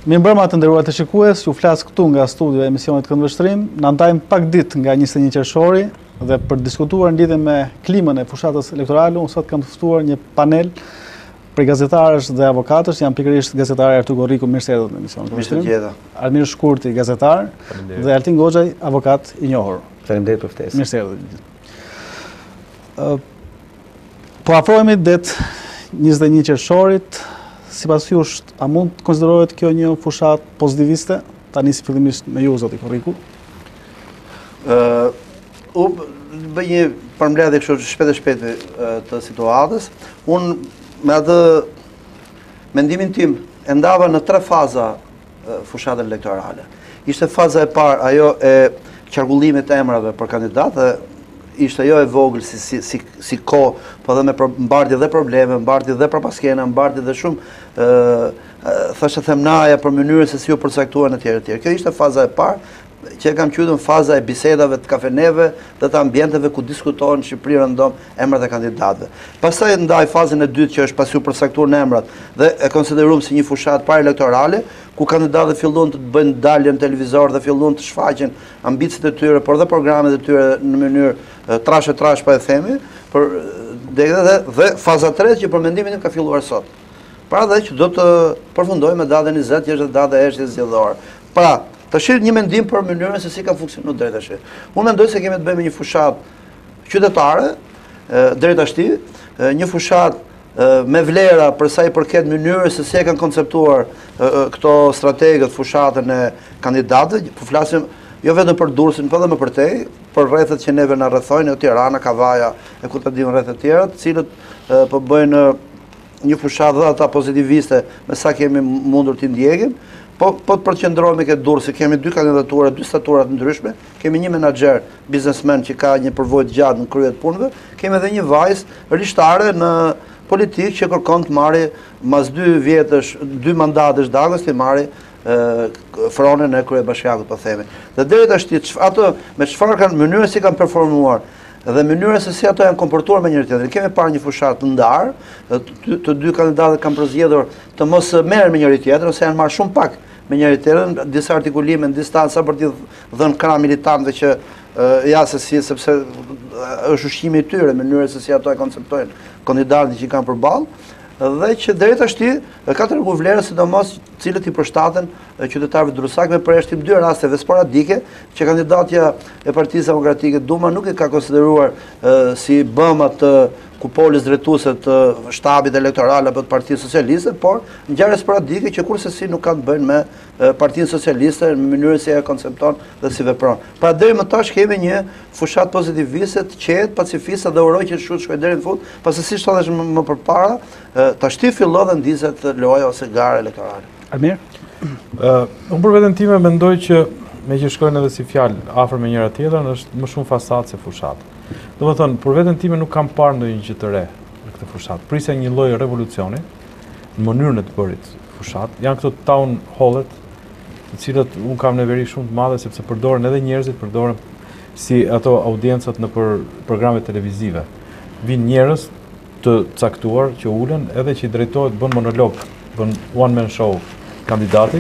Mirëmbrëma të nderuar të shikues, ju flas këtu nga studio e emisionit Këndvështrim. Na ndajmë pak ditë nga 21 qershori dhe për diskutuar në lidhje me klimën e fushatës elektorale, unë sot kam të ftuar një panel për gazetarësh dhe avokatësh, janë pikërisht gazetari Artur Gorriku, mirë se erdhët në emisionin Këndvështrim. Almir Shkurti, gazetar, dhe Altin Goxhaj, avokat i njohur. Faleminderit për ftesën. Mirë se erdhët. Po afrohemi det 21 qershorit. Sipas jush, a mund të konsiderohet kjo një fushat pozitiviste? Ta nisi fillimisht me ju, zoti Gorriku. U bëj një përmbledhje kështu shpejt të situatës. Unë me atë mendimin tim e ndava në 3 faza fushatën elektorale. Ishte faza e parë, ajo e qarkullimit të emrave për kandidatë, ishte jo e vogël si kohë, po dhe me mbartje dhe probleme, mbartje dhe prapaskena, mbartje dhe shumë thashë themnaja për mënyrën se si u përcaktuan e tjerë. Kjo ishte faza e parë, që e kam quajtur faza e bisedave të kafeneve dhe të ambienteve ku diskutohen në Shqipëri rëndom emrat e kandidatëve. Pastaj ndaj fazën e dytë që është pasi u përcaktuar në emrat dhe e konsideruam si një fushat paraelektorale, ku kandidatët filluan të bëjnë dalje në televizor dhe filluan të shfaqen ambicet e tyre, por dhe programet e tyre në mënyrë trash pa e themi, dhe faza 3 që për mendimin tim ka filluar sot. Pra dhe që do të përfundojmë me datën 20 që është data e heshtjes zgjedhore. Pra, tash një mendim për mënyrën se si ka funksionuar deri tash. Unë mendoj se kemi të bëjmë një fushat qytetare deri tash, një fushat me vlera për sa i përket mënyrës se si e kanë konceptuar këto strategët fushatën e kandidatëve. Po flasim jo vetëm për Durrësin, por edhe më përtej, për rrethet që neve na rrethojnë, Tirana, Kavaja e ku ta diun rrethet tjera, të cilët po bëjnë një fushat dhe ata pozitiviste me sa kemi mundur t'i ndjekim. Po të përqendrohemi ke Durrësi, kemi 2 kandidatura, 2 staturat ndryshme, kemi një menaxher, biznesmen që ka një përvojë të gjatë në krye të punëve, kemi edhe një vajzë rishtare në politikë që kërkon të marrë mas 2 vjetësh, 2 mandatesh dagës të marrë fronën e kryebashkiakut, po themi. Dhe deri tash ato me çfarë kanë mënyrën si kanë performuar dhe mënyrën se si ato janë komportuar me njëri tjetrin. Kemi parë një fushat të ndarë, të 2 kandidatët kanë përzgjedhur të mos merren me njëri tjetrin ose janë marrë shumë pak me njëri tjetrin, disa artikulime në distanca për t'i dhënë krah militantëve që ja se si, sepse është ushqimi i tyre, mënyra se si ato e konceptojnë kandidatin që kanë përballë, dhe që deri tash ka treguar vlerë sidomos cilët i përshtaten qytetarëve drusak me përjashtim 2 rasteve sporadike që kandidatja e Partisë Demokratike Duma nuk e ka konsideruar si bëma të kupolës drejtuese të shtabit elektoral apo të Partisë Socialiste, por ngjarje sporadike që kurse si nuk kanë të bëjnë me Partinë Socialiste në mënyrën se ja koncepton dhe si vepron. Pra deri më tash kemi një fushat pozitiviste, të qetë, pacifiste dhe uroj që të shkojë deri në fund, pasi siç thonë më përpara, tash fillon dhe ndizet loja ose gara elektorale. Almir? Unë për veten time mendoj që me që shkojnë edhe si fjalë afër me njëra tjetrën është më shumë fasad se fushat. Domethënë, për veten time nuk kam parë ndonjë gjë të re në këtë fushat. Prisja një lloj revolucioni në mënyrën e të bërit fushat. Janë këto town hallet, të cilët un kam neveri shumë të madhe sepse përdoren edhe njerëzit, përdoren si ato audiencat në për programe televizive. Vin njerëz të caktuar që ulen edhe që i drejtohet, bën monolog, bën one man show kandidati.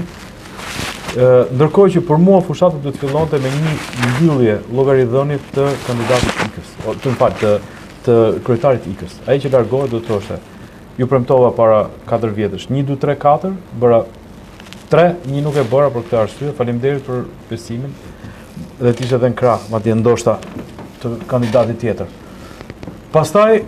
Ndërkohë që për mua fushata duhet të fillonte me një mbyllje llogaridhënit të kandidatit Ikës, të kryetarit Ikës. Ai që largohet do të thoshte, ju premtova para 4 vjetësh, 1, 2, 3, 4, bëra 3, 1 nuk e bëra për këtë arsye. Faleminderit për besimin dhe të ishte edhe në krah, madje ndoshta të kandidatit tjetër. Pastaj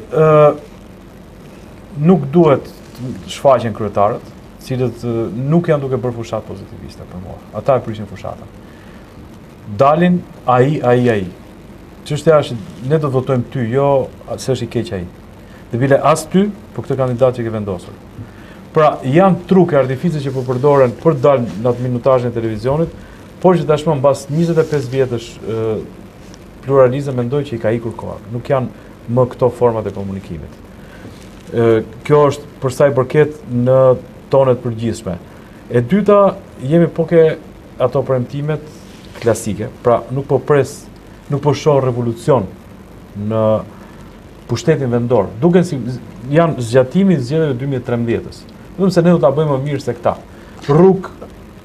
nuk duhet të shfaqen kryetarët, cilët nuk janë duke bërë fushat pozitiviste për mua. Ata e prishin fushatën. Dalin ai. Çështja është, ne do të votojmë ty, jo se është i keq ai. Dhe bile as ty për këtë kandidat që ke vendosur. Pra, janë truke artifice që po përdoren për të dalë në atë minutazhin e televizionit, por që tashmë mbas 25 vjetësh pluralizëm mendoj që i ka ikur koha. Nuk janë më këto format e komunikimit. Kjo është për sa i përket në tonet përgjithshme. E dyta, jemi po ke ato premtimet klasike, pra nuk po shoh revolucion në pushtetin vendor. Duken si janë zgjatimi i zgjedhjeve 2013-s. Vetëm se ne do ta bëjmë më mirë se këta. Rrugë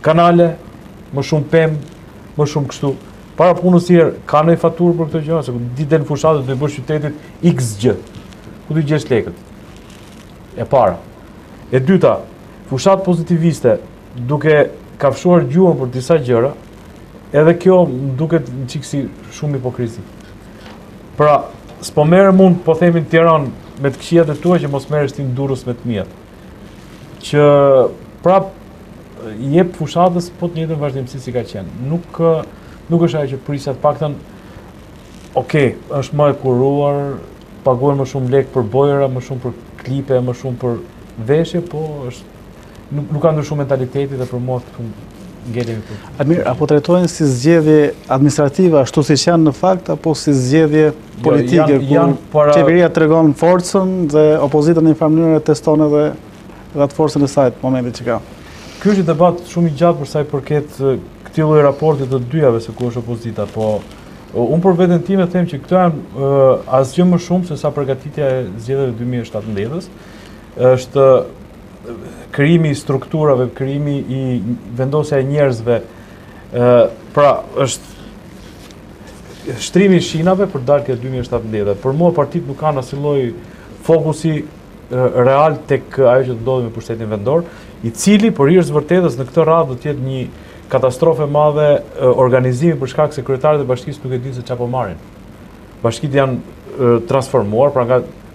kanale, më shumë pemë, më shumë kështu. Para punës tjerë, ka në faturë për këtë gjë, se di del fushatë do i bësh qytetit X gjë. Ku do i gjesh lekët? E para. E dyta, fushat pozitiviste, duke kafshuar gjuhën për disa gjëra, edhe kjo më duket në çik si shumë hipokrizi. Pra, s'po merrem unë, po themin Tiranë me të këqijat e tua që mos merresh ti në Durrës me të mijat. Që prap jep fushatës po të njëjtën vazhdimsi si ka qenë. Nuk është ajo që prisat paktën, okay, është më e kuruar, paguhen më shumë lek për bojëra, më shumë për klipe, më shumë për veshje, po është nuk ka ndryshuar mentaliteti dhe për mua këtu ngelemi për. Amir, apo trajtohen si zgjedhje administrative ashtu siç janë në fakt apo si zgjedhje politike ku qeveria tregon forcën dhe opozita në një farë mënyrë teston edhe atë forcën e saj në momentin që ka. Ky është debat shumë i gjatë për sa i përket këtij lloji raporti të dyjave se ku është opozita, po unë për veten time them që këto janë asgjë më shumë se sa përgatitja e zgjedhjeve 2017-s. Është krijimi i strukturave, krijimi i vendosja e njerëzve, pra është shtrimi i shinave për dalë 2017. Për mua partitë nuk kanë asnjë lloj fokusi real tek ajo që ndodhi me pushtetin vendor, i cili për hir të vërtetës në këtë radhë do të jetë një katastrofë e madhe organizimi për shkak se kryetarët e bashkisë nuk e dinë se çfarë po marrin. Bashkitë janë transformuar, pra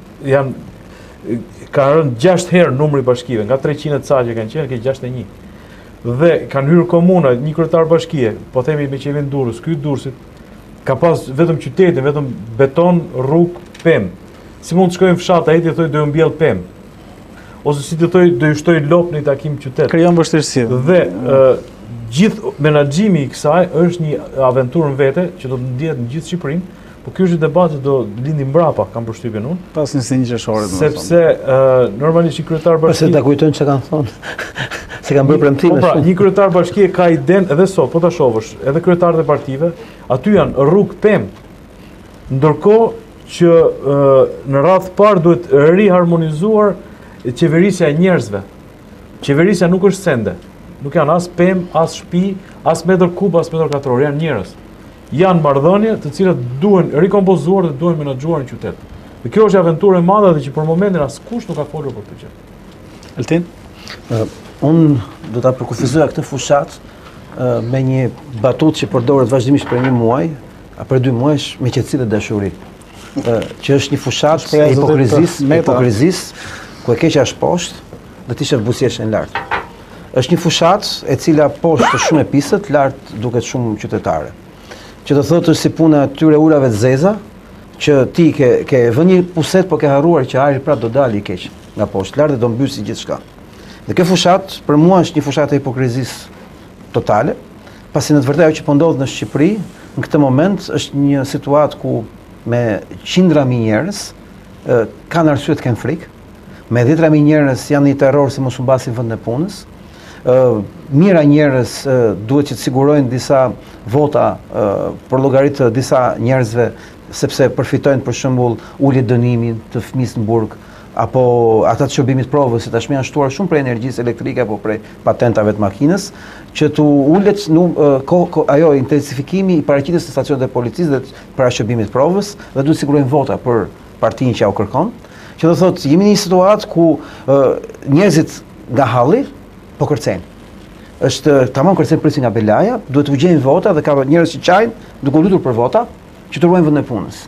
ka rënë 6 herë numri i bashkive, nga 300 ca që kanë qenë, ke 61. Dhe kanë hyrë komuna, një kryetar bashkie, po themi me qevin Durrës, ky Durrësit ka pas vetëm qytetin, vetëm beton, rrugë, pemë. Si mund të shkojnë fshat, ai të thojë do ju mbjell pemë. Ose si të thojë do ju shtoj lop në një takim qytet. Krijon vështirësi. Dhe gjithë menaxhimi i kësaj është një aventurë në vete që do të ndihet në gjithë Shqipërinë. Po ky është debati do lindi mbrapa, kam përshtypjen unë. Pas 21 qershore, sepse normalisht një kryetar bashkie. Pse ta kujtojnë çka kanë thonë. Se kanë bërë premtime. Po pra, një kryetar bashkie ka iden edhe sot, po ta shohësh, edhe kryetarët e partive, aty janë rrugë pemë. Ndërkohë që në radhë parë duhet riharmonizuar qeverisja e njerëzve. Qeverisja nuk është sende. Nuk janë as pemë, as shtëpi, as metër kub, as metër katror, janë njerëz. Janë marrëdhënie të cilat duhen rikompozuar dhe duhen menaxhuar në qytet. Dhe kjo është aventurë e madhe dhe që për momentin askush nuk ka folur për këtë gjë. Eltin? Unë do ta përkufizoja këtë fushat me një batutë që përdoret vazhdimisht për 1 muaj, a për 2 muajsh me qetësi dhe dashuri. Që është një fushat e hipokrizisë, ku e keqja është poshtë dhe ti shef buzëqeshën lart. Është një fushat e cila poshtë është shumë e pisët, lart duket shumë qytetare. Që të thotë si puna atyre urave të zeza, që ti ke vënë një puset, po ke harruar që ajri prap do dalë i keq nga poshtë, lart dhe do mbysi gjithçka. Dhe kjo fushat për mua është një fushat e hipokrizisë totale, pasi në të vërtetë ajo që po ndodh në Shqipëri në këtë moment është një situatë ku me qindra mijë njerëz kanë arsye të kenë frikë, me 10.000 njerëz janë në terror se mos u mbasin vendin e punës. Mira njerëz duhet që të sigurojnë disa vota për llogarit të disa njerëzve sepse përfitojnë për shembull ulje dënimin të fëmisë në burg apo ata të shërbimit provës, se tashmë janë shtuar shumë prej energjisë elektrike apo prej patentave të makinës, që tu ulet ajo intensifikimi i paraqitjes së stacioneve të policisë dhe para shërbimit provës dhe duhet sigurojnë vota për partinë që ja u kërkon. Që do thotë jemi në një situatë ku njerëzit nga halli po kërcejnë. Është tamam kërcejnë prisin nga belaja, duhet të gjejnë vota dhe ka njerëz që qajnë duke lutur për vota që të ruajnë vendin e punës.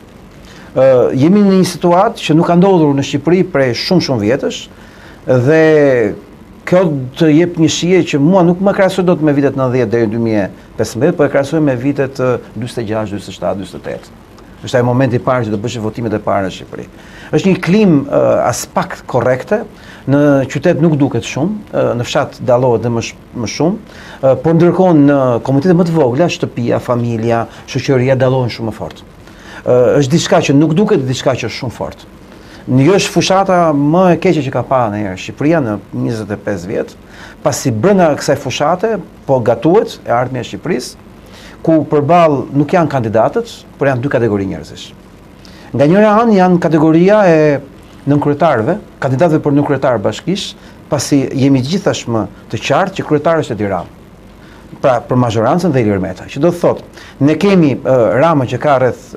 Jemi në një situatë që nuk ka ndodhur në Shqipëri prej shumë vjetësh dhe kjo të jep një shije që mua nuk më krahasoj dot me vitet 90 deri në 2015, po e krahasoj me vitet 46, 47, 48. Është ai momenti i parë që do bësh votimet e para në Shqipëri. Është një klimë as pak korrekte, në qytet nuk duket shumë, në fshat dallohet dhe më shumë, por ndërkohë në komunitete më të vogla, shtëpia, familja, shoqëria dallohen shumë më fort. Është diçka që nuk duket, diçka që është shumë fort. Një është fushata më e keqe që ka parë ndonjëherë Shqipëria në 25 vjet, pasi brenda kësaj fushate po gatuhet e ardhmja e Shqipërisë, ku përballë nuk janë kandidatët, por janë 2 kategori njerëzish. Nga njëra anë janë kategoria e nënkryetarëve, kandidatëve për nënkryetar bashkish, pasi jemi gjithashmë të qartë që kryetari është e Tiranë. pra për mazhorancën dhe Ilir Meta, që do të thotë, ne kemi Ramën që ka rreth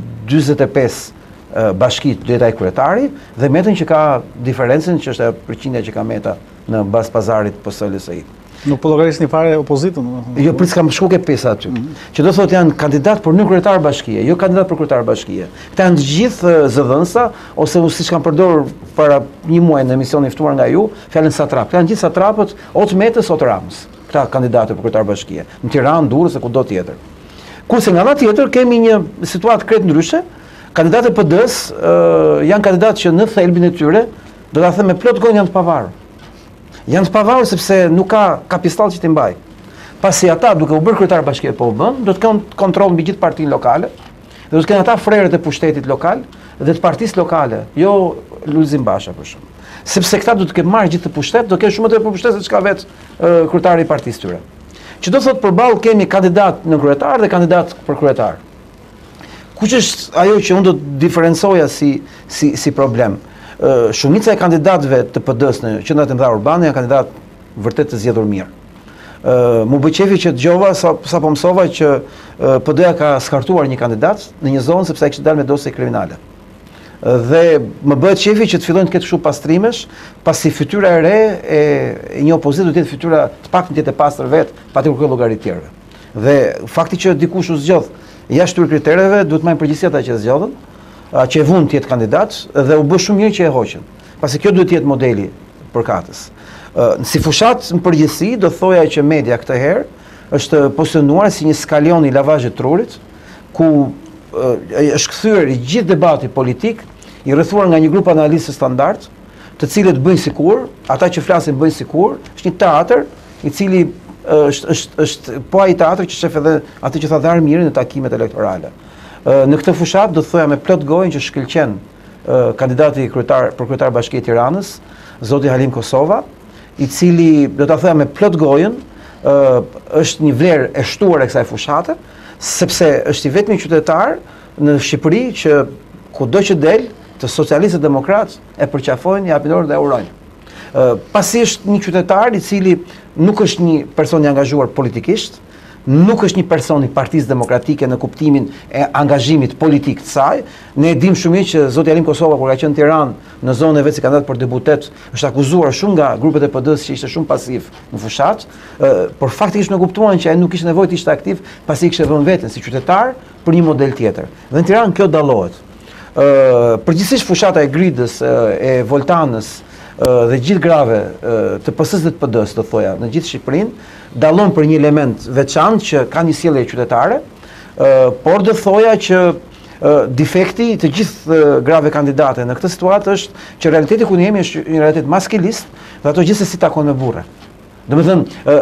45 bashkit do jetë ai kryetari dhe Metën që ka diferencën që është përqindja që ka Meta në bazë pazarit PS-LSI. Nuk po llogarisni fare opozitën, Jo, prit s'kam shku ke pesa aty. Që do thotë janë kandidat për një kryetar bashkie, jo kandidat për kryetar bashkie. Këta janë të gjithë zëdhënësa ose siç kanë përdorur para një muaji në emisionin ftuar nga ju, fjalën satrap. Këta janë gjithë satrapët ot Metës ot Ramës. Këta kandidatë për kryetar bashkie. Në Tiranë, Durrës e kudo tjetër. Kurse nga ana tjetër kemi një situatë krejt ndryshe. Kandidatët e PD-s janë kandidatë që në thelbin e tyre, do ta them me plot gojë janë të pavarur. Janë të pavarur sepse nuk ka kapistall që t'i mbaj. Pasi ata duke u bërë kryetar bashkie po u bën, do të kenë kontroll mbi gjithë partinë lokale, dhe do të kenë ata frerët e pushtetit lokal dhe të partisë lokale, jo Lulzim Basha për shembull. Sepse këta do të kenë marrë gjithë të pushtet, do kenë shumë më tepër pushtet se çka vet kryetari i partisë tyre. Që do thotë përballë kemi kandidat në kryetar dhe kandidat për kryetar. Kuç është ajo që unë do të diferencoja si problem? Shumica e kandidatëve të PD-s në qendrat e mëdha urbane janë kandidatë vërtet të zgjedhur mirë. Mu bë qefi që dëgjova sa po mësova që PD-ja ka skartuar një kandidat në një zonë sepse ai kishte dalë me dosje kriminale. Dhe më bëhet qefi që të fillojnë të ketë kështu pastrimesh, pasi fytyra e re e një opozitë do të jetë fytyra të paktën të jetë e pastër vetë, pa të kërkuar llogari të tjerëve. Dhe fakti që dikush u zgjodh jashtë këtyre kritereve duhet marrë përgjegjësi ata që zgjodhen, që e vun të jetë kandidat dhe u bë shumë mirë që e hoqën. Pasi kjo duhet të jetë modeli përkatës. Si fushat në përgjithësi do thoja që media këtë herë është pozicionuar si një skalion i lavazhit trurit, ku është kthyer gjithë debati politik i rrethuar nga një grup analistësh standard, të cilët bëjnë sikur, ata që flasin bëjnë sikur, është një teatr i cili është po ai teatri që shef edhe atë që tha Dharmiri në takimet elektorale. Në këtë fushat do të thoja me plot gojën që shkëlqen kandidati për kryetar bashkie të Tiranës, zoti Halim Kosova, i cili do ta thoja me plot gojën është një vlerë e shtuar e kësaj fushate, sepse është i vetmi qytetar në Shqipëri që kudo që del të socialistë dhe demokratë e përqafojnë, japin dorë dhe urojnë. Pasi është një qytetar i cili nuk është një person i angazhuar politikisht, nuk është një person i Partisë Demokratike në kuptimin e angazhimit politik të saj. Ne e dim shumë mirë që zoti Halim Kosova kur ka qenë në Tiranë në zonën e vet si kandidat për deputet, është akuzuar shumë nga grupet e PD-s që ishte shumë pasiv në fushat, por faktikisht nuk kuptuan që ai nuk kishte nevojë të ishte aktiv pasi kishte vënë veten si qytetar për një model tjetër. Dhe në Tiranë kjo dallohet. Përgjithsisht fushata e Gridës, e Voltanës dhe gjithë grave të PS-s dhe të PD-s, do thoja, në gjithë Shqipërinë, dallon për një element veçantë që ka një sjellje qytetare, por do thoja që defekti të gjithë grave kandidate në këtë situatë është që realiteti ku ne jemi është një realitet maskilist dhe ato gjithsesi takon me burre. Domethënë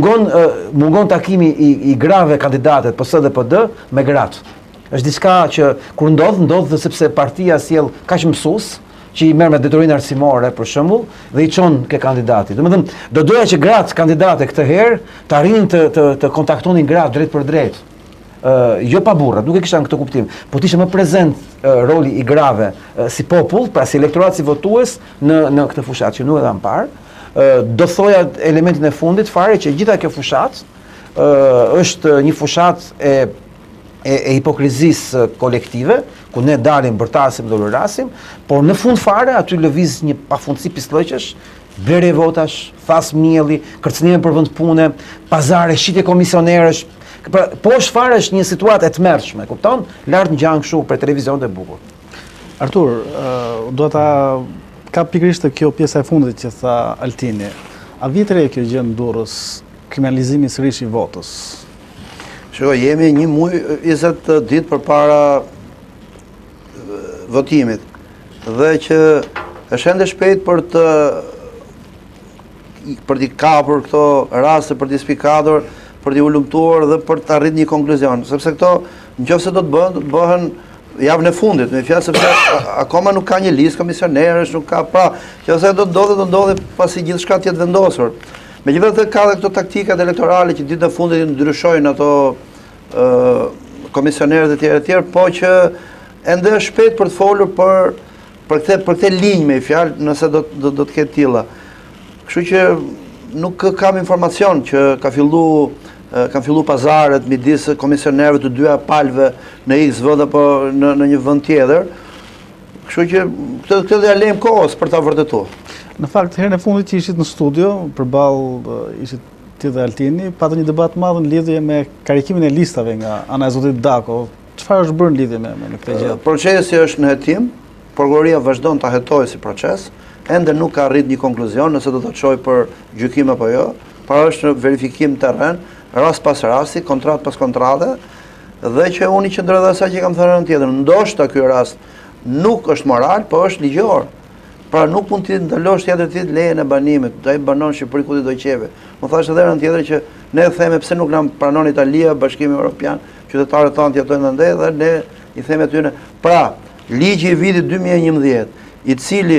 mungon takimi i grave kandidatet PS dhe PD me gratë. Është diçka që kur ndodh dhe sepse partia sjell kaq mësues që i merr me detyrinë arsimore për shembull dhe i çon ke kandidati. Domethënë do doja që gratë kandidate këtë herë të arrinin të kontaktonin gratë drejt për drejt. Jo pa burra, nuk e kisha në këtë kuptim, po të ishte më prezent roli i grave si popull, pra si elektorat si votues në këtë fushat që nuk e kam parë. Do thoja elementin e fundit fare që gjitha kjo fushat është një fushat e hipokrizisë kolektive, ku ne dalim, bërtasim, dolorasim, por në fund fare aty lëviz një pafundësi pislëqesh, blerje votash, thas mielli, kërcënime për vend pune, pazare, shitje komisionerësh. Po është fare është një situatë e tmerrshme, kupton? Lart ngjan kështu për televizion të bukur. Artur, do ta ka pikërisht kjo pjesa e fundit që tha Altini. A vjetre kjo gjë në Durrës, kriminalizimi sërish i votës? Shiko, jemi një muaj 20 ditë përpara votimit dhe që është ende shpejt për t'i kapur këto raste, për t'i spikatur, për t'i ulumtuar dhe për të arrit një konkluzion, sepse këto nëse do të bëhen javën e fundit, me fjalë sepse akoma nuk ka një listë komisionerësh, nuk ka pra, nëse do të ndodhi pasi gjithçka të jetë vendosur. Megjithatë ka edhe këto taktikat elektorale që ditën e fundit ndryshojnë ato komisionerët e tjerë, po që ende është shpejt për të folur për këtë linjë me fjalë, nëse do të ketë tilla. Kështu që nuk kam informacion që ka filluar kanë fillu pazaret midis komisionerëve të dyja palëve në X vend apo në një vend tjetër. Kështu që këtë do ja lejmë kohës për ta vërtetuar. Në fakt, herën e fundit që ishit në studio, përballë ishit ti dhe Altini, patën një debat madh në lidhje me karikimin e listave nga ana e zotit Dako. Çfarë është bërë në lidhje me këtë gjë? Procesi është në hetim, prokuroria vazhdon ta hetojë si proces, ende nuk ka arrit një konkluzion nëse do të çojë për gjykim apo jo, para është në verifikim terren, rast pas rasti, kontratë pas kontrate, dhe që unë i qëndroj dhe asaj që kam thënë në tjetër, ndoshta ky rast nuk është moral, po është ligjor. Pra nuk mund të ndalosh tjetër lejen e banimit, do ai banon Shqipëri ku ti do qeve. Më thash edhe në tjetër që ne theme pse nuk na pranon Italia, Bashkimi Evropian, qytetarët tanë jetojnë ndaj dhe ne i theme atyre. Pra, ligji i vitit 2011, i cili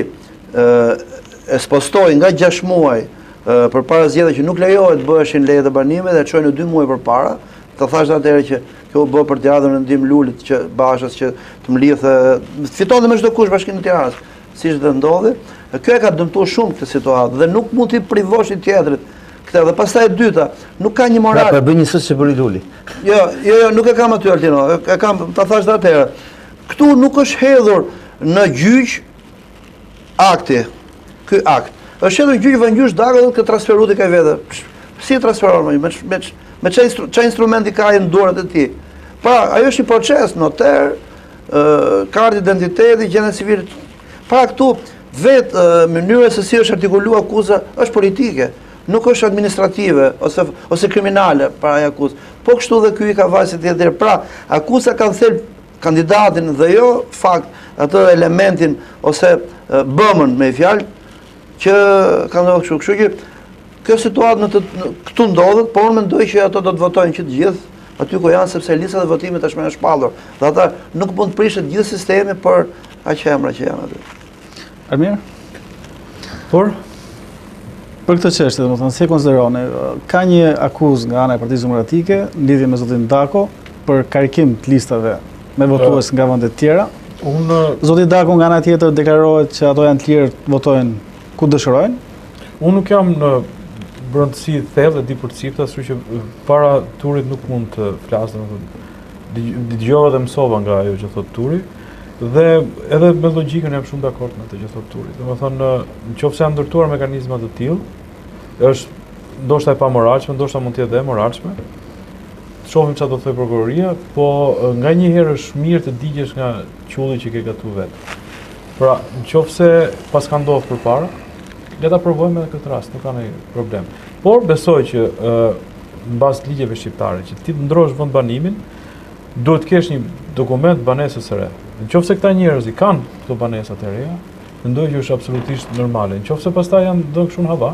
e spostoi nga 6 muaj përpara zgjedhjeve që nuk lejohet bëheshin lejet e banimit dhe çojnë në 2 muaj përpara, të thash atëherë që kjo u bë për të ardhur në ndim Lulit që Bashës që të mlidhë fitonte me çdo kush Bashkinë e Tiranës, siç do ndodhi. Kjo e ka dëmtuar shumë këtë situatë dhe nuk mund t'i privosh i tjetrit. Këtë dhe pastaj e dyta, nuk ka një moral. Pra bën një sot që bëri Luli. Jo, nuk e kam aty Altino, e kam ta thash atëherë. Këtu nuk është hedhur në gjyq akti. Ky akt. Është hedhur në gjyq vëngjysh Dako dhe këtë transferuar ti ka vetë. Si e transferon me çfarë instrumenti ka në dorët e tij. Pra, ajo është një proces, noter, kartë identiteti, gjendje civile. Pra këtu vetë mënyra se si është artikuluar akuza është politike, nuk është administrative ose kriminale para akuzës. Po kështu dhe ky i ka vajse tjetër. Pra, akuza ka thel kandidatin dhe jo fakt atë elementin ose bëmën me fjalë që ka ndodhur kështu. Kështu që kjo situatë këtu ndodhet, por unë mendoj që ato do të votojnë që të gjithë aty ku janë, sepse listat e votimit tashmë janë shpallur. Dhe ata nuk mund të prishet gjithë sistemi për aq emra që janë aty. Armir? Por për këtë çështje, domethënë, si konsideroni, ka një akuzë nga ana e Partisë Demokratike në lidhje me zotin Dako për karikim të listave me votues nga vende të tjera. Zoti Dako nga ana tjetër deklarohet që ato janë të lirë të votojnë ku dëshirojnë. Unë nuk jam në brëndësi thellë e di për cifra, kështu që para turit nuk mund të flas, domethënë dëgjova dhe mësova nga ajo që thot Turi. Dhe edhe me logjikën jam shumë dakord me atë që thot Turi. Domethënë, nëse janë ndërtuar mekanizma të tillë, është ndoshta e pamoralshme, ndoshta mund të jetë e moralshme. Shohim çfarë do thojë prokuroria, po nganjëherë është mirë të digjesh nga qulli që ke gatuar vetë. Pra, nëse pas ka ndodhur përpara, le ta provojmë edhe këtë rast, nuk ka ndonjë problem. Por besoj që mbas ligjeve shqiptare që ti të ndrosh vend banimin, duhet të kesh një dokument banesës së re. Nëse këta njerëz i kanë këto banesa të reja, mendoj që është absolutisht normale. Nëse pastaj janë do kështu në hava,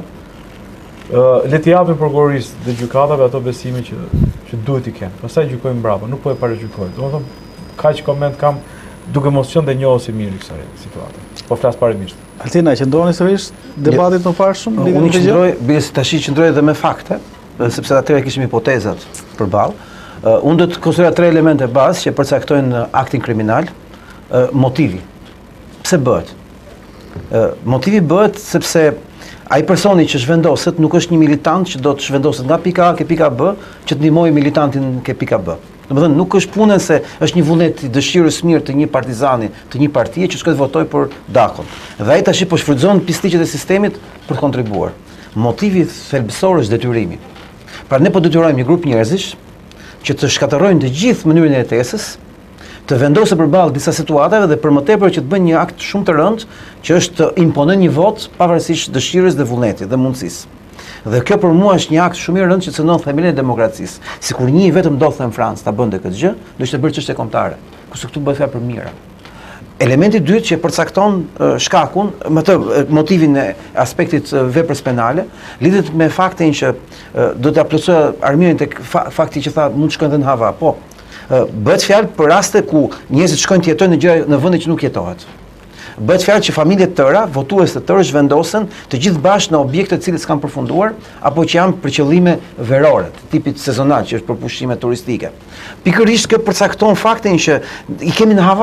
le t'i japin prokurorisë dhe gjykatave ato besime që duhet i kenë. Pastaj gjykojmë mbrapa, nuk po e paragjykojmë. Domethënë, kaq koment kam duke mos qenë dhe njohës i mirë kësaj situate. Po flas parimisht. Altina, qëndroni sërish debatit më parshëm? Unë qëndroj edhe me fakte, sepse atëherë kishim hipotezat përballë. Unë do të konsideroj 3 elemente bazë që përcaktojnë aktin kriminal. Motivi. Pse bëhet? Motivi bëhet sepse ai personi që zhvendoset nuk është një militant që do të zhvendoset nga pika A ke pika B që të ndihmojë militantin ke pika B. Domethënë nuk është punën se është një vullnet i dëshirës mirë të një partizani, të një partie që shkoj të votoj për Dakon. Dhe ai tash po shfrytëzon pisliqet e sistemit për të kontribuar. Motivi thelbësor është detyrimi. Pra ne po detyrojmë një grup njerëzish që të shkatërrojnë të gjithë mënyrën e jetesës, të vendosë përballë disa situatave dhe për më tepër që të bëjnë një akt shumë të rëndë që është të imponojnë një vot pavarësisht dëshirës dhe vullnetit dhe mundësisë. Dhe kjo për mua është një akt shumë i rëndë që cënon themelin e demokracisë. Sikur një vetëm ndodhte në Francë ta bënte këtë gjë, do ishte bërë çështje kombëtare. Kurse këtu bëhet fjalë për mira. Elementi i dytë që përcakton shkakun, më të motivin e aspektit veprës penale, lidhet me faktin që do të plotësoj Armirin tek fakti që tha mund të shkojnë edhe në hava. Po, bëhet fjalë për raste ku njerëzit shkojnë të jetojnë në gjëra në vende që nuk jetohet. Bëhet fjalë që familje të tëra, votues të tërë zhvendosen të gjithë bashkë në objekte të cilët s'kan përfunduar apo që janë për qëllime verore, të tipit sezonal që është për pushime turistike. Pikërisht kjo përcakton faktin që i kemi në hava.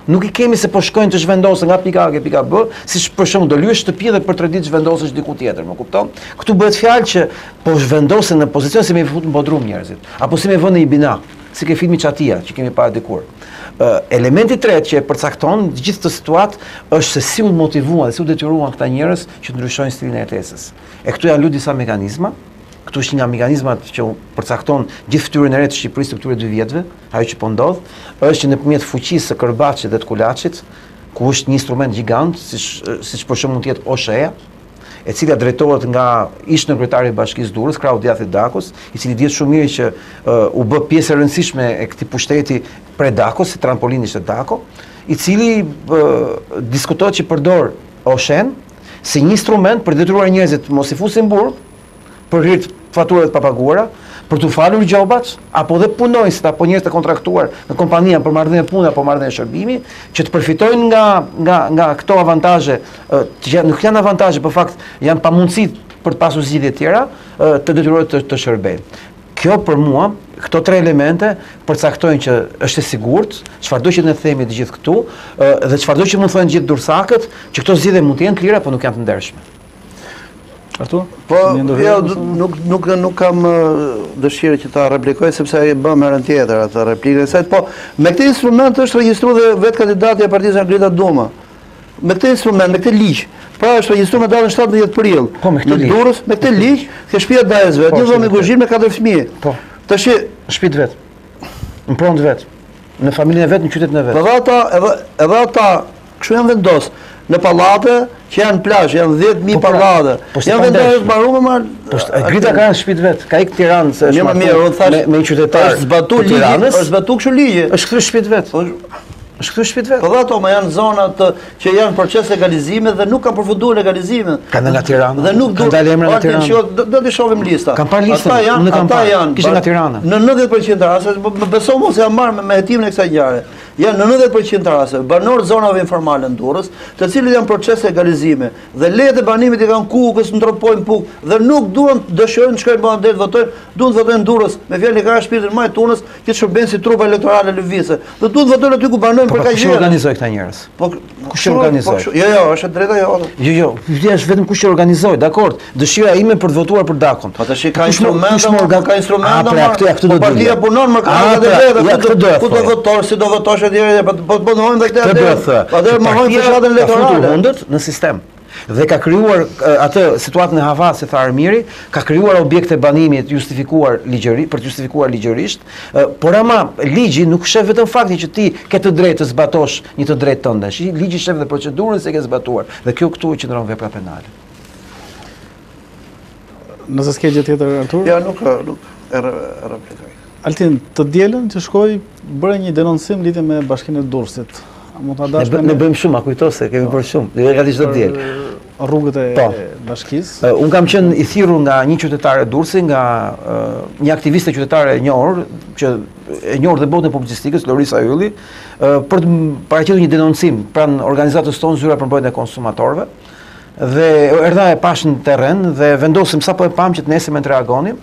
Nuk i kemi se po shkojnë të zhvendosën nga pika A ke pika B, si për shembull do lyesh shtëpi dhe për 3 ditë zhvendosesh diku tjetër, më kupton? Këtu bëhet fjalë që po zhvendosen në pozicion si me fut në bodrum njerëzit, apo si me vënë në i bina, si ke filmi Çatia që kemi parë dikur. Elementi i tretë që e përcakton gjithë këtë situatë është se si u motivuan, si u detyruan këta njerëz që të ndryshojnë stilin e jetesës. E këtu janë disa mekanizma. Këtu është një nga mekanizmat që përcakton gjithë fytyrën e re të Shqipërisë të këtyre 2 vjetëve, ajo që po ndodh, është që nëpërmjet fuqisë së Kërbaçit dhe të Kulaçit, ku është një instrument gjigant, siç për shembull mund të jetë OSHE-ja, e cila drejtohet nga ish-kryetari i Bashkisë Durrës, Krau Djathi-Dakos, i cili dihet shumë mirë që u bë pjesë e rëndësishme e këtij pushteti prej Dakos, si trampolini ishte Dako, i cili diskutohet që përdor OSHE-n si një instrument për detyruar njerëzit mos i fusin burg, për hir të faturat pa paguara, për të falur gjobat, apo dhe punojnësit apo njerëz të kontraktuar në kompania për marrëdhënie pune apo marrëdhënie shërbimi, që të përfitojnë nga këto avantazhe, që nuk janë avantazhe, por fakt janë pamundësi për të pasur zgjidhje të tjera, të detyrohet të shërbejnë. Kjo për mua, këto 3 elemente përcaktojnë që është e sigurt, çfarëdo që ne themi të gjithë këtu, dhe çfarëdo që mund thonë gjithë dursakët, që këto zgjidhje mund të jenë të lira, por nuk janë të ndershme. Artur? Po, jo, nuk kam dëshirë që ta replikoj, sepse e bëm herën tjetër atë replikën e saj, po me këtë instrument është regjistruar dhe vetë kandidati e Partisë Angrita Duma. Me këtë instrument, me këtë ligj, pra është regjistruar me datën 17 prill. Po, me këtë ligj. Në Durrës, me këtë ligj, ke shtëpia Dajezve, një dhomë me kuzhinë me 4 fëmijë. Po. Tash shtëpi vet. Në pronë vet. Në familjen e vet, në qytetin e vet. Edhe ata kështu janë vendos në pallate që janë plazh, janë 10.000 pallate. Janë vendosur të mbaruar Po Grita ka në shtëpi vet, ka ik Tiranë se është me një qytetar. Është zbatu ligji, është zbatu kështu ligji. Është kthy shtëpi vet. Është kthy shtëpi vet. Po ato më janë zonat që janë proces legalizimi dhe nuk kanë përfunduar legalizimin. Kanë nga Tirana. Dhe nuk kanë dalë emra nga Tirana. Do të shohim lista. Kanë parë listën, unë kam parë. Kishte nga Tirana. Në 90% të rasteve, më beso mos e jam marrë me hetimin e kësaj gjare. Janë në 90% të rasteve banor zonave informale në Durrës, të cilët janë proces legalizimi dhe lejet e banimit i kanë kukës, ndropojnë puk dhe nuk duan dëshirojnë të shkojnë në det votojnë, duan të votojnë në Durrës, me fjalë ka shpirtin më i tunës, që shërben si trupa elektorale lëvizse. Dhe duan të votojnë aty ku banojnë për kaq gjë. Kush organizoi këta njerëz? Po kush organizoi? Jo, është drejta jote. Jo, është vetëm kush e organizoi, dakord. Dëshira ime për të votuar për Dakon. Po tash ka instrumente, ka instrumente. Po partia punon më ka vetë. Ku do votosh, si do votosh po mohojmë dhe këtë atëherë mohojmë fushatën elektorale hundët në sistem. Dhe ka krijuar atë situatën e Havas, si tha Armiri, ka krijuar objekte banimi të justifikuar ligjërisht, për të justifikuar ligjërisht, por ama ligji nuk shef vetëm faktin që ti ke të drejtë të zbatosh një të drejtë tënde. Ligji shef dhe procedurën se ke zbatuar. Dhe kjo këtu qëndron vepra penale. Nëse s'ke gjë tjetër, Artur? Ja, nuk e replikoj. Altin, të dielën që shkoi bëre një denoncim lidhje me Bashkinë e Durrësit. Mund ta dash ne bëjmë shumë, a kujto se kemi bërë shumë. Dhe realisht do të diel. Rrugët e bashkisë. Un kam qenë i thirrur nga një qytetare e Durrësit, nga një aktiviste qytetare e njohur, që e njohur dhe botën e publicistikës, Lorisa Ylli, për të paraqitur një denoncim pranë organizatës tonë Zyra për mbrojtjen e konsumatorëve. Dhe erdha e pash në terren dhe vendosëm sapo e pam që të nesër të reagonim.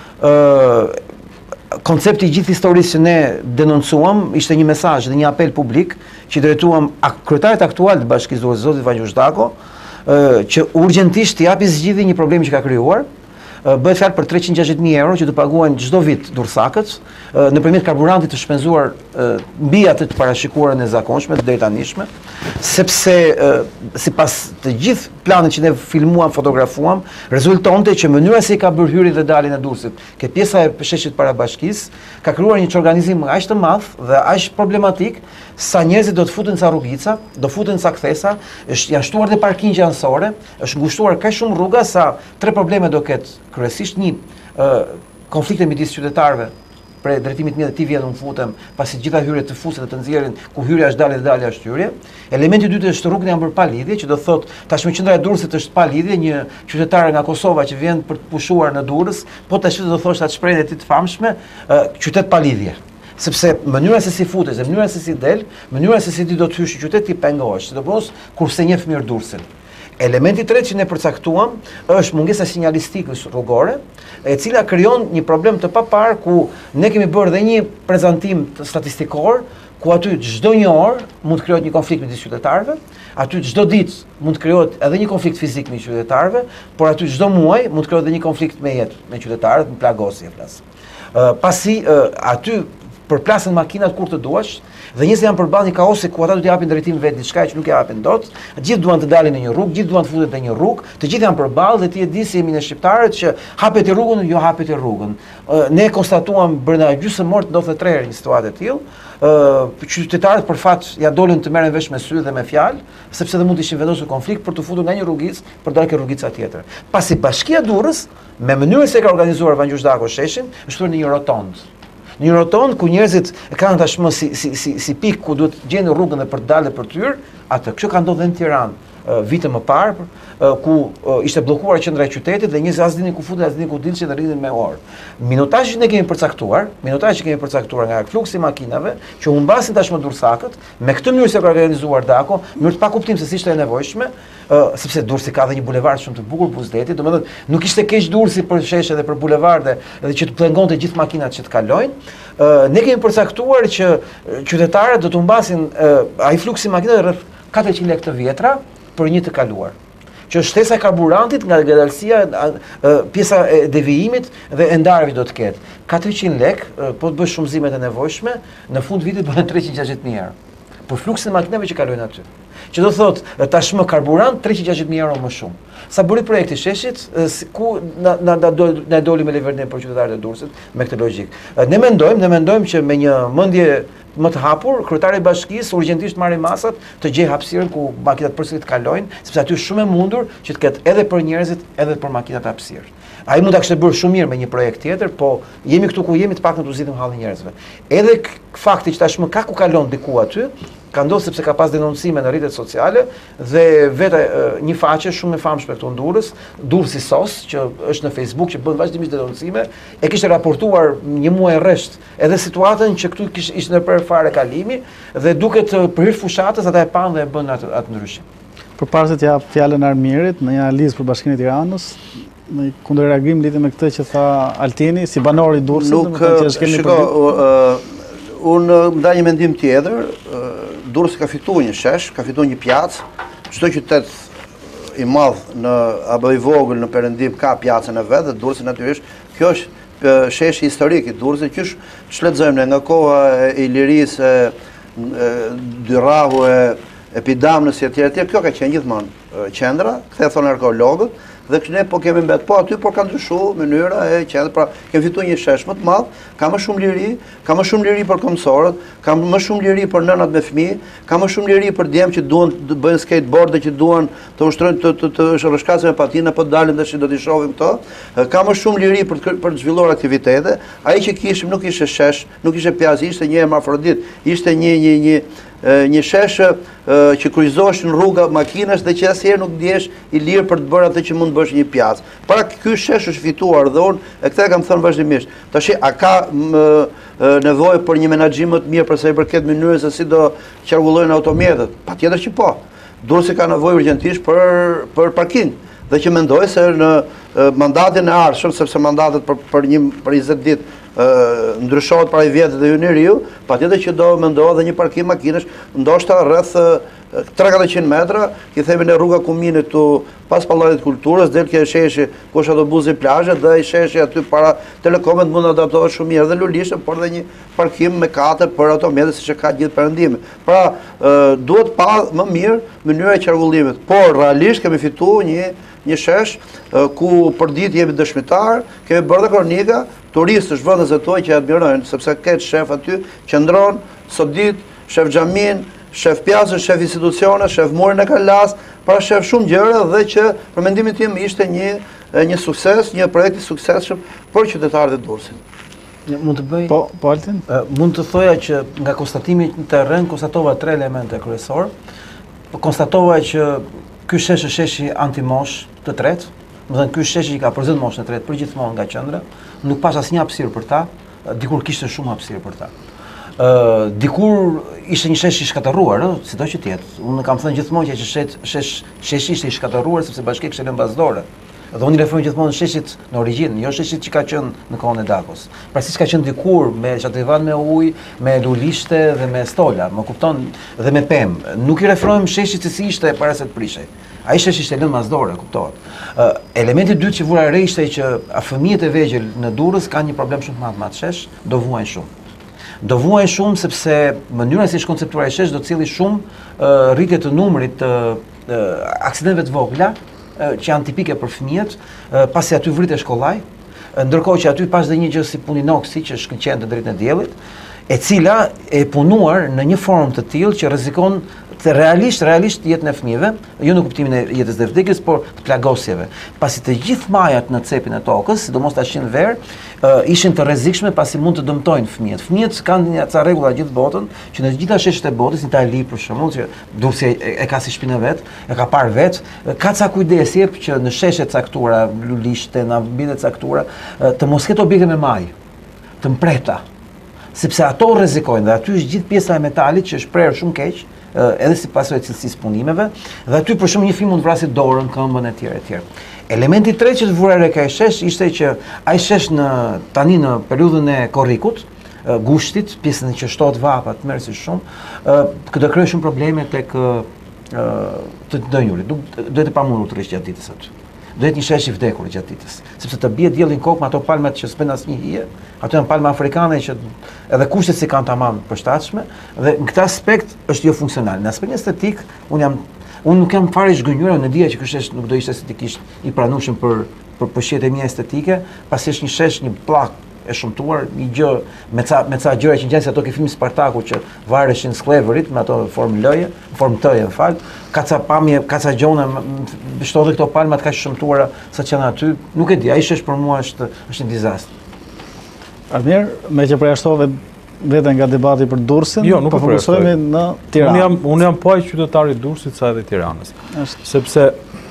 Koncepti i gjithë historisë që ne denoncuam ishte një mesazh dhe një apel publik që drejtuam kryetarit aktual të Bashkisë Durrës, zotit Vagjush Dako, që urgjentisht t'i japi zgjidhje një problemi që ka krijuar. Bëhet fjalë për 360.000 euro që të paguajnë çdo vit dursakët nëpërmjet karburantit të shpenzuar mbi atë të parashikuarën e zakonshme, të drejtanishme, sepse sipas të gjithë planet që ne filmuam, fotografuam, rezultonte që mënyra se i ka bërë hyrjen dhe daljen e Durrësit, ke pjesa e sheshit para bashkisë, ka krijuar një organizim aq të madh dhe aq problematik sa njerëzit do të futen ca rrugica, do futen ca kthesa, janë shtuar dhe parkingje anësore, është ngushtuar kaq shumë rruga sa 3 probleme do ketë. Kryesisht një konflikte midis qytetarëve për drejtimit mirë ti vjen unë futem, pasi gjitha hyrjet të fuset dhe të nxjerrin ku hyrja është dalë dhe dalja është hyrje. Elementi i dytë është rrugën janë bërë pa lidhje, që do thotë tashmë qendra e Durrësit është pa lidhje, një qytetare nga Kosova që vjen për të pushuar në Durrës, po tash do thoshte atë shprehje e tij të famshme, qytet pa lidhje. Sepse mënyra se si futesh, mënyra se si del, mënyra se si ti do të hysh në qytet ti pengohesh, sidomos kurse njeh mirë Durrësin. Elementi i tretë që ne përcaktuam është mungesa sinjalistikës rrugore, e cila krijon një problem të papar ku ne kemi bërë dhe një prezantim statistikor, ku aty çdo një orë mund të krijohet një konflikt midis qytetarëve, aty çdo ditë mund të krijohet edhe një konflikt fizik me qytetarëve, por aty çdo muaj mund të krijohet edhe një konflikt me jetë me qytetarët, me plagosje flas. Pasi aty përplasen makinat kur të duash, dhe njerëzit janë përballë një kaosi ku ata do të japin drejtim vetë diçka që nuk e japin dot, të gjithë duan të dalin në një rrugë, gjithë duan të futen te një rrugë, të gjithë janë përballë dhe ti e di si jemi ne shqiptarët që hapet i rrugën, jo hapet i rrugën. Ne konstatuam brenda gjysmëore ndodhet 3 herë një situatë e tillë. Qytetarët për fat ja dolën të merren vesh me sy dhe me fjalë, sepse dhe mund të ishin vendosur konflikt për të futur nga një rrugicë për dalë ke rrugica tjetër. Pasi Bashkia e Durrës, me mënyrën se ka organizuar Vangjush Dako sheshin, është thënë në një rotondë. Një rotondë ku njerëzit kanë tashmë si pikë ku duhet të gjejnë rrugën dhe për të dalë për tyr, atë. Kjo ka ndodhur në Tiranë vite më parë, ku ishte bllokuar qendra e qytetit dhe njerëzit as dinin ku futen, as dinin ku dilshin dhe rrinin me orë. Minutazhin e kemi përcaktuar, nga fluksi i makinave që humbasin tashmë Durrësakët, me këtë mënyrë se ka organizuar Dako, mënyrë të pakuptim se si ishte e nevojshme, sepse Durrësi ka dhe një bulevard shumë të bukur Buzdeti, domethënë nuk ishte keq Durrësi për sheshe dhe për bulevarde dhe që të pengonte gjithë makinat që të kalojnë. Ne kemi përcaktuar që qytetarët do të humbasin ai fluksi i makinave rreth 400 lekë të vjetra për një të kaluar. Që shtesa e karburantit nga ngadalësia, pjesa e devijimit dhe e ndarjeve do të ketë 400 lekë, po të bësh shumëzimet e nevojshme, në fund vitit bëhen 360.000 euro. Për fluksin e makinave që kalojnë aty. Që do thotë tashmë karburant 360.000 euro më shumë. Sa bëri projekti sheshit, ku na doli me leverdin për qytetarët e Durrësit me këtë logjik. Ne mendojmë që me një mendje më të hapur, kryetari i bashkisë urgjentisht marrë masat të gjejë hapësirën ku makinat përsëri të kalojnë, sepse aty është shumë e mundur që të ketë edhe për njerëzit, edhe për makinat hapësirë. Ai mund ta kishte bërë shumë mirë me një projekt tjetër, po jemi këtu ku jemi të paktën të uzitëm hallin njerëzve. Edhe fakti që tashmë ka ku kalon diku aty, ka ndodhur sepse ka pas denoncime në rrjetet sociale dhe vetë një faqe shumë e famshme këtu në Durrës, Durrësi Sos, që është në Facebook, që bën vazhdimisht denoncime, e kishte raportuar një muaj rresht edhe situatën që këtu ishte në për fare kalimi dhe duket për hir fushatës ata e panë dhe e bën atë ndryshim. Përpara se të jap fjalën Armirit në një analizë për Bashkinë e Tiranës, në kundërreagim lidhur me këtë që tha Altini, si banor i Durrësit, unë ndaj një mendim tjetër, Durrësi ka fituar një shesh, ka fituar një pjacë, çdo qytet i madh në apo i vogël në perëndim ka pjacën e vet dhe Durrësi natyrisht, kjo është sheshi historik i Durrësit, që shfletzojmë nga koha e Ilirisë, Dyrahu, Epidamnës e tjerë, kjo ka qenë gjithmonë qendra, këtë thonë arkeologët, dhe ne po kemi mbet po aty, por ka ndryshuar mënyra e qendrës, pra kemi fituar një shesh më të madh, ka më shumë liri, ka më shumë liri për komsorët, ka më shumë liri për nënat me fëmijë, ka më shumë liri për djemt që duan të bëjnë skateboard dhe që duan të ushtrojnë të rrshkasin me patinë, apo dalin tash do t'i shohim këto, ka më shumë liri për të zhvilluar aktivitete. Ai që kishim nuk ishte shesh, nuk ishte pjazë, ishte një hermafrodit, ishte një shesh që kryqëzohesh në rruga makinash dhe që asnjëherë nuk ndihesh i lirë për të bërë atë që mund të bësh një pjazë. Pra ky shesh është fituar dhe unë e këtë e kam thënë vazhdimisht. Tash a ka nevojë për një menaxhim më të mirë për sa i përket mënyrës se si do qarkullojnë automjetët? Patjetër që po. Durrësi ka nevojë urgjentisht për parking. Dhe që mendoj se në mandatin e ardhshëm, sepse mandatet për 20 ditë ndryshohet para vjetit dhe Juniriu, patjetër që do mendohet dhe një parkim makinash, ndoshta rreth 300 metra, që themi në rruga Kuminit tu pas Pallatit Kulturës, del ke sheshi ku është autobusi plazhe dhe ai sheshi aty para Telekomit mund të adaptohet shumë mirë dhe Lulishte, por dhe një parkim me kate për automjete siç e ka gjithë perëndimi. Pra duhet pa më mirë mënyra e qarkullimit, por realisht kemi fituar një shesh ku për ditë jemi dëshmitar, kemi bërë dhe kronika, turistësh vendase tuaj që admirojnë, sepse këtë shef aty qëndron sot ditë, shef xhamin, shef pjazën, shef institucione, shef murin e Kalas, pra shef shumë gjëra dhe që për mendimin tim ishte një sukses, një projekt i suksesshëm për qytetarët e Durrësit. Mund të bëj? Po, Altin? Mund të thoja që nga konstatimi në terren konstatova 3 elemente kryesor. Konstatova që ky shesh është sheshi antimosh të tretë, do të thënë ky sheshi që ka për 10 moshë të tretë përgjithmonë nga qendra, nuk pas asnjë hapësirë për ta, dikur kishte shumë hapësirë për ta. Dikur ishte një shesh i shkatërruar, sido që tjetë. Unë kam thënë gjithmonë që sheshi ishte i shkatërruar sepse bashkia kishte lënë bazdore. Dhe unë i referoj gjithmonë sheshit në origjinë, jo sheshit që ka qenë në kohën e Dakos. Pra siç ka qenë dikur me çadrivan me ujë, me lulishte dhe me stola, më kupton, dhe me pemë. Nuk i referojmë sheshit si ishte para se të prishej. Ai sheshi ishte lënë masdore, kuptohet. Elementi i dytë që vura re ishte që fëmijët e vegjël në Durrës kanë një problem shumë të madh me atë shesh, do vuajnë shumë. Do vuajnë shumë sepse mënyra si është konceptuar ai shesh do të cilë shumë rritje të numrit të aksidenteve të vogla që janë tipike për fëmijët, pasi aty vritet shkollaj, ndërkohë që aty pas dhe një gjë si puninoksi që shkëlqen të drejtën e diellit, e cila e punuar në një formë të tillë që rrezikon realisht jetën e fëmijëve, jo në kuptimin e jetës dhe vdekjes, por të plagosjeve. Pasi të gjithë majat në cepin e tokës, sidomos tashin verë, ishin të rrezikshme pasi mund të dëmtojnë fëmijët. Fëmijët kanë një ca rregulla gjithë botën, që në të gjitha sheshet e botës, në Itali për shembull, që Durrësi e ka si shpinë vet, e ka parë vet, ka ca kujdes jep që në sheshe të caktuara, lulishte, në ambjente të caktuara, të mos ketë objekte me maj, të mprehta. Sepse ato rrezikojnë dhe aty është gjithë pjesa e metalit që është prerë shumë keq, edhe si pasojë të cilësisë punimeve, dhe aty për shumë një fëmijë mund të vrasë dorën, këmbën etj. Elementi i tretë që të vura re ka ai shesh ishte që ai shesh tani në periudhën e korrikut, gushtit, pjesën që shtohet vapa, të merr si shumë, do krijojë shumë probleme tek të dënjurit. Duhet të pamundur të rrish gjatë ditës aty. Duhet një shesh i vdekur gjatë ditës, sepse të bie dielli në kokë me ato palmat që s'bën asnjë hije, ato janë palma afrikane që edhe kushtet si kanë tamam përshtatshme dhe në këtë aspekt është jo funksional. Në aspektin estetik, unë nuk jam fare i zgënjur, në dia që ky shesh nuk do ishte estetikisht i pranueshëm për përshjetjet e mia estetike, pasi është një shesh, një pllak e shëmtuar, një gjë me ca gjëra që ngjanë si ato ke filmi Spartaku që vareshin skleverit me ato formë L-je, formë T-je, m'fal, ka ca pamje, ka ca gjona, shtohet këto palmat kaq shëmtuara sa që janë aty, nuk e di, ai shesh për mua është një dizastër. Admir, me që përjashtove veten nga debati për Durrësin, po fokusohemi në Tiranë. Unë jam po aq qytetar i Durrësit sa edhe Tiranës. Sepse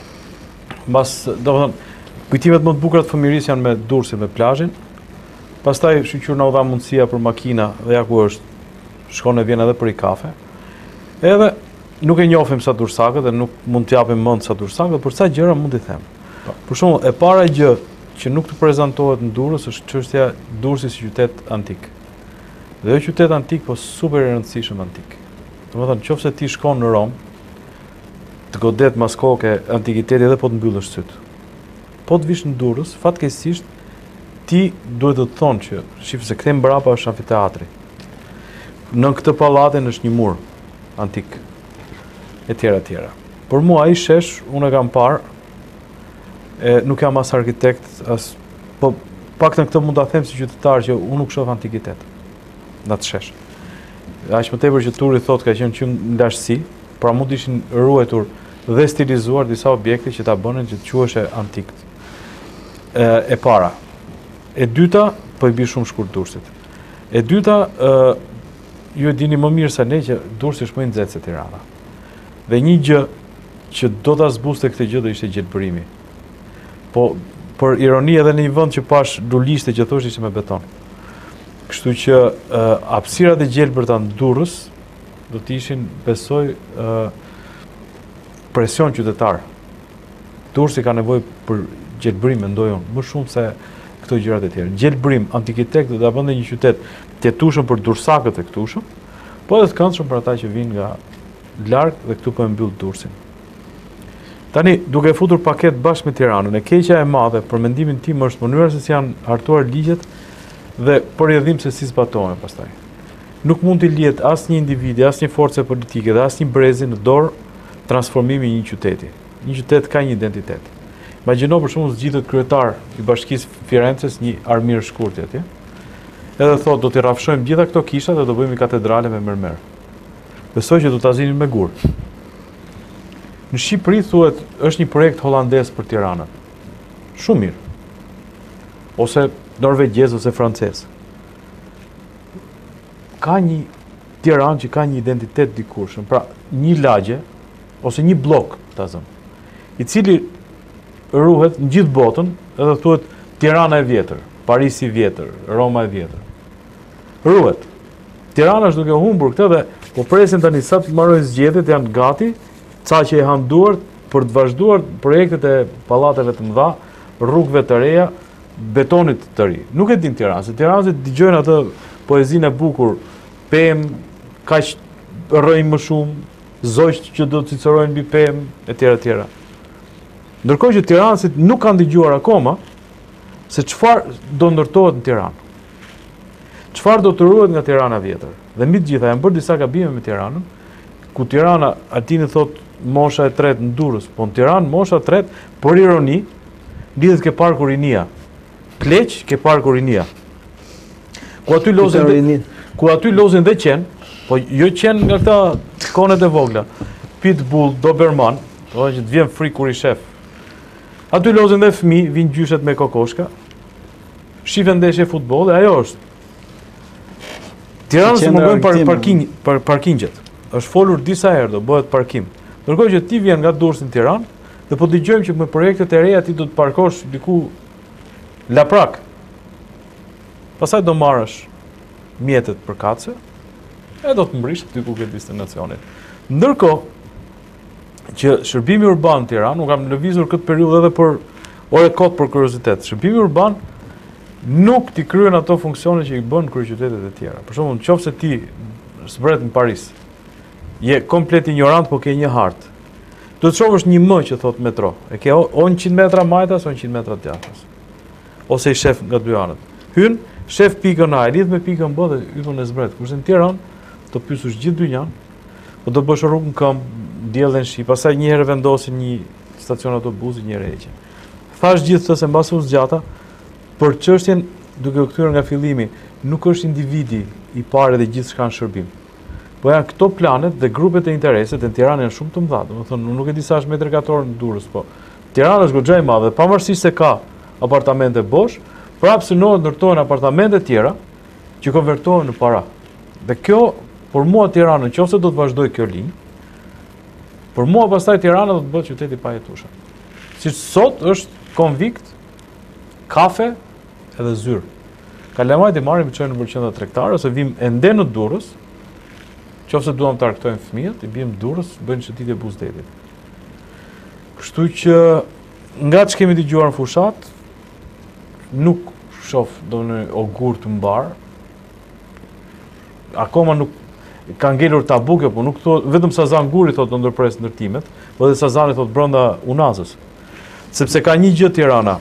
kujtimet më të bukura të fëmijërisë janë me Durrësin, me plazhin. Pastaj shqyqur na u dha mundësia për makina dhe ja ku është shkon e vjen edhe për i kafe. Edhe nuk e njohim sa dursakët dhe nuk mund t'japim mend sa dursakët, por sa gjëra mund t'i them. Për shembull, e para gjë që nuk të prezantohet në Durrës është çështja Durrësi si qytet antik. Dhe jo qytet antik, po super i rëndësishëm antik. Domethënë, nëse ti shkon në Rom, të godet maskoke antikiteti edhe po të mbyllësh syt. Po të vish në Durrës, fatkeqësisht ti duhet të thonë që shif se këthe mbrapa është amfiteatri. Në këtë pallatin është një mur antik, etj. Por mua ai shesh, unë e kam parë, nuk jam as arkitekt, po pak në këtë mund ta them si qytetar që unë nuk shoh antikitet në atë shesh. Aq më tepër që turi thotë ka qenë që në lashësi, pra mund të ishin ruajtur dhe stilizuar disa objekte që ta bënin që të quheshe antik. E para. E dyta, po i bi shumë shkurt Durrësit. E dyta, ju e dini më mirë se ne që Durrësi është më i nxehtë se Tirana. Dhe një gjë që do ta zbuste këtë gjë do ishte gjelbërimi. Po për ironi edhe në një vend që pash lulishte që thosh ishte me beton. Kështu që hapësirat e gjelbërta në Durrës do të ishin, besoj, presion qytetar. Durrësi ka nevojë për gjelbërim, mendoj unë, më shumë se këto gjërat e tjera. Gjelbërim, antikitet do ta bënte një qytet të jetueshëm për dursakët e këtushëm, po edhe të këndshëm për ata që vinë nga larg dhe këtu po e mbyll Durrësin. Tani, duke futur paket bashkë me Tiranën, e keqja e madhe për mendimin tim është mënyra se si janë hartuar ligjet dhe përjedhim se si zbatohen pastaj. Nuk mund të lihet asnjë individi, asnjë force politike dhe asnjë brezi në dorë transformimi i një qyteti. Një qytet ka një identitet. Imagjino për shembull zgjidhet kryetar i bashkisë Firences një armir shkurti atje. Edhe thotë do t'i rrafshojmë gjitha këto kisha dhe do bëjmë një katedrale me mermer. Besoj që do ta zinin me gur. Në Shqipëri thuhet është një projekt holandez për Tiranën. Shumë mirë. Ose norvegjez ose francez. Ka një Tiranë që ka një identitet dikurshëm, pra një lagje ose një blok, ta zëm, i cili ruhet në gjithë botën, edhe thuhet Tirana e vjetër, Parisi i vjetër, Roma e vjetër. Ruhet. Tirana është duke humbur këtë dhe po presin tani sa të marrojnë zgjedhjet, janë gati, ca që e han duart, për të vazhduar projektet e pallateve të mëdha, rrugëve të reja, betonit të ri. Nuk e din Tiranë, se tiranësit dëgjojnë atë poezinë e bukur, pemë, kaq rrojmë më shumë, zogjt që do të cicerojnë mbi pemë, etj. Ndërkohë që tiranësit nuk kanë dëgjuar akoma se çfarë do ndërtohet në Tiranë. Çfarë do të ruhet nga Tirana vjetër. Dhe mbi të gjitha janë bërë disa gabime me Tiranën, ku Tirana Altini thot mosha e tretë në Durrës, po në Tiranë mosha e tretë, për ironi, lidhet ke parku Rinia. Pleq ke parku Rinia. Ku aty lozin dhe qenë, po jo qenë nga këta konet e vogla. Pitbull, Doberman, që të vjen frikë kur i shef. Aty lozin dhe fëmijë, vinë gjyshet me kokoshka, shifen ndeshje futboll, dhe ajo është. Tiranës më bëjmë parkingjet. Është folur disa herë do bëhet parkim. Ndërkohë që ti vjen nga Durrësi në Tiranë dhe po dëgjojmë që me projektet e reja ti do të parkosh diku laprak. Pastaj do marrësh mjetet për kace e do të mbrisht diku ke destinacionit. Ndërkohë që shërbimi urban në Tiranë, unë kam lëvizur këtë periudhë edhe për ore kot për kuriozitet. Shërbimi urban nuk t'i kryen ato funksione që i bën kryeqytetet e tjera. Për shembull, nëse ti zbret në Paris, je komplet ignorant, po ke një hartë. Do të shohësh një M që thot metro. E ke o 100 metra majtas, o 100 metra djathtas. Ose i shef nga dy anët. Hyn, shef pikën A, e lidh me pikën B dhe hypën e zbret. Kurse në Tiranë, do pyesësh gjithë dynjan, po do bësh rrugën këmbë, diellën shi, pastaj një herë vendosin një stacion autobusi, një herë heqin. Thash gjithë këtë se mbas u zgjata, për çështjen duke u kthyer nga fillimi, nuk është individi i parë dhe gjithçka në shërbim. Po janë këto planet dhe grupet e interesit në Tiranë janë shumë të mëdha. Domethënë, nuk e di sa është metër katror në Durrës, po Tirana është goxha e madhe, pavarësisht se ka apartamente bosh, prapë synohet ndërtohen apartamente tjera që konvertohen në para. Dhe kjo, për mua Tirana, nëse do të vazhdojë kjo linjë, për mua pastaj Tirana do të bëhet qytet i pajetueshëm. Siç sot është konvikt kafe edhe zyrë. Kalamajt i marrim çojnë në qendra tregtare ose vim ende në Durrës. Qofse duam të arktojmë fëmijët, i bjem Durrës, bëjnë shëtitje Buzdetit. Kështu që nga që kemi dëgjuar në fushat, nuk shoh ndonjë ogur të mbar. Akoma nuk ka ngelur tabu kjo, po nuk thot vetëm Sazan Guri thot do ndërpres ndërtimet, po edhe Sazani thot brenda Unazës. Sepse ka një gjë Tirana.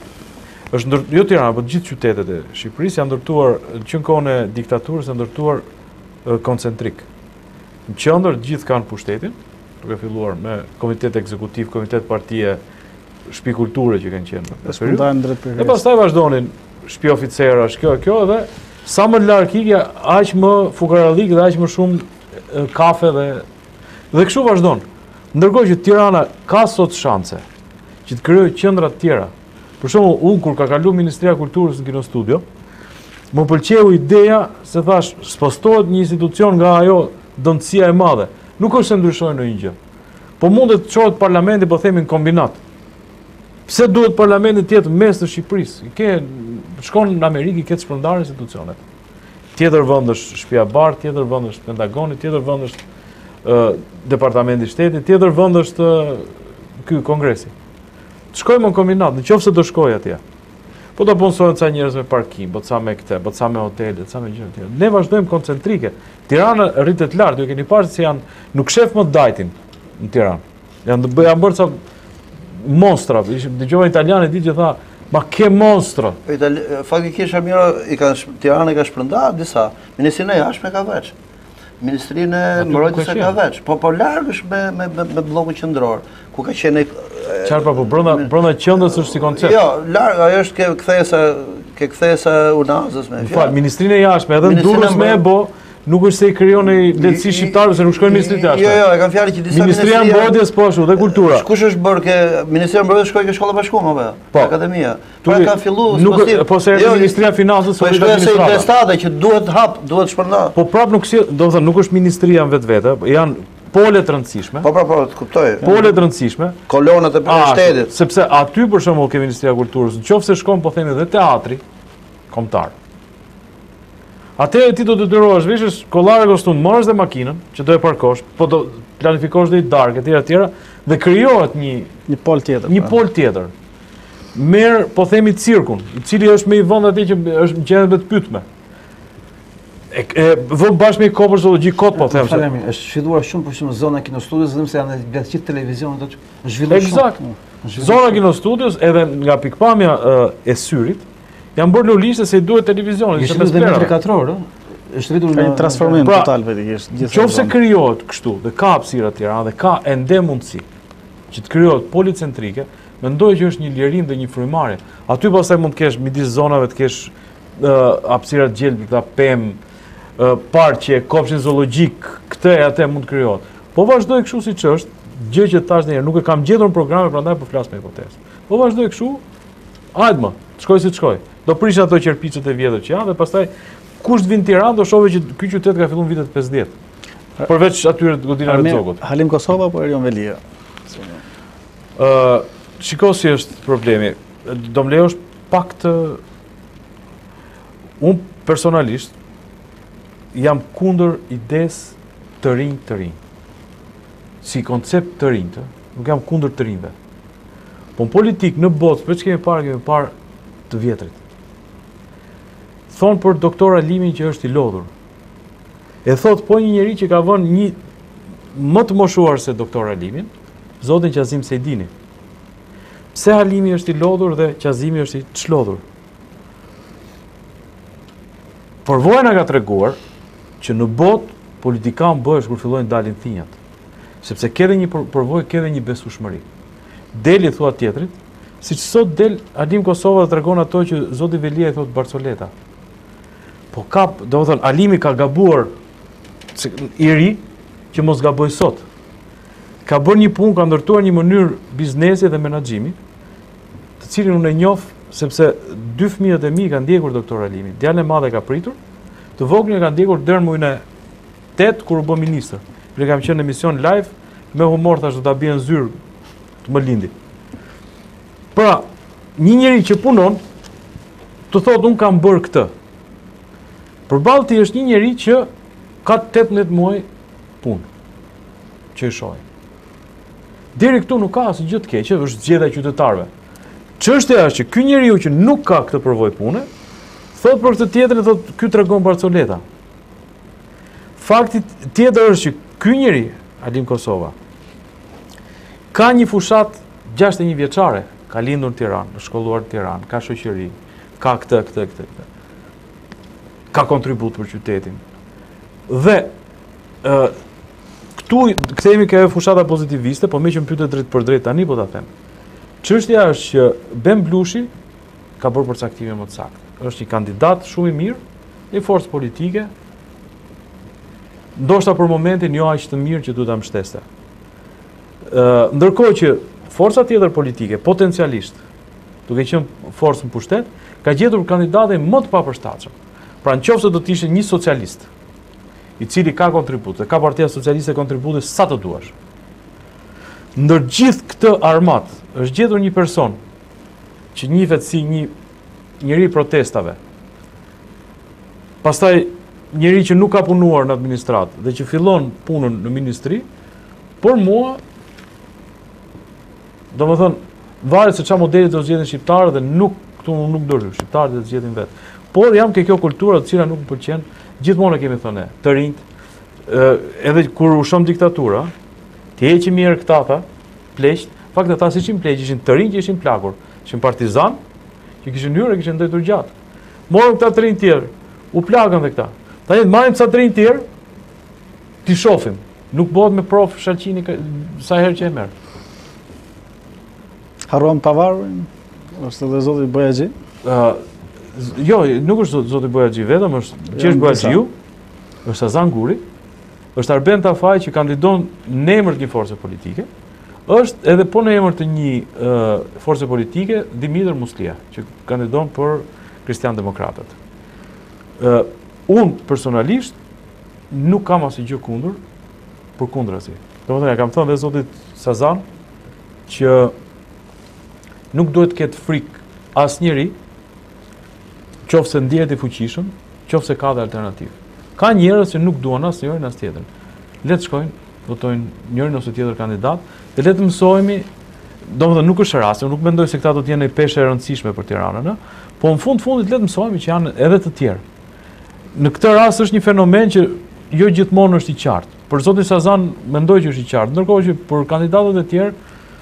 Jo Tirana, por gjithë qytetet e Shqipërisë janë ndërtuar që në kohën e diktaturës janë ndërtuar koncentrik. Në qendër gjithë kanë pushtetin, duke filluar me komitet ekzekutiv, komitet partie, shtëpi kulture që kanë qenë në periudhë. E pastaj vazhdonin shtëpi oficerash, kjo edhe sa më larg ikja, aq më fukarallik dhe aq më shumë kafe dhe kështu vazhdon. Ndërkohë që Tirana ka sot shanse që të krijojë qendra të tjera. Për shembull, unë kur ka kalu Ministria e Kulturës në Kino Studio, më pëlqeu ideja se thash, spostohet një institucion nga ajo dëmtësia e madhe. Nuk është se ndryshojnë ndonjë gjë. Po mundet të çohet parlamenti, po themi në kombinat. Pse duhet parlamenti të jetë mes të Shqipërisë? Shkon në Amerikë, ke shpërndarë institucionet. Tjetër vend është Shtëpia e Bardhë, tjetër vend është Pentagoni, tjetër vend është Departamenti i Shtetit, tjetër vend është ky Kongresi. Shkojmë në kombinat, nëse do shkoj atje. Po do punsohen ca njerëz me parkim, po ca me këtë, po ca me hotele, ca me gjëra të tjera. Ne vazhdojmë koncentrike. Tirana rritet lart, ju keni parë se nuk shef më dajtin në Tiranë. Janë bërë ca monstra. Dëgjova italianë ditë që tha, ma ke monstra. Faktikisht Amira Tirana ka shpërndar disa. Ministrinë e jashtme ka veç. Ministrinë e Mbrojtjes ka veç. Po larg është me bllokun qendror, ku ka qenë Qarë pra, po brenda qendrës është si koncept? Jo, larg, ajo është ke kthesa Unazës me fjalë. Ministrinë e jashtme, edhe në Durrës me e bo, nuk është se i krijon lehtësi shqiptarëve se nuk shkojnë ministritë jashtë. Jo, e kanë fjalë që disa Ministria e Mbrojtjes po ashtu dhe kultura. Kush është bërë ke Ministria e Mbrojtjes shkoi ke shkolla bashkuar apo? Po, akademia. Pra kanë filluar po se Ministria e Financës po shkoi se investada që duhet hap, duhet shpërndar. Po prap nuk si, do të thënë nuk është ministria vetvete, janë pole të rëndësishme. Po, të kuptoj. Pole të rëndësishme. Kolonat e shtetit. Sepse aty për shembull ke Ministria e Kulturës, nëse shkon po themi dhe teatri kombëtar. Atëherë ti do të detyrohesh veshësh kollare kostum, marrësh dhe makinën që do e parkosh, po do planifikosh dhe i darkë, etj. Dhe krijohet Një pol tjetër. një pol tjetër. Merë, po themi, cirkun, i cili është me i vend atje që është gjendet me të pyetme. Vë bashkë me kopër zoologji kot, po them. Falemi, është zhvilluar shumë për shumë zona kinostudios, vetëm se janë blet gjithë televizionet aty. Është zhvilluar shumë. Eksakt. Zona kinostudios edhe nga pikpamja e syrit janë bërë lulishte se i duhet televizionit. Është edhe metri katror, ë? Është rritur Ka një transformim Pra, total vetikisht. Qofse krijohet kështu dhe ka hapësira të tjera dhe ka ende mundësi që të krijohet policentrike, mendoj që është një lirim dhe një frymarrje. Aty pastaj mund të kesh midis zonave të kesh hapësira të gjelbë, këta pemë, parqe, kopshin zoologjik, këtë e atë mund të krijohet. Po vazhdoj kështu siç është, gjë që thash ndonjëherë, nuk e kam gjetur në programe, prandaj po flas me hipotezë. Po vazhdoj kështu, hajde më, shkoj si të shkoj. Do prish ato qerpiçet e vjetër që janë dhe pastaj kush të vinë në Tiranë do shohë që ky qytet ka filluar në vitet 50. Përveç atyre të godinave të zogut. Halim Kosova apo Erion Velia? Shiko si është problemi. Do më lejosh pak të... Unë personalisht jam kundër ides të rinj. Si koncept të rinj, nuk jam kundër të rinjve. Po në politik, në botë, për që kemi parë të vjetrit. Thonë për doktor Alimin që është i lodhur. E thotë po një njeri që ka vënë një më të moshuar se doktor Alimin, zotin Qazim Sejdini. Pse Alimi është i lodhur dhe Qazimi është i çlodhur? Përvojna ka treguar që në botë politikan bëhesh kur fillojnë dalin thinjat. Sepse ke dhe një përvojë, ke dhe një besueshmëri. Deli thua tjetrit, siç sot del Alim Kosova dhe tregon ato që zoti Velia i thotë Barcoleta. Po do të thënë, Alimi ka gabuar i ri që mos gaboj sot. Ka bërë një punë, ka ndërtuar një mënyrë biznesi dhe menaxhimi, të cilin unë e njoh sepse 2 fëmijët e mi kanë ndjekur doktor Alimi. Djalën e madhe ka pritur, të voglin e kanë ndjekur deri në muajin e 8 kur u bë ministër. Ne kam qenë në emision live me humor, thash do ta bien zyrë të më lindi. Pra, një njeri që punon të thotë unë kam bërë këtë. Përballë ti është një njeri që ka 18 muaj punë që i shohin. Deri këtu nuk ka asgjë të keqe, është zgjedhja e qytetarëve. Çështja është që ky njeriu që nuk ka këtë përvojë pune, thotë për këtë tjetër, thotë ky tregon Barcoleta. Fakti tjetër është që ky njeri, Alim Kosova, ka një fushat 61 vjeçare, ka lindur në Tiranë, është shkolluar në Tiranë, ka shoqëri, ka këtë. Ka kontribut për qytetin. Dhe këtu kthehemi ke fushata pozitiviste, po më që më pyetet drejt për drejt tani po ta them. Çështja është që Ben Blushi ka bërë përcaktime më të saktë. Është një kandidat shumë i mirë, një forcë politike, ndoshta për momentin jo aq të mirë që duhet ta mbështeste. Ndërkohë që forca tjetër politike potencialisht, duke qenë forcë në pushtet, ka gjetur kandidatin më të papërshtatshëm. Pra në qoftë se do të ishte një socialist, i cili ka kontribute, ka Partia Socialiste kontribute sa të duash. Ndër gjithë këtë armat, është gjetur një person që njihet si një njeri protestave. Pastaj njeri që nuk ka punuar në administratë dhe që fillon punën në ministri, por mua, domethënë, varet se çfarë modeli do zgjedhin shqiptarët dhe këtu nuk do shqiptarët të zgjedhin vetë. Por jam ke kjo kultura të cila nuk më pëlqen, gjithmonë kemi thënë, të rinjt, edhe kur u shom diktatura, të heqim mirë këta, pleqt, fakt ata si ishin pleqt, ishin të rinj që ishin plakur, ishin partizan, që kishin hyrë e kishin ndajtur gjatë. Morëm këta të rinj tjerë, u plagën dhe këta. Tani marrim ca të rinj tjerë, ti shohim, nuk bëhet me prof Shalqini sa herë që e merr. Harruam pavarur, është edhe zoti Bojaxhi. Jo, nuk është zoti Bojaxhi vetëm, është Qesh Bojaxhiu, është Sazan Guri, është Arben Tafaj që kandidon në emër të një force politike, është edhe po në emër të një force politike Dimitër Muslia, që kandidon për Kristian Demokratët. Unë personalisht nuk kam asgjë kundër, për kundrazi. Domethënë, ja kam thënë dhe zotit Sazan që nuk duhet të ketë frikë asnjëri, qoftë se ndihet i fuqishëm, qoftë se ka dhe alternativë. Ka njerëz që nuk duan as njërin as tjetrin. Le të shkojnë votojnë njërin ose tjetër kandidat, dhe le të mësojmë, domethënë nuk është rasti, unë nuk mendoj se këta do të jenë një peshë e rëndësishme për Tiranën, po në fundit le të mësojmë që janë edhe të tjerë. Në këtë rast është një fenomen që jo gjithmonë është i qartë. Për zotin Sazan mendoj që është i qartë, ndërkohë që për kandidatët e tjerë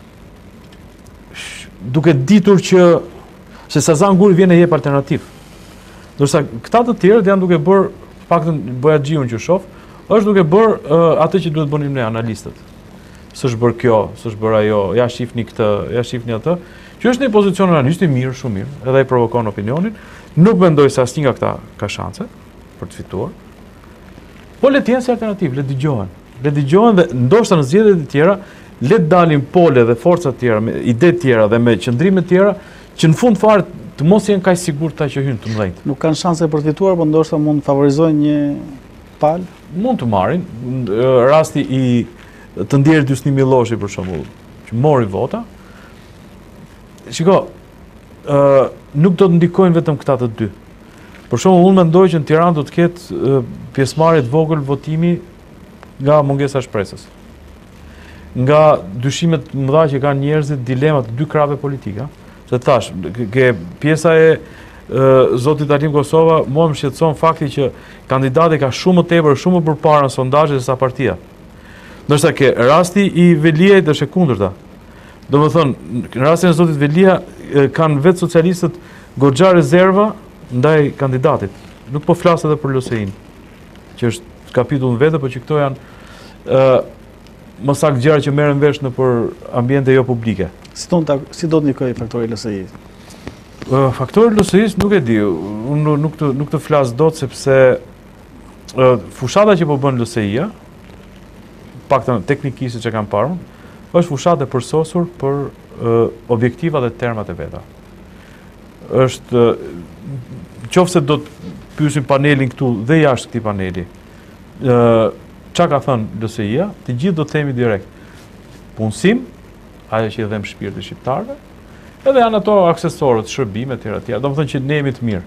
duke ditur që se Sazan Guri vjen e jep alternativë. Ndërsa këta të tjerët janë duke bërë, paktën Bojaxhiun që shoh, është duke bërë atë që duhet bënim ne analistët. S'është bërë kjo, s'është bërë ajo, ja shifni këtë, ja shifni atë, që është një pozicion analisti mirë, shumë mirë, edhe ai provokon opinionin. Nuk mendoj se asnjë nga këta ka shanse për të fituar. Po le të jenë si alternativë, le dëgjohen dhe ndoshta në zgjedhjet e tjera le të dalin pole dhe forca të tjera, me ide të tjera dhe me qëndrime të tjera që në fund fare të mos jenë kaq sigurt ta që hyjnë të mëdhenjt. Nuk kanë shanse për të fituar, por ndoshta mund të favorizojnë një palë. Mund të marrin rasti i të ndjerit Hysni Milloshi për shembull, që mori vota. Shiko, nuk do të ndikojnë vetëm këta të dy. Për shembull, unë mendoj që në Tiranë do të ketë pjesëmarrje të vogël votimi nga mungesa e shpresës. Nga dyshimet mëdha që kanë njerëzit, dilemat të dy krave politika. Se thash, ke pjesa e zotit Alim Kosova, mua më shqetëson fakti që kandidati ka shumë më tepër, shumë më përpara në sondazhe se sa partia. Ndërsa ke rasti i Veliajt është e kundërta. Domethënë, në rastin e zotit Velia kanë vetë socialistët goxha rezerva ndaj kandidatit. Nuk po flas edhe për LSI-n, që është kapitull vetë, por që këto janë më saktë gjëra që merren vesh në për ambiente jo publike. Si do të ndikojë faktori LSI? Faktori LSI-s nuk e di. Unë nuk të flas dot sepse fushata që po bën LSI-ja, paktën teknikisht që kanë parë, është fushatë e përsosur për objektivat dhe termat e veta. Është qofse do të pyesim panelin këtu dhe jashtë këtij paneli. Çka ka thënë LSI-ja, të gjithë do të themi direkt. Punësim, ajo që i dhem shpirtit shqiptarëve, edhe janë ato aksesorët, shërbime të tjera. Domethënë që ne jemi të mirë.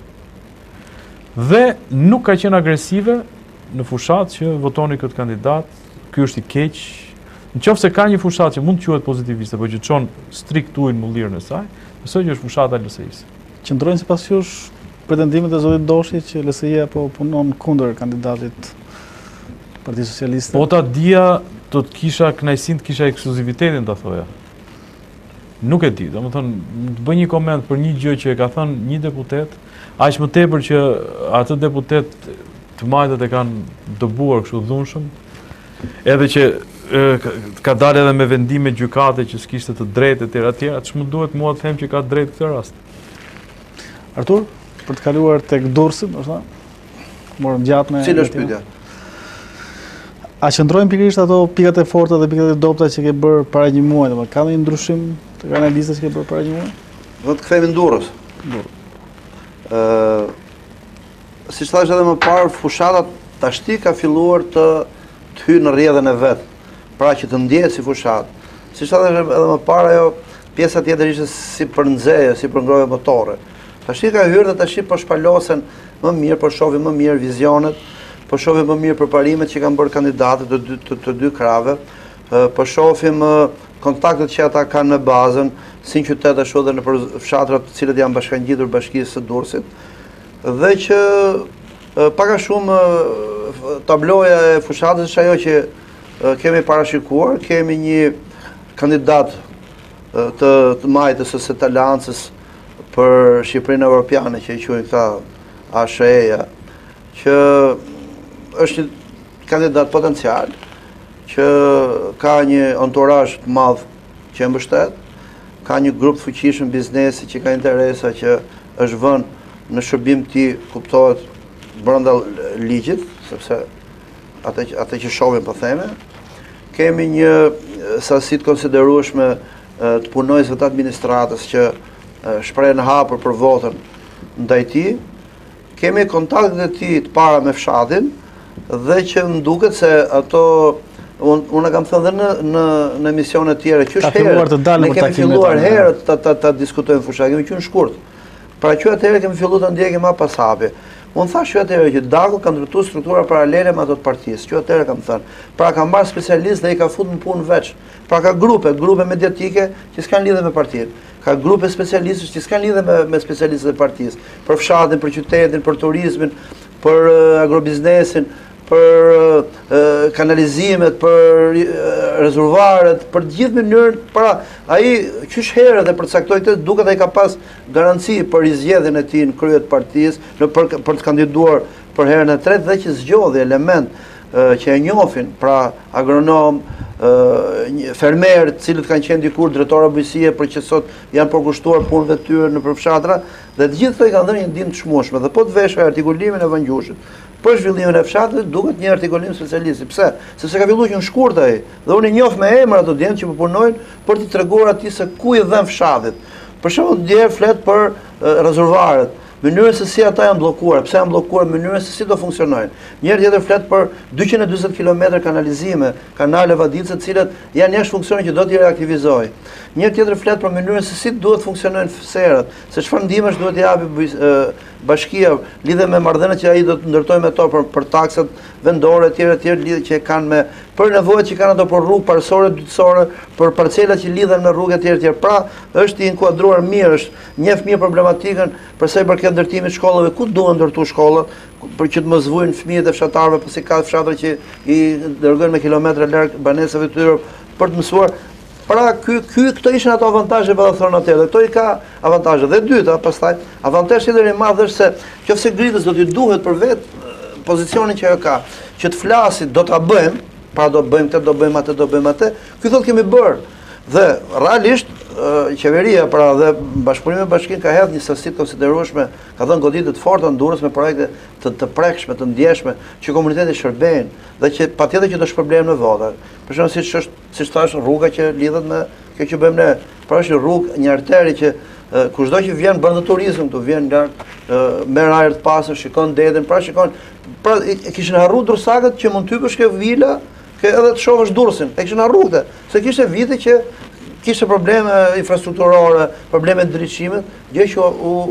Dhe nuk ka qenë agresive në fushat që votoni këtë kandidat, ky është i keq. Nëse ka një fushat që mund të quhet pozitiviste, por që çon strikt ujin mullirën e saj, besoj që është fushata e LSI-s. Qëndrojnë sipas jush pretendimet e zotit Doshit që LSI-ja po punon kundër kandidatit Partisë Socialiste? Po ta dija, do të kisha kënaqësinë, të kisha ekskluzivitetin ta thoja. Nuk e di, domethënë të bëj një koment për një gjë që e ka thënë një deputet, aq më tepër që atë deputet të majtët e kanë dëbuar kështu dhunshëm, edhe që ka dalë edhe me vendime gjykate që s'kishte të drejtë etj etj, ç'më duhet mua të them që ka drejtë këtë rast. Artur, për të kaluar tek Durrësi, do morëm gjatë me. Cila është pyetja? A qëndrojnë pikërisht ato pikat e forta dhe pikat e dobta që ke bërë para një muaji, domethënë ka ndonjë ndryshim tek analizat që ke bërë para një muaji? Do të kthehemi në Durrës. Siç thash edhe më parë, fushata tashti ka filluar të hyjë në rrjedhën e vet, pra që të ndjehet si fushatë. Siç thash edhe më parë, ajo pjesa tjetër ishte si për nxehje, si për ngrohje motore. Tashti ka hyrë dhe tashti po shpalosen më mirë, po shohim më mirë vizionet, po shohim më mirë përparimet që kanë bërë kandidatët të dy krave, po shohim kontaktet që ata kanë me bazën, si në qytet ashtu edhe në fshatrat të cilët janë bashkangjitur Bashkisë së Durrësit, dhe që pak a shumë tabloja e fushatës është ajo që kemi parashikuar, kemi një kandidat të majtës ose të aleancës për Shqipërinë Evropiane, që i quajnë këta ASHE-ja, që është një kandidat potencial, që ka një entourage të madh që e mbështet, ka një grup fuqishëm biznesi që ka interesa që është vënë në shërbim ti kuptohet brenda ligjit, sepse atë që shohim po theme. Kemi një sasi të konsiderueshme të punojësve të administratës që shprehen hapur për votën ndaj tij. Kemi kontaktet e tij të para me fshatin dhe që më duket se ato unë kam thënë dhe në emisione të tjera që është herë ne kemi filluar herët ta diskutojmë fushat, kemi qenë shkurt. Pra që atëherë kemi filluar të ndjekim më pas hapi. Unë thash që atëherë që Daku ka ndërtuar struktura paralele me ato të partisë, që atëherë kam thënë. Pra ka marrë specialistë dhe i ka futur në punë veç. Pra ka grupe mediatike që s'kan lidhje me partinë. Ka grupe specialistësh që s'kan lidhje me specialistët e partisë, për fshatin, për qytetin, për turizmin, për agrobiznesin, për kanalizimet, për rezervuaret, për gjithë mënyrën, pra ai qysh herë dhe përcaktoi këtë, duket ai ka pas garanci për zgjedhjen e tij në krye të partisë, për të kandiduar për herën e tretë dhe që zgjodhi element që e njohin, pra agronom, fermerë, të cilët kanë qenë dikur drejtora bujqësie, për që sot janë përkushtuar punëve të tyre në përfshatra, dhe të gjithë këto i kanë dhënë një ndihmë të çmueshme. Dhe po të veshë artikulimin e Vangjushit për zhvillimin e fshatëve, duket një artikulim specialist. Pse? Sepse ka filluar që në shkurt ai, dhe unë i njoh me emër ato djemt që punojnë për t'i treguar atij se ku i dhën fshatit. Për shembull, dje flet për rezervuaret, mënyrën se si ata janë bllokuar, pse janë bllokuar, mënyrën se si do funksionojnë. Njëri tjetër flet për 240 km kanalizime, kanale vadice, të cilat janë jashtë funksionit që do t'i reaktivizojë. Njëri tjetër flet për mënyrën se si duhet funksionojnë serat, se çfarë ndihmesh duhet t'i japi bashkia lidhe me marrëdhëniet që ai do të ndërtojë me to për taksat vendore etj lidhje që kanë me për nevojat që kanë ato për rrugë parësore, dytësore, për parcelat që lidhen me rrugë etj. Pra, është i inkuadruar mirë, është njeh mirë problematikën për sa i përket ndërtimit të shkollave, ku duhen ndërtu shkollat, për që të mos vujnë fëmijët e fshatarëve, pasi ka fshatra që i dërgojnë me kilometra larg banesave të tyre për të mësuar. Pra, këto ishin ato avantazhe për të thënë atëherë. Këto i ka avantazhe. Dhe dyta, pastaj, avantazhi tjetër i madh është se qofse Gritës do t'i duhet për vetë pozicionin që ajo ka, që të flasit do ta bëjmë, pra do bëjmë këtë, do bëjmë atë, ky thotë kemi bërë. Dhe realisht qeveria pra dhe Bashkëpunimi me Bashkinë ka hedhur një sasi të konsiderueshme, ka dhënë goditje të forta në Durrës me projekte të prekshme, të ndjeshme, që komuniteti shërbejnë dhe që patjetër që do shpërblen me vota. Për shembull, siç thash, rruga që lidhet me kjo që bëjmë ne, pra është rrugë, një arteri që kushdo që vjen bën turizëm, tu vjen lart, merr ajër të pastër, shikon detin, pra kishin harruar dursakët që mund t'hypësh ke vila, edhe të shohësh Durrësin. E kishin harruar, se kishte vite që kishte probleme infrastrukturore, probleme ndriçimit, gjë që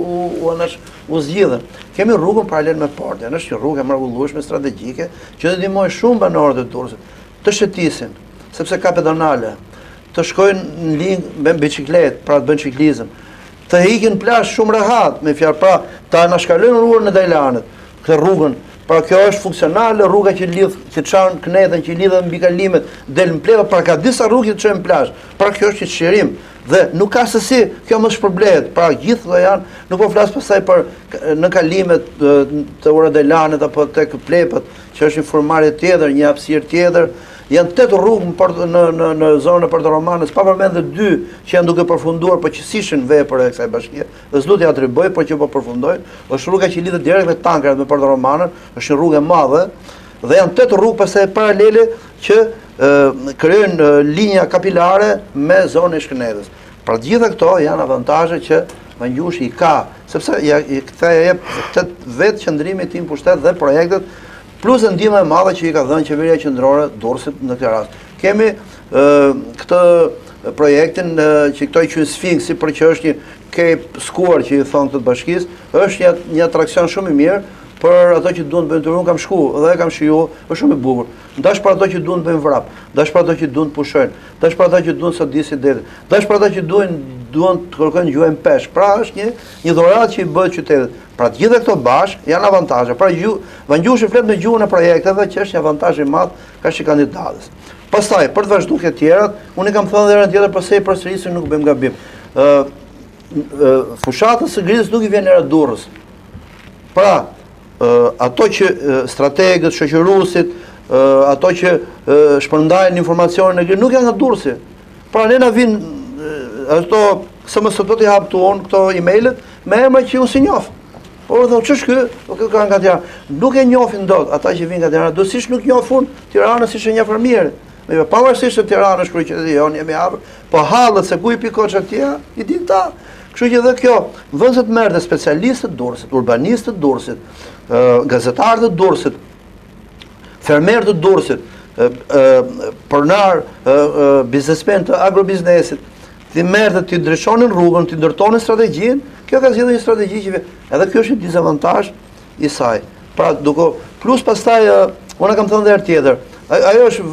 u zgjidhen. Kemi rrugën paralel me portën, është një rrugë e mrekullueshme strategjike që do ndihmojë shumë banorët e Durrësit të shëtisin, sepse ka pedonale, të shkojnë në linjë me bicikletë, pra të bëjnë ciklizëm, të ikin plazh shumë rehat, me fjalë pra ta anashkalojnë rrugën e Dajlanit, këtë rrugën. Pra kjo është funksionale, rruga që lidh, që çan Knetën, që lidhet mbi kalimet, del në pleva, pra ka disa rrugë që çojnë plazh. Pra kjo është çlirim dhe nuk ka se si kjo mos shpërblehet. Pra gjithë do janë, nuk po flas pastaj për në kalimet të Ura Dajlanit apo tek Plepët, që është një formarje tjetër, një hapësirë tjetër. Janë 8 rrugë në zonën e Porto Romanës, pa përmendur 2 që janë duke përfunduar, po që sishin vepër e kësaj bashkie. Dhe s'do t'i atriboj, por që po përfundojnë. Është rruga që lidhet direkt me tankerat me Porto Romanën, është një rrugë e madhe, dhe janë 8 rrugë pastaj paralele që krijojnë linja kapilare me zonën e Shkënetës. Pra gjitha këto janë avantazhe që Vangjushi i ka, sepse këtë jep vetë qëndrimi i tij në pushtet dhe projektet, plus e ndihma e madhe që i ka dhënë qeveria qendrore Durrësit në këtë rast. Kemi këtë projektin që këto i quajnë Sfinksi, por që është një Cape Square që i thonë këtë bashkisë, është një atraksion shumë i mirë për ato që duan të bëjnë turizëm. Kam shkuar dhe e kam shijuar, është shumë i bukur. Ndash për ato që duan të bëjnë vrap, ndash për ato që duan të pushojnë, ndash për ato që duan sa disi detin, ndash për ato që duan të kërkojnë gjuhën peshk. Pra është një dhuratë që i bëhet qytetit. Pra të gjitha këto bashkë janë avantazhe. Pra Vangjushi flet me gjuhën e projekteve që është një avantazh i madh ka shi kandidatës. Pastaj për të vazhduar të tjerat, unë kam thënë edhe tjetër pse përsërisim nuk bëjmë gabim. Fushatës së Gritës nuk i vjen era Durrës. Pra ato që strategët, shoqëruesit, ato që shpërndajnë informacionin e Gritës nuk janë nga Durrësi. Pra ne na vin ato se më sot do t'i hap tuon këto emailët me emra që unë si njoh. Por thonë ç'është ky? Po kë kanë nga Tirana. Nuk e njohin dot ata që vinë nga Tirana, dosisht nuk njohin Tiranën si një fërmierë. Me pavarësisht se Tirana është kryeqyteti jon, jemi hapur, po hallët se ku i pikoç atje, i din ta. Kështu që edhe kjo, vënë të merrte specialistët e Durrësit, urbanistët e Durrësit, gazetarët e Durrësit, fermerët e Durrësit, pronar, biznesmen të agrobiznesit, ti merrte ti ndryshonin rrugën, ti ndërtonin strategjinë. Kjo ka zgjedhur një strategji që edhe kjo është një dizavantazh i saj. Pra, plus pastaj, unë kam thënë dhe herë tjetër, ajo është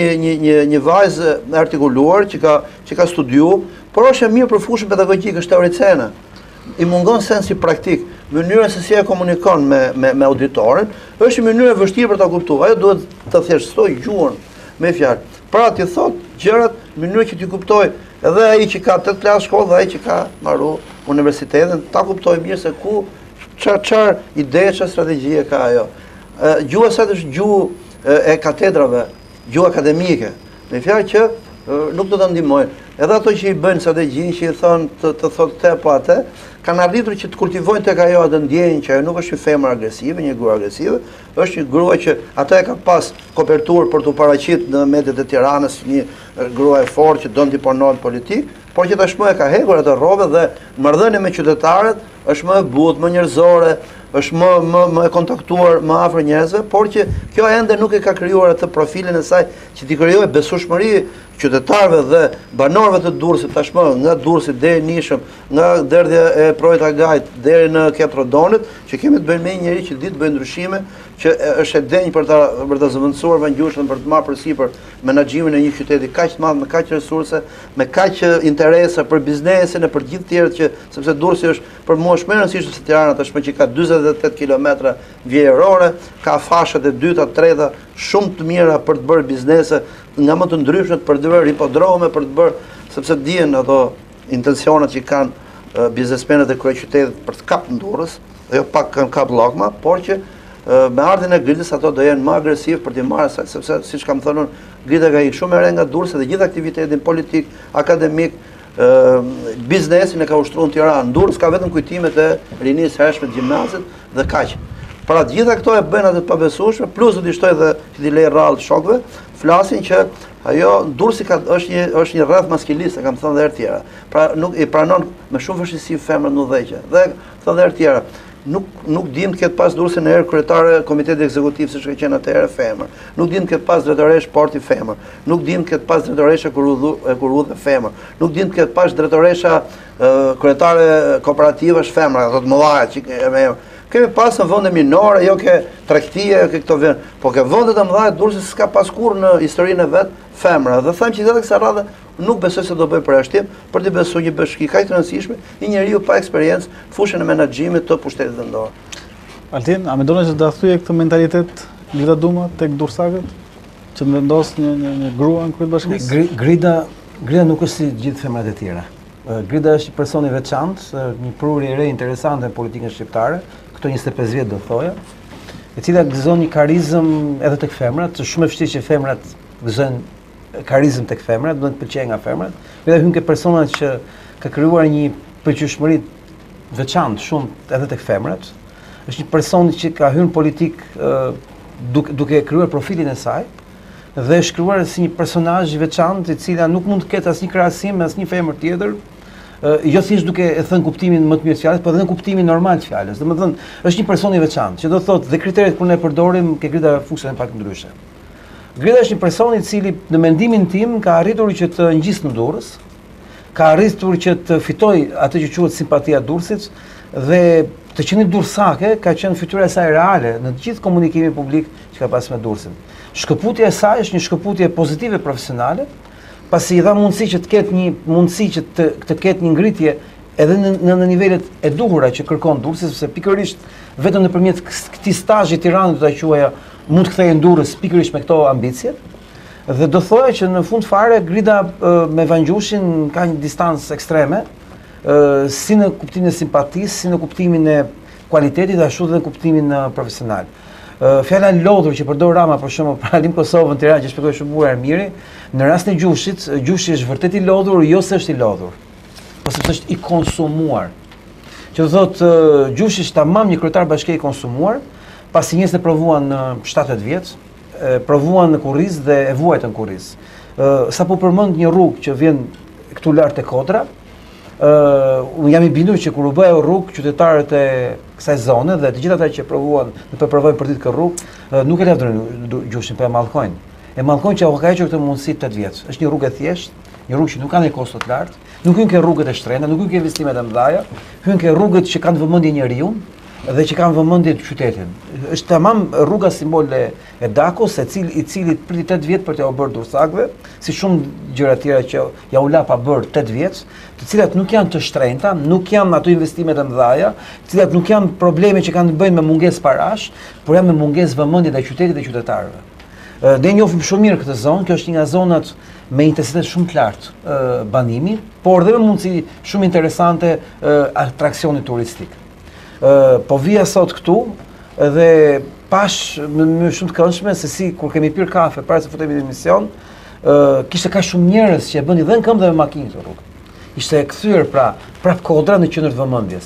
një vajzë artikuluar që ka studiu, por është e mirë për fushën pedagogjike, është teoricene. I mungon sensi praktik, mënyra se si e komunikon me auditorin, është një mënyrë e vështirë për ta kuptuar. Ajo duhet të thjeshtoj gjuhën me fjalë. Pra ti thot gjërat në mënyrë që ti kuptoj edhe ai që ka 8 klasë shkollë dhe ai që ka marrë universitetin, ta kuptoj mirë se ku çfarë ide, çfarë strategjie ka ajo. Gjuha sa është gjuhë e katedrave, gjuhë akademike. Me fjalë që nuk do të ndihmojnë. Edhe ato që i bëjnë strategjinë, që i thonë të thotë te po atë, kanë arritur që të kultivojnë tek ajo atë ndjenjë që ajo nuk është një femër agresive, një grua agresive, është një grua që ato e ka pas kopertur për të paraqit në mediat e Tiranës, një grua e fortë që don të punohet politik, por që tashmë e ka hekur atë rrobe dhe marrëdhënia me qytetarët është më e butë, më njerëzore, është më e kontaktuar më afër njerëzve, por që kjo ende nuk e ka krijuar atë profilin e saj që t'i krijojë besueshmëri qytetarëve dhe banorëve të Durrësit tashmë, nga Durrësi deri në Nishëm, nga derdhja e Projta Gajt deri në Ketrodonit, që kemi të bëjmë me një njerëz që ditë bëjë ndryshime, që është e denjë për ta zëvendësuar Vangjushën, për të marrë përsipër menaxhimin e një qyteti kaq të madh me kaq resurse, me kaq interese për biznesin e për gjithë tjerët që sepse Durrësi është për mua më e rëndësishme se Tirana tashmë që ka 48 kilometra vjerore, ka fashat e dyta, treta shumë të mira për të bërë biznese nga më të ndryshmet, për të bërë hipodrome, për të bërë, sepse dihen ato intencionet që kanë biznesmenët e kryeqytetit për të kapur Durrës, jo pak kanë kap llogma, por që me ardhin e Gridës ato do jenë më agresiv për t'i marrë, sepse siç kam thënë, Grida ka ikë shumë e re nga Durrësi dhe gjithë aktivitetin politik, akademik, biznesin e ka ushtruar në Tiranë. Durrës ka vetëm kujtimet e rinisë së hershme të gjimnazit dhe kaq. Pra gjitha këto e bëjnë atë të pabesueshme, plus do t'i shtoj dhe që t'i lej rrallë shokëve, flasin që ajo Durrësi është një rreth maskiliste, kam thënë dhe herë tjera. Pra nuk i pranon me shumë vështirësi femrat në udhëheqje. Dhe thënë dhe herë tjera, nuk dim të ketë pas Durrësi në herë kryetare komitetit ekzekutiv siç ka qenë atëherë femër. Nuk dim të ketë pas drejtoresh sporti femër. Nuk dim të ketë pas drejtoresha kurudhe femër. Nuk dim të ketë pas drejtoresha kryetare kooperativash femra, ato të mëdha që kemi pas në vende minore, jo ke tregtie, jo ke këto vende, po ke vende të mëdha Durrësi s'ka pas kurrë në historinë e vet femra. Dhe them që edhe kësaj radhe nuk besoj se do bëj përjashtim për të besuar një bashki kaq të rëndësishme, një njeriu pa eksperiencë në fushën e menaxhimit të pushtetit vendor. Altin, a mendon që do ta thyej këtë mentalitet Grida Duma tek durrësakët që të vendos një grua në kryet bashkisë? Grida nuk është si gjithë femrat e tjera. Grida është një person i veçantë, një prurje e re interesante në politikën shqiptare, këto 25 vjet do thoja, e cila gëzon një karizëm edhe tek femrat, është shumë e vështirë që femrat gëzojnë karizëm tek femrat, do të pëlqejnë nga femrat. Edhe hyn ke persona që ka krijuar një pëlqyeshmëri veçantë shumë edhe tek femrat. Është një person që ka hyrë në politik duke krijuar profilin e saj dhe është krijuar si një personazh i veçantë, i cila nuk mund të ketë asnjë krahasim me asnjë femër tjetër. Jo thjesht duke e thënë kuptimin më të mirë të fjalës, por edhe në kuptimin normal të fjalës. Domethënë, është një person i veçantë, që do thotë dhe kriteret kur ne përdorim ke Grida funksionon pak ndryshe. Grida është një person i cili në mendimin tim ka arritur që të ngjisë në Durrës, ka arritur që të fitojë atë që quhet simpatia e Durrësit dhe të qenë durrësake ka qenë fytyra e saj reale në të gjithë komunikimin publik që ka pasur me Durrësin. Shkëputja e saj është një shkëputje pozitive profesionale, pasi i dha mundësi që të ketë një mundësi që të ketë një ngritje edhe në nivelet e duhura që kërkon Durrësi, sepse pikërisht vetëm nëpërmjet këtij stazhi Tiranës do ta quaja mund të kthehej në Durrës pikërisht me këto ambicie. Dhe do thoya që në fund fare Grida me Vangjushin ka një distancë ekstreme, si në kuptimin e simpatisë, si në kuptimin e kualitetit dhe ashtu edhe në kuptimin profesional. Fjala lodhur që përdor Rama për shembull për Alim Kosovën Tiranë që shpjegoi shumë bukur Ermiri, në rastin e Gjushit, Gjushi është vërtet i lodhur, jo se është i lodhur, por sepse është i konsumuar. Që do thotë Gjushi është tamam një kryetar bashkie i konsumuar, pasi njerëzit e provuan në 70 vjet, provuan në Kurriz dhe e vuajtën Kurriz. Sapo përmend një rrugë që vjen këtu lart te Kodra, unë jam i bindur që kur u bë rrugë, qytetarët e kësaj zone dhe të gjithë ata që provuan dhe të provojnë për ditë këtë rrugë, nuk e lavdërojnë Gjushin, po e mallkojnë. E mallkojnë që ka hequr këtë mundësi 8 vjet. Është një rrugë e thjeshtë, një rrugë që nuk ka ndonjë kosto të lartë, nuk hyn ke rrugët e shtrenjta, nuk hyn ke investimet e mëdha, hyn ke rrugët që kanë vëmendje njeriu dhe që kanë vëmendje të qytetin. Është tamam rruga simbole e Dakos, i cili priti 8 vjet për t'ia bërë dursakëve, si shumë gjëra tjera që ja u la pa bërë 8 vjet, të cilat nuk janë të shtrenjta, nuk janë ato investimet e mëdha, të cilat nuk janë probleme që kanë të bëjnë me mungesë parash, por janë me mungesë vëmendje te qytetit dhe qytetarëve. Ne njohim shumë mirë këtë zonë, kjo është një nga zonat me intensitet shumë të lartë banimi, por dhe me mundësi shumë interesante atraksioni turistik. Po vija sot këtu dhe pash më shumë të këndshme se si kur kemi pirë kafe para se futemi në emision, kishte ka shumë njerëz që e bënin dhe në këmbë dhe me makinë këtë rrugë. Ishte e kthyer prap Kodra në qendër të vëmendjes.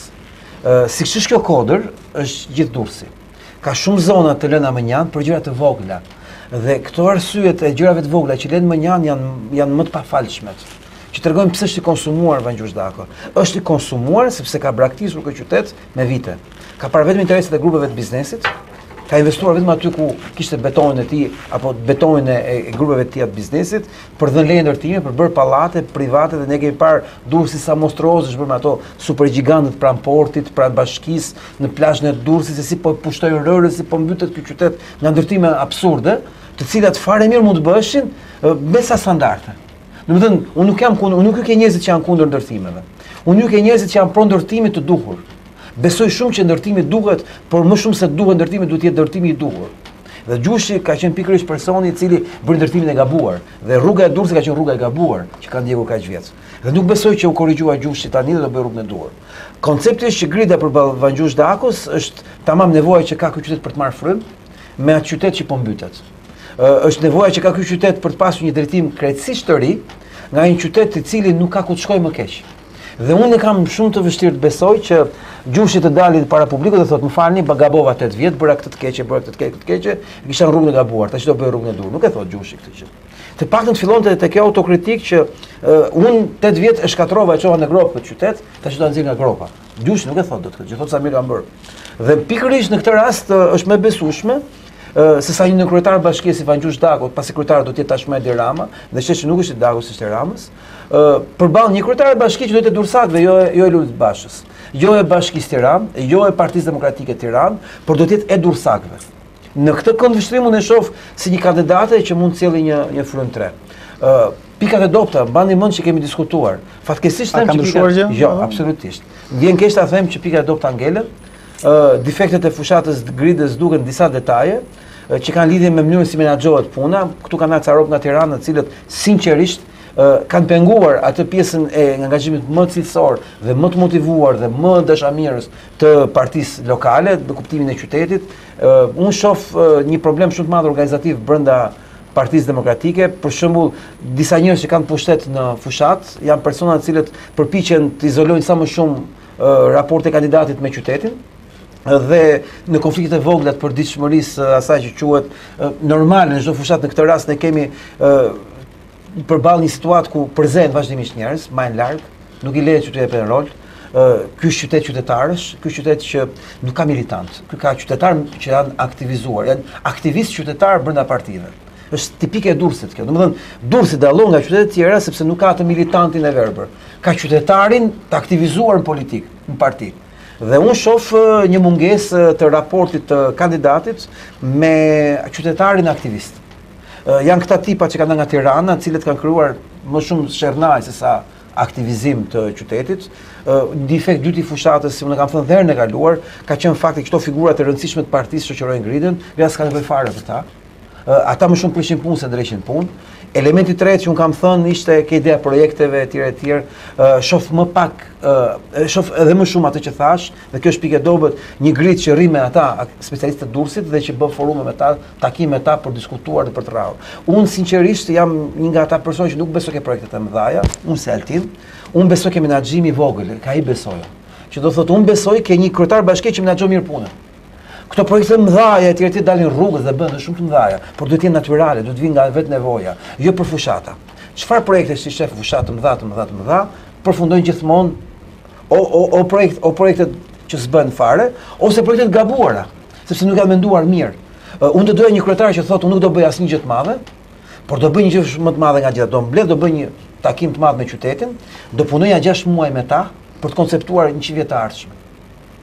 Siç është kjo Kodër, është gjithë Durrësi. Ka shumë zona të lëna mënjan për gjëra të vogla. Dhe këto arsyet e gjërave të vogla që lënë mënjan janë më të pafalshmet. Që tregojnë pse është i konsumuar Vangjush Dako. Është i konsumuar sepse ka braktisur këtë qytet me vite. Ka parë vetëm interesat e grupeve të biznesit, ka investuar vetëm aty ku kishte betonin e tij apo betonin e grupeve të tij të biznesit për dhënë leje ndërtimi, për bërë pallate private dhe ne kemi parë Durrësi sa monstruoz është bërë me ato supergjigantët pranë portit, pranë bashkisë, në plazhin e Durrësit, se si po pushtojnë rërë, si po mbytet ky qytet nga ndërtime absurde, të cilat fare mirë mund të bëheshin me sa standarde. Domethënë, unë nuk e ke njerëzit që janë kundër ndërtimeve. Unë nuk e ke njerëzit që janë pro ndërtimit të duhur. Besoj shumë që ndërtimi duhet, por më shumë se duhet ndërtimi duhet jetë ndërtimi i duhur. Dhe Gjushi ka qenë pikërisht personi i cili bëri ndërtimin e gabuar, dhe rruga e Durrësit ka qenë rruga e gabuar që ka ndjekur kaq vjet. Dhe nuk besoj që u korrigjua Gjushi tani dhe do bëj rrugën e duhur. Koncepti është që grida për Vangjush Dakos është tamam nevoja që ka ky qytet për të marrë frymë me atë qytet që po mbytet. Është nevoja që ka ky qytet për të pasur një drejtim krejtësisht të ri nga një qytet i cili nuk ka ku të shkojë më keq. Dhe unë kam shumë të vështirë të besoj që Gjushi të dalë para publikut dhe thotë më falni, gabova 8 vjet, bëra këtë të keqe, bëra këtë të keqe, kisha rrugën e gabuar, tash do bëj rrugën e dur. Nuk e thot Gjushi këtë gjë. Të paktën fillonte te kjo autokritik që unë 8 vjet e shkatrova e çova në grop këtë qytet, tash do ta nxjerr nga gropa. Gjushi nuk e thot dot këtë gjë, thot sa mirë kam bërë. Dhe pikërisht në këtë rast është më besueshme se sa një kryetar bashkie si Vangjush Dako, pasi kryetari do të jetë tashmë Edi Rama, dhe sheshi nuk është i Dakos, është i Ramës, përballë një kryetar bashkie që do të jetë Dursakëve, jo e Lulit Bashës, jo e Bashkisë Tiranë, jo e Partisë Demokratike Tiranë, por do të jetë e Dursakëve. Në këtë këndvështrim unë e shoh si një kandidate që mund të sjellë një frym 3. Pikat e dobta, mbani mend që kemi diskutuar. Fatkeqësisht them që pikat, jo, absolutisht. Vjen keq ta them që pikat e dobta ngelen. Defektet e fushatës gridës duken disa detaje që kanë lidhje me mënyrën si menaxhohet puna. Këtu kanë ca rob nga Tirana, të cilët sinqerisht kanë penguar atë pjesën e angazhimit më cilësor dhe më të motivuar dhe më dashamirës të partisë lokale në kuptimin e qytetit. Unë shoh një problem shumë të madh organizativ brenda Partisë Demokratike. Për shembull, disa njerëz që kanë pushtet në fushat janë persona të cilët përpiqen të izolojnë sa më shumë raporte kandidatit me qytetin. Dhe në konfliktet e vogla të përditshmërisë asaj që quhet normale në çdo fushat, në këtë rast ne kemi përballë një situatë ku prezent vazhdimisht njerëz, më larg, nuk i lehet qyteti të rol. Ky është qytet qytetarësh, ky qytet që nuk ka militant. Ky ka qytetarë që janë aktivizuar, janë aktivistë qytetar brenda partive. Është tipike e Durrësit kjo. Domethënë, Durrësi dallon nga qytetet e tjera sepse nuk ka atë militantin e verbër. Ka qytetarin të aktivizuar në politikë, në parti. Dhe unë shoh një mungesë të raportit të kandidatit me qytetarin aktivist. Janë këta tipa që kanë nga Tirana, të cilët kanë krijuar më shumë shernaj se sa aktivizim të qytetit. Defekt dyti i fushatës, si unë kam thënë herën e kaluar, ka qenë fakti këto figurat e rëndësishme të partisë shoqërojnë gridën, dhe as ka nevojë fare për ta. Ata më shumë prishin punë se ndreshin punë. Elementi i tretë që un kam thënë ishte ke ideja projekteve etj. Shoh më pak, shoh edhe më shumë atë që thash, dhe kjo është pikë e dobët, një grit që rri me ata specialistë të Durrësit dhe që bën forume me ta, takime me ta për diskutuar dhe për të rrahur. Unë sinqerisht jam një nga ata persona që nuk besoj ke projektet e mëdha, unë se Altin, unë besoj ke menaxhimi i vogël, ka i besoj. Që do thotë unë besoj ke një kryetar bashkie që menaxhon mirë punën. Këto projekte të mëdha etj. Dalin rrugës dhe bën shumë të mëdha, por duhet të jenë natyrale, duhet të vinë nga vetë nevoja, jo për fushata. Çfarë projekte si shef fushatë të mëdha, përfundojnë gjithmonë o projektet që s'bën fare, ose projektet gabuara, sepse nuk kanë menduar mirë. Unë do doja një kryetar që thotë unë nuk do bëj asnjë gjë të madhe, por do bëj një gjë më të madhe nga gjitha. Do mbledh, do bëj një takim të madh me qytetin, do punoj 6 muaj me ta për të konceptuar 100 vjet të ardhshme. Dhe unë shoh që kjo është një mungesë, domethënë, që do thotë unë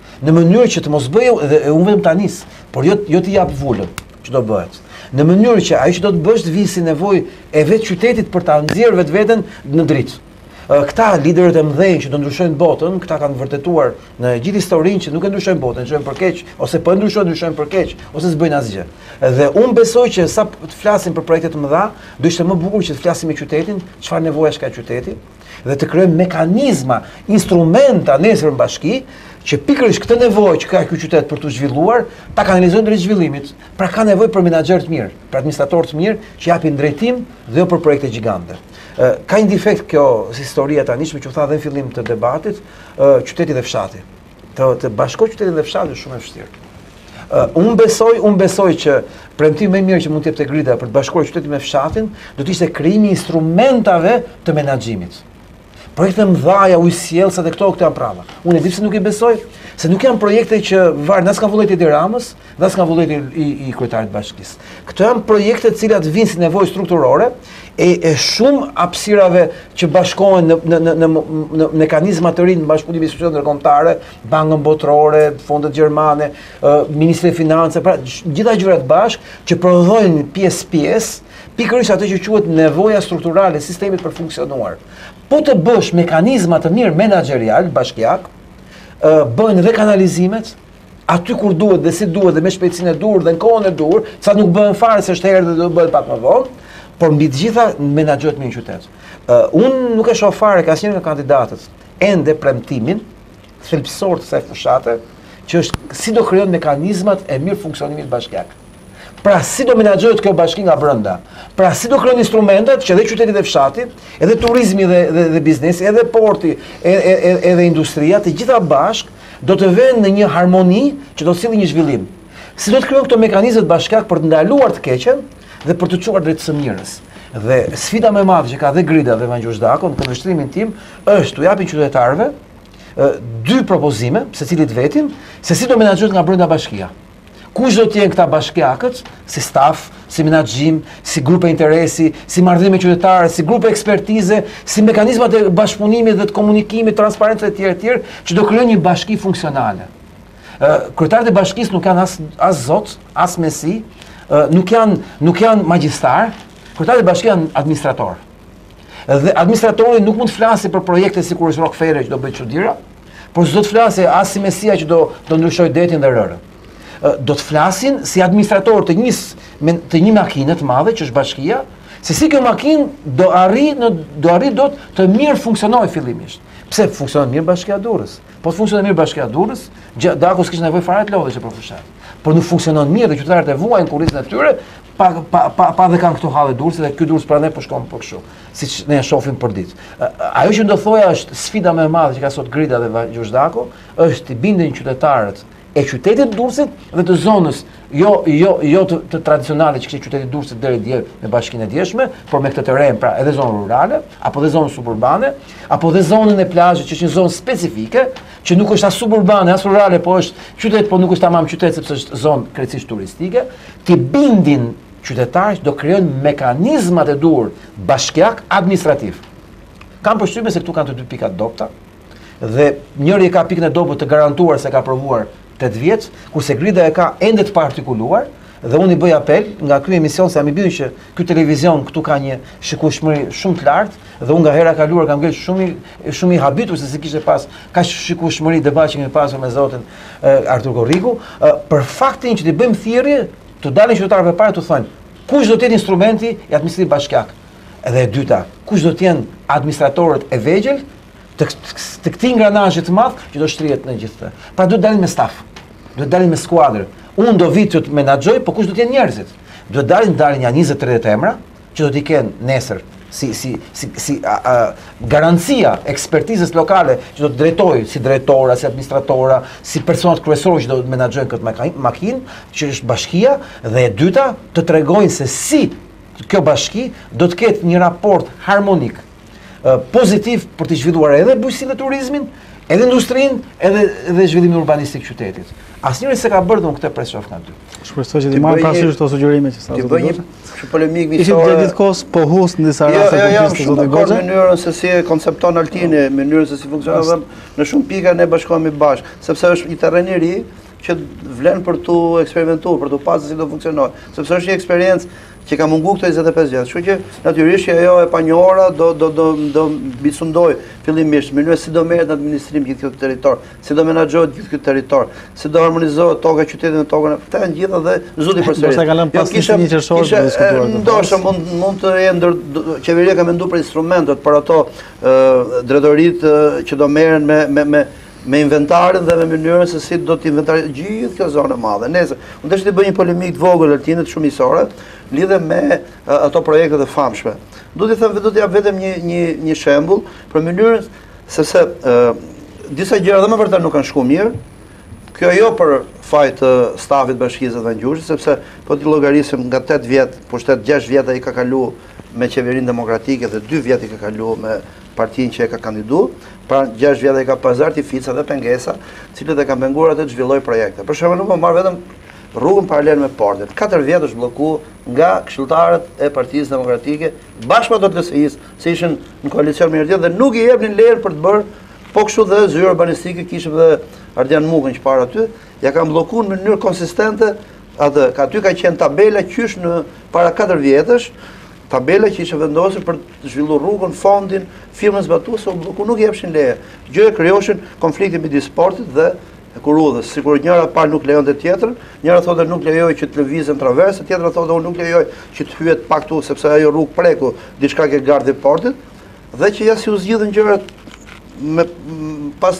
në mënyrë që të mos bëjë dhe unë vetëm ta nis, por jo të jap vulën që do bëhet. Në mënyrë që ai që do të bësh të visi nevojë e vetë qytetit për ta nxjerrë vetveten në dritë. Këta liderët e mëdhenj që do ndryshojnë botën, këta kanë vërtetuar në gjithë historinë që nuk e ndryshojnë botën, ndryshojnë për keq, ose po ndryshojnë për keq, ose s'bëjnë asgjë. Dhe unë besoj që sa të flasim për projekte të mëdha, do ishte më bukur që të flasim me qytetin, çfarë nevojash ka qyteti, dhe të krijojmë mekanizma, instrumenta nesër në bashki, që pikërisht këtë nevojë që ka ky qytet për të zhvilluar, ta kanalizojnë drejt zhvillimit. Pra ka nevojë për menaxher të mirë, për administratorë të mirë që japin drejtim dhe jo për projekte gjigante. Ka një defekt kjo historia tanishme që u tha dhe në fillim të debatit, qyteti dhe fshati. Të bashkoj qytetin dhe fshati është shumë e vështirë. Unë besoj që premtimi më i mirë që mund të jep te Grida për të bashkuar qytetin me fshatin do të ishte krijimi i instrumentave të menaxhimit. Projekte mëdha, ujësjellsa dhe këto janë prava. Unë e di se nuk i besoj, se nuk janë projekte që varen as nga vullneti i Ramës, dhe as nga vullneti i kryetarit të bashkisë. Këto janë projekte të cilat vinë si nevojë strukturore e shumë hapësirave që bashkohen në mekanizma të rinë në bashkëpunime institucione ndërkombëtare, Bankën Botërore, fondet gjermane, Ministri i Financave, pra gjitha gjërat bashkë që prodhojnë pjesë pikërisht atë që quhet nevoja strukturale e sistemit për funksionuar. Po të bësh mekanizma të mirë menaxherial, bashkiak, bëhen dhe kanalizimet, aty kur duhet dhe si duhet dhe me shpejtësinë e dur dhe në kohën e dur, sa nuk bëhen fare se është herë dhe do bëhet pak më vonë, por mbi të gjitha menaxhohet mirë në qytet. Unë nuk e shoh fare ka asnjëri nga kandidatët ende premtimin thelbësor të kësaj fushate, që është si do krijon mekanizmat e mirë funksionimit bashkiak. Pra si do menaxhohet kjo bashki nga brenda. Pra si do krijon instrumentet që edhe qyteti dhe fshati, edhe turizmi dhe biznesi, edhe porti, edhe industria, të gjitha bashkë do të vënë në një harmoni që do të sjellë një zhvillim. Si do të krijojnë këto mekanizmat bashkiak për të ndaluar të keqen dhe për të çuar drejt së mirës. Dhe sfida më e madhe që ka dhe Grida dhe Vangjush Dako në këndvështrimin tim është t'u japin qytetarëve dy propozime, secilit vetin, se si do menaxhohet nga brenda bashkia. Kush do të jenë këta bashkiakët, si staf, si menaxhim, si grupe interesi, si marrëdhënie qytetare, si grupe ekspertize, si mekanizmat e bashkëpunimit dhe të komunikimit, transparencë e tjerë, që do krijojnë një bashki funksionale. Kryetarët e bashkisë nuk janë as zot, as mesi, nuk janë magjistar, kryetarët e bashkisë janë administrator. Dhe administratori nuk mund të flasë për projekte sikur është Rockefeller që do bëjë çuditëra, por s'do të flasë as si mesia që do ndryshojë detin dhe rërën. Do të flasin si administrator të një makine të madhe që është bashkia, se si kjo makinë do arri të mirë funksionojë fillimisht. Pse funksionon mirë bashkia Durrës? Po të funksionon mirë bashkia Durrës, Dako s'kishte nevojë fare të lodhej për fushat. Por nuk funksionon mirë dhe qytetarët e vuajnë kurrizën e tyre, pa dhe kanë këtu halle Durrës dhe ky Durrës pranë po shkon po kështu, siç ne e shohim për ditë. Ajo që do thoja është sfida më e madhe që ka sot Grida dhe Vangjush Dako, është të bindin qytetarët e qytetit të Durrësit dhe të zonës jo të tradicionale që kishte qyteti Durrësit deri dje me bashkinë e djeshme, por me këtë terren, pra edhe zonën rurale, apo dhe zonën suburbane, apo dhe zonën e plazhit që është një zonë specifike, që nuk është as suburbane as rurale, po është qytet, po nuk është tamam qytet sepse është zonë krejtësisht turistike, të bindin qytetarët do krijojnë mekanizmat e duhur bashkiak administrativ. Kam përshtypjen se këtu kanë të dy pikat dobta, dhe njëri e ka pikën e dobët të garantuar se ka provuar 8 vjet, kurse Grida e ka ende të partikuluar, dhe unë i bëj apel nga ky emision se jam i bindur që ky televizion këtu ka një shikueshmëri shumë të lartë, dhe unë nga hera kaluar kam ngel shumë i habitur se kishte pas kaq shikueshmëri debat që kemi pasur me zotin Artur Korriku, për faktin që t'i bëjmë thirrje, të dalin qytetarëve parë të thonë kush do të jetë instrumenti i administrativit bashkiak. Edhe e dyta, kush do të jenë administratorët e vegjël të këtij ingranazhi të madh që do shtrihet në gjithë. Pra duhet dalin me staf, duhet dalin me skuadër. Unë do vi të menaxhoj, po kush do të jenë njerëzit? Duhet dalin janë 20-30 emra që do t'i kenë nesër si garancia ekspertizës lokale që do të drejtojë si drejtora, si administratora, si personat kryesorë që do të menaxhojnë këtë makinë, që është bashkia, dhe e dyta të tregojnë se si kjo bashki do të ketë një raport harmonik pozitiv për të zhvilluar edhe bujqësinë e turizmin, edhe industrinë, edhe zhvillimin urbanistik qytetit. Asnjëri s'e ka bërë domun këtë pres shoh nga ty. Shpresoj që ti marr parasysh këto sugjerime që sa Ti do bëj të një polemik Ishit miqësore. gjatë kohës pohus në disa raste Jam të shumë zotit dakord Goxha. me mënyrën se si e koncepton Altini, mënyrën se si funksionon dhe në shumë pika ne bashkohemi bashkë, sepse është një terren i ri që vlen për tu eksperimentuar, për tu pasur si do funksionojë, sepse është një eksperiencë që ka mungu këto 25 vjet. Kështu që natyrisht që ajo e panjohura do bisundoj fillimisht mënyrë si do merret në administrim gjithë këtë territor, si do menaxhohet gjithë këtë territor, si do harmonizohet toka qytetit me tokën. Këta janë gjithë dhe zoti përsëri. Ndoshta ka lënë pas një qershor të diskutuar. Ndoshta mund të jenë qeveria ka menduar për instrumentet për ato drejtoritë që do merren me inventarin dhe me mënyrën se si do të inventarisë gjithë kjo zonë e madhe. Nëse unë tash të bëj një polemik të vogël Altinit shumësore lidhe me ato projekte të famshme. Do t'i jap vetëm një shembull për mënyrën sepse disa gjëra dhe më vërtet nuk kanë shkuar mirë. Kjo jo për fajt të stafit bashkisë dhe ngjyshit, sepse po ti llogarisim nga 8 vjet, po 6 vjet ai ka kaluar me qeverinë demokratike dhe 2 vjet i ka kaluar me partinë që e ka kandiduar. Pra 6 vjet ai ka pazarti fica dhe pengesa, cilët e kanë penguar atë të zhvilloj projekte. Për shembull, nuk marr vetëm rrugën paralel me portin. 4 vjet është bllokuar nga këshilltarët e Partisë Demokratike bashkë me ato të LSI-s, se ishin në koalicion me njëri tjetër dhe nuk i jepnin lejen për të bërë, po kështu dhe zyrë urbanistike kishim dhe Ardian Mukën që para aty, ja kanë bllokuar në mënyrë konsistente atë. Aty ka qenë tabela qysh në para 4 vjetësh, tabela që ishte vendosur për të zhvilluar rrugën, fondin, firmën zbatuese u blloku, nuk i jepshin leje. Gjë e krijoshin konflikte midis sportit dhe kurudhës. Sikur njëra palë nuk lejonte tjetrën, njëra thotë nuk lejoj që të lëvizën traversë, tjetra thotë unë nuk lejoj që të hyet pak tu sepse ajo rrugë preku diçka ke gardhi portit, dhe që ja si u zgjidhën gjërat me pas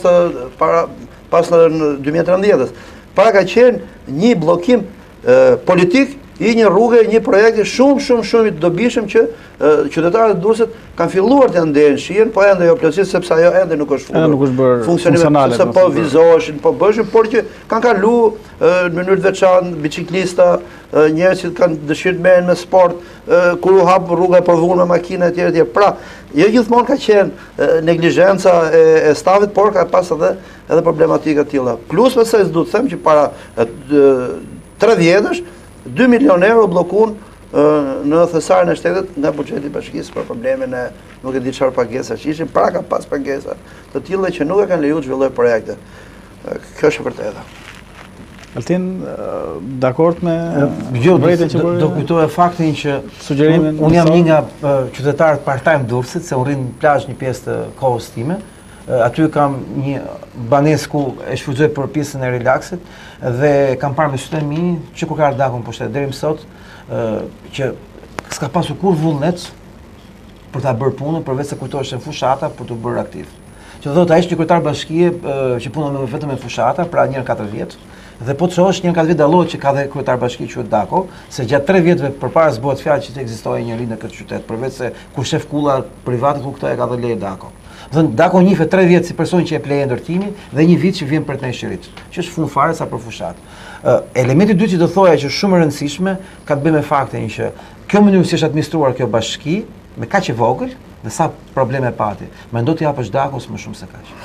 në 2013-s. Para ka qenë një bllokim politik i një rrugë, një projekti shumë i dobishëm që qytetarët Durrësit kanë filluar të ndenë shihen, po ende jo plotësisht sepse ajo ende nuk është funksionale, sepse po vizoheshin, po bëshin, por që kanë kaluar në mënyrë të veçantë biciklista, njerëz që kanë dëshirë të merren me sport, kur u hap rruga e prodhuar me makina etj. Pra, jo gjithmonë ka qenë neglizhenca e stafit, por ka pas edhe problematika të tilla. Plus me sa do të them që para 3 vjetësh 2 milion euro bllokuan në thesarin e shtetit nga buxheti i bashkisë për problemin e nuk e di çfarë pagesa që ishin, pra ka pas pagesa të tilla që nuk e kanë lejuar të zhvillojë projekte. Kjo është e vërteta. Altin, dakord me vërtetën që do kujtoja faktin që sugjerimin. Unë jam një nga qytetarët part-time Durrësit, se unë rrin në plazh një pjesë të kohës time. Aty kam një banesë ku e shfrytëzoj për pjesën e relaksit dhe kam parë me sytë e mi që kur ka ardhur po shtet deri më sot që s'ka pasur kur vullnet për ta bërë punën përveç se kujtohesh në fushata për të bërë aktiv. Që do thotë ai është një kryetar bashkie që punon vetëm me fushata, pra 1-4 vjet. Dhe po të shohësh 1-4 vjet dallohet që ka dhe kryetar bashki quhet Dako, se gjatë 3 vjetëve përpara s'bëhet fjalë që të ekzistojë njëri në këtë qytet, përveç se kur shef kulla private ku këtë e ka dhënë leje Dako. Thënë Dako njihet 3 vjet si person që e pleje ndërtimi dhe 1 vit që vjen për të nëshërit, që është fund fare sa për fushat. Elementi i dytë që do thoja që është shumë e rëndësishme ka të bëjë me faktin që kjo mënyrë si është administruar kjo bashki me kaq e vogël dhe sa probleme pati. Mendo të japësh Dakos më shumë se kaq.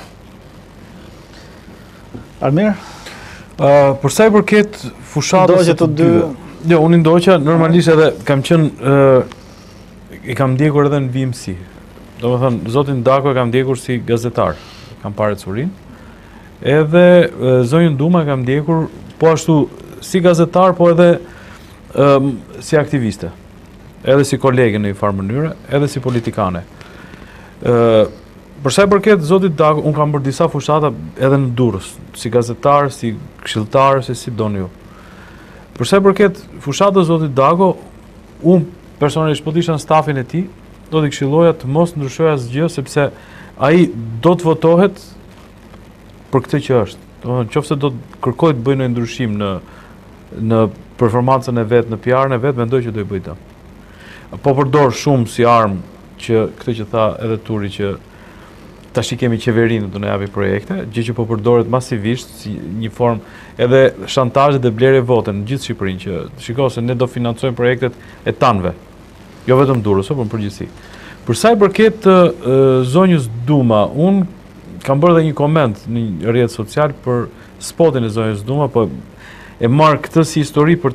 Armir, për sa i përket fushatës të dy. Jo, unë ndoqa normalisht edhe kam qenë i kam ndjekur edhe në VMC. Do më thënë, zotin Dako e kam ndjekur si gazetar, kam parë curin, edhe zonjën Duma kam ndjekur po ashtu si gazetar, po edhe si aktiviste, edhe si kolege në një farë mënyre, edhe si politikane. Përsa i përket zotit Dako, unë kam bërë disa fushata edhe në Durrës, si gazetar, si këshilltar, si doni ju. Përsa i përket fushatës zotit Dako, unë personalisht po të isha në stafin e tij, do t'i këshilloja të mos ndryshoj asgjë sepse ai do të votohet për këtë që është. Domethënë, nëse do të kërkoj të bëj një ndryshim në performancën e vet, në PR-n e vet, mendoj që do i bëj të. Po përdor shumë si armë që këtë që tha edhe Turi që tash i kemi qeverinë do na japi projekte, gjë që po përdoret masivisht si një formë edhe shantazhet dhe blerje vote në gjithë Shqipërinë që shikoj se ne do financojmë projektet e tanëve. Jo vetëm Durrës, por në përgjithësi. Për sa i përket zonjës Duma, unë kam bërë dhe një koment në një rrjet social për spotin e zonjës Duma, po e marr këtë si histori për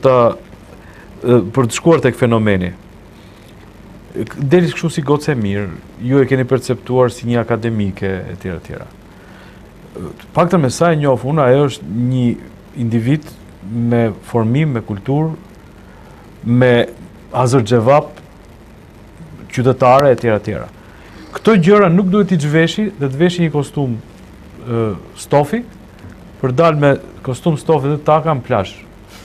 të shkuar tek fenomeni. Deri kështu si gocë e mirë, ju e keni perceptuar si një akademike etj. etj. Paktën me sa e njoh unë, ajo është një individ me formim, me kulturë, me azërxhevap qytetare etj. etj. Këto gjëra nuk duhet t'i zhveshi dhe të veshi një kostum stofi për dalë me kostum stofi dhe taka në plazh,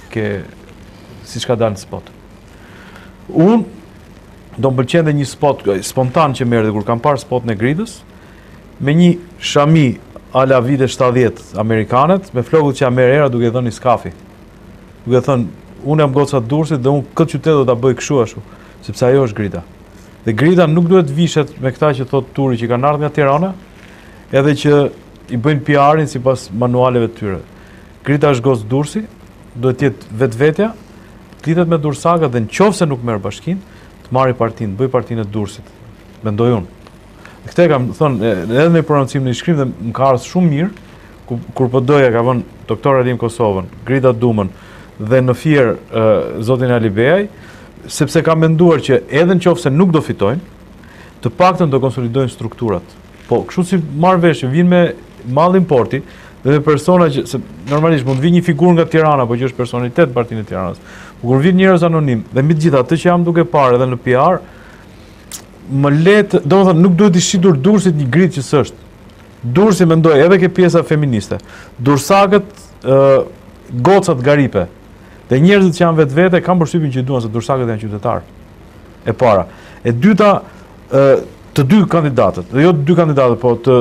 si ka dalë në spot. Unë do më pëlqen dhe një spot spontan që merr, kur kam parë spot në Gridës, me një shami ala vite 70 amerikanet, me flokët që ja merr era duke thënë një skafi. Duke thënë, unë jam goca Durrësit dhe unë këtë qytet do ta bëj kështu ashtu, sepse ajo është Grida. Dhe Grida nuk duhet vishet me këta që thot turi që kanë ardhur nga Tirana, edhe që i bëjnë PR-in sipas manualeve të tyre. Grida është gocë Durrësi, duhet të jetë vetvetja, lidhet me Durrësakët dhe nëse nuk merr bashkinë, të marrë partinë, bëj partinë e Durrësit, mendoj unë. Këtë kam thënë edhe në prononcim në shkrim dhe më ka ardhur shumë mirë, kur po doja ka vënë doktor Alim Kosovën, Grida Dumën dhe në fier zotin Ali Beaj, sepse kam menduar që edhe nëse nuk do fitojnë, të paktën do konsolidojnë strukturat. Po, kështu si marr vesh, vinë me mall importi dhe me persona që normalisht mund vi një figurë nga Tirana, po që është personalitet partinë e Tiranës. Kur vin njerëz anonim dhe mbi të gjitha atë që jam duke parë edhe në PR, më letë, domethënë nuk duhet i shitur Durrësit një grit që s'është. Durrësi mendoj edhe ke pjesa feministe. Durrësakët gocat garipe. Dhe njerëzit që janë vetvete kanë përshtypjen që duan se Durrësakët janë qytetarë. E para. E dyta, të dy kandidatët, dhe jo të dy kandidatët, po të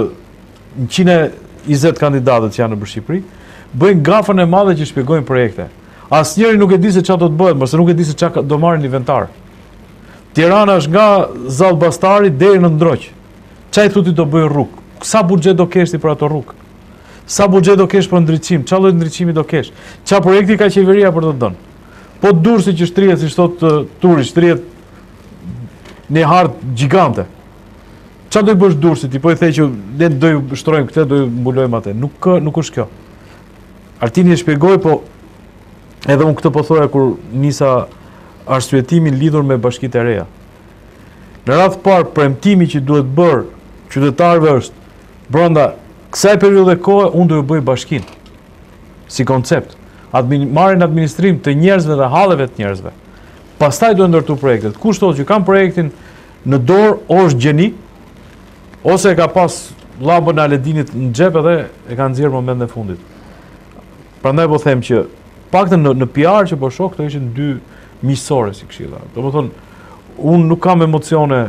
120 kandidatët që janë në Shqipëri, bëjnë gafën e madhe që shpjegojnë projekte. Asnjëri nuk e di se çfarë do të bëhet, mëse nuk e di se çfarë do marrin inventar. Tirana është nga Zallbastari deri në Ndroq. Çaj thotë do bëjë rrugë. Sa buxhet do kesh ti për ato rrugë? Sa buxhet do kesh për ndriçim? Çfarë lloj ndriçimi do kesh? Çfarë projekti ka qeveria për të dhënë? Po Durrësi që shtrihet, si thot Turi, shtrihet në hard gjigante. Çfarë do i bësh Durrësit? Ti po i the që ne do i shtrojmë këtë, do i mbulojmë atë. Nuk është kjo. Altini e shpjegoi, po edhe unë këtë po thoja kur nisa arsyetimin lidhur me bashkitë e reja. Në radh parë, premtimi që duhet bërë qytetarëve është brenda kësaj periudhe kohe unë do të bëj bashkinë. Si koncept. Marrin administrim të njerëzve dhe halleve të njerëzve. Pastaj do ndërtu projektet. Kush thotë që kanë projektin në dorë, është gjeni, ose e ka pas llambën e Aledinit në xhep edhe e ka nxjerrë momentin e fundit. Prandaj po them që paktën në PR që po shoh, këto ishin dy miqësore si këshilla. Domethënë, unë nuk kam emocione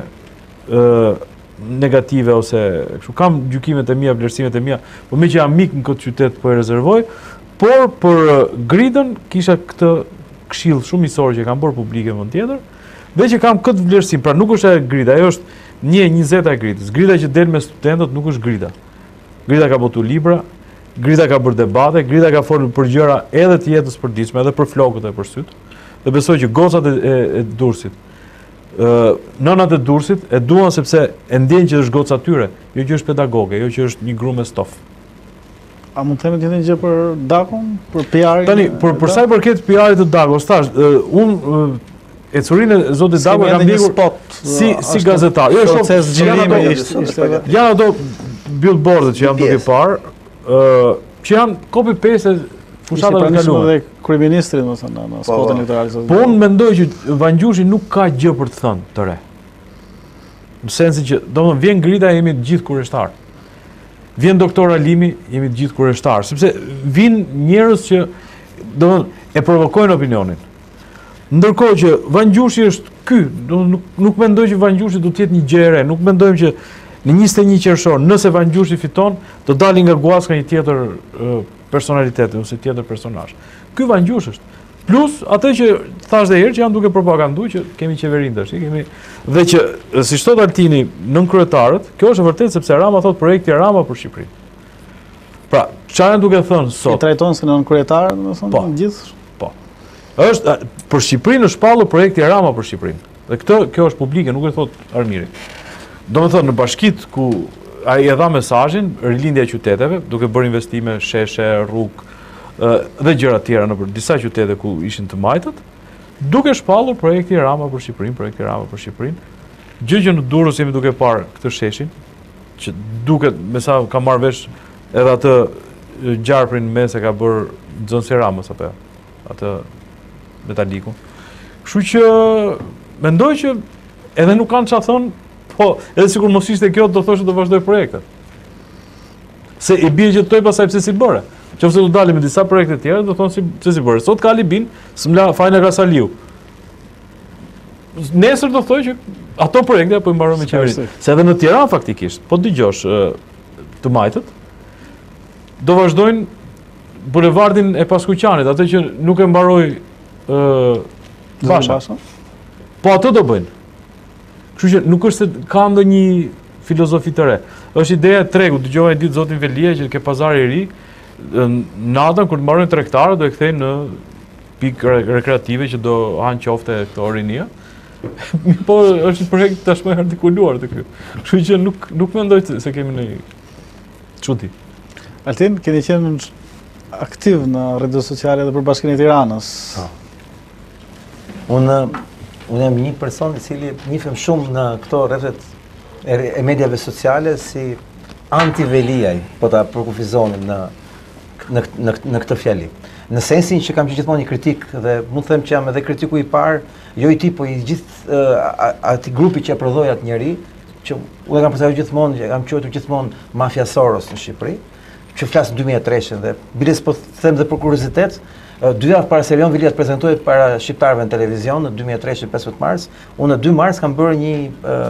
negative ose kështu, kam gjykimet e mia, vlerësimet e mia, por me që jam mik në këtë qytet po e rezervoj, por për Gridën kisha këtë këshill shumë miqësor që kam bërë publike më tjetër, dhe që kam këtë vlerësim. Pra nuk është e Grida, ajo është 1/20 e Gridës. Grida që del me studentët nuk është Grida. Grida ka botu libra, Grida ka bërë debate, Grida ka folur për gjëra edhe të jetës përditshme, edhe për flokët e për syt. Dhe besoj që gocat e Durrësit, nënat e Durrësit e duan sepse e ndjen që është goca tyre, jo që është pedagoge, jo që është një grum me stof. A mund të themi një gjë për Dakon, për PR-in? Tani, për sa i përket PR-it të Dakos, thash, unë e curinë e zotit Dako e kam ndjekur si gazetar. Jo, proces xhirimi ishte. Janë ato billboardet që jam duke parë, që janë copy-paste fushatave të kaluara. Dhe kryeministri, domethënë, në spotin elektoral. Po unë mendoj që Vangjushi nuk ka gjë për të thënë të re. Në sensin që, domethënë, vjen Grida, jemi të gjithë kurreshtar. Vjen doktor Alimi, jemi të gjithë kurreshtar, sepse vijnë njerëz që domethënë e provokojnë opinionin. Ndërkohë që Vangjushi është ky, nuk mendoj që Vangjushi do të jetë një gjë e re, nuk mendojmë që në 21 qershor, nëse Vangjushi fiton, do dalin nga guaska një tjetër personalitet ose tjetër personazh. Ky Vangjush është. Plus atë që thash dhe herë që janë duke propaganduar që kemi qeverinë tash, kemi dhe që siç thot Altini nën kryetarët, kjo është e vërtetë sepse Rama thot projekti Rama për Shqipërinë. Pra, çfarë janë duke thënë sot? I trajton si nën kryetarë, domethënë, të gjithë. Po. Është për Shqipërinë është shpallur projekti Rama për Shqipërinë. Dhe kjo është publike, nuk e thot Armiri. Domethënë në bashkitë ku ai e dha mesazhin rilindja e qyteteve, duke bërë investime sheshe, rrugë dhe gjëra tjera në disa qytete ku ishin të majtët, duke shpallur projekti Rama për Shqipërinë, gjë që në Durrës jemi duke parë këtë sheshin, që duket me sa ka marrë vesh edhe atë gjarprin mes e ka bërë Xhonsi Ramës atë metalikun. Kështu që mendoj që edhe nuk kanë çfarë thon, po edhe sikur mos ishte kjo do thoshte do vazhdoj projektet. Se i bie që toj pasaj pse si bëre. Qofse do dalim me disa projekte të tjera, do thonë pse si bëre. Sot ka Libin, s'mla fajna Grasaliu. Nesër do thoj që ato projekte apo i mbarojnë me qeverinë. Se edhe në Tiranë faktikisht, po dëgjosh të majtët, do vazhdojnë bulevardin e Paskuqanit, atë që nuk e mbaroi Basha. Po ato do bëjnë. Kështu që nuk është se ka ndonjë filozofi të re. Është ideja e tregut, dëgjova një ditë zotin Velia që ke pazari i ri, natën kur të mbarojnë tregtarët do e kthejnë në pikë rekreative që do hanë qofte këto rinia. Po është një projekt tashmë artikuluar të ky. Kështu që nuk mendoj se kemi në çudi. Altin, keni qenë aktiv në rrjetet sociale dhe për Bashkinë e Tiranës. Unë jam një person i cili nifem shumë në këto rrjetet e mediave sociale si anti-Veliaj, po ta përkufizonim në këtë fjali. Në sensin që kam gjithmonë një kritik dhe mund të them që jam edhe kritiku i parë, jo i tij, po i gjithë atij grupi që prodhoi atë njerëj, që unë kam përsëritur gjithmonë, kam quajtur gjithmonë mafia Soros në Shqipëri, që flas në 2003 dhe biles po them dhe për kuriozitet, 2 javë para se Erion Velia të prezantohej para shqiptarëve në televizion në 2003 15 mars, unë në 2 mars kam bërë një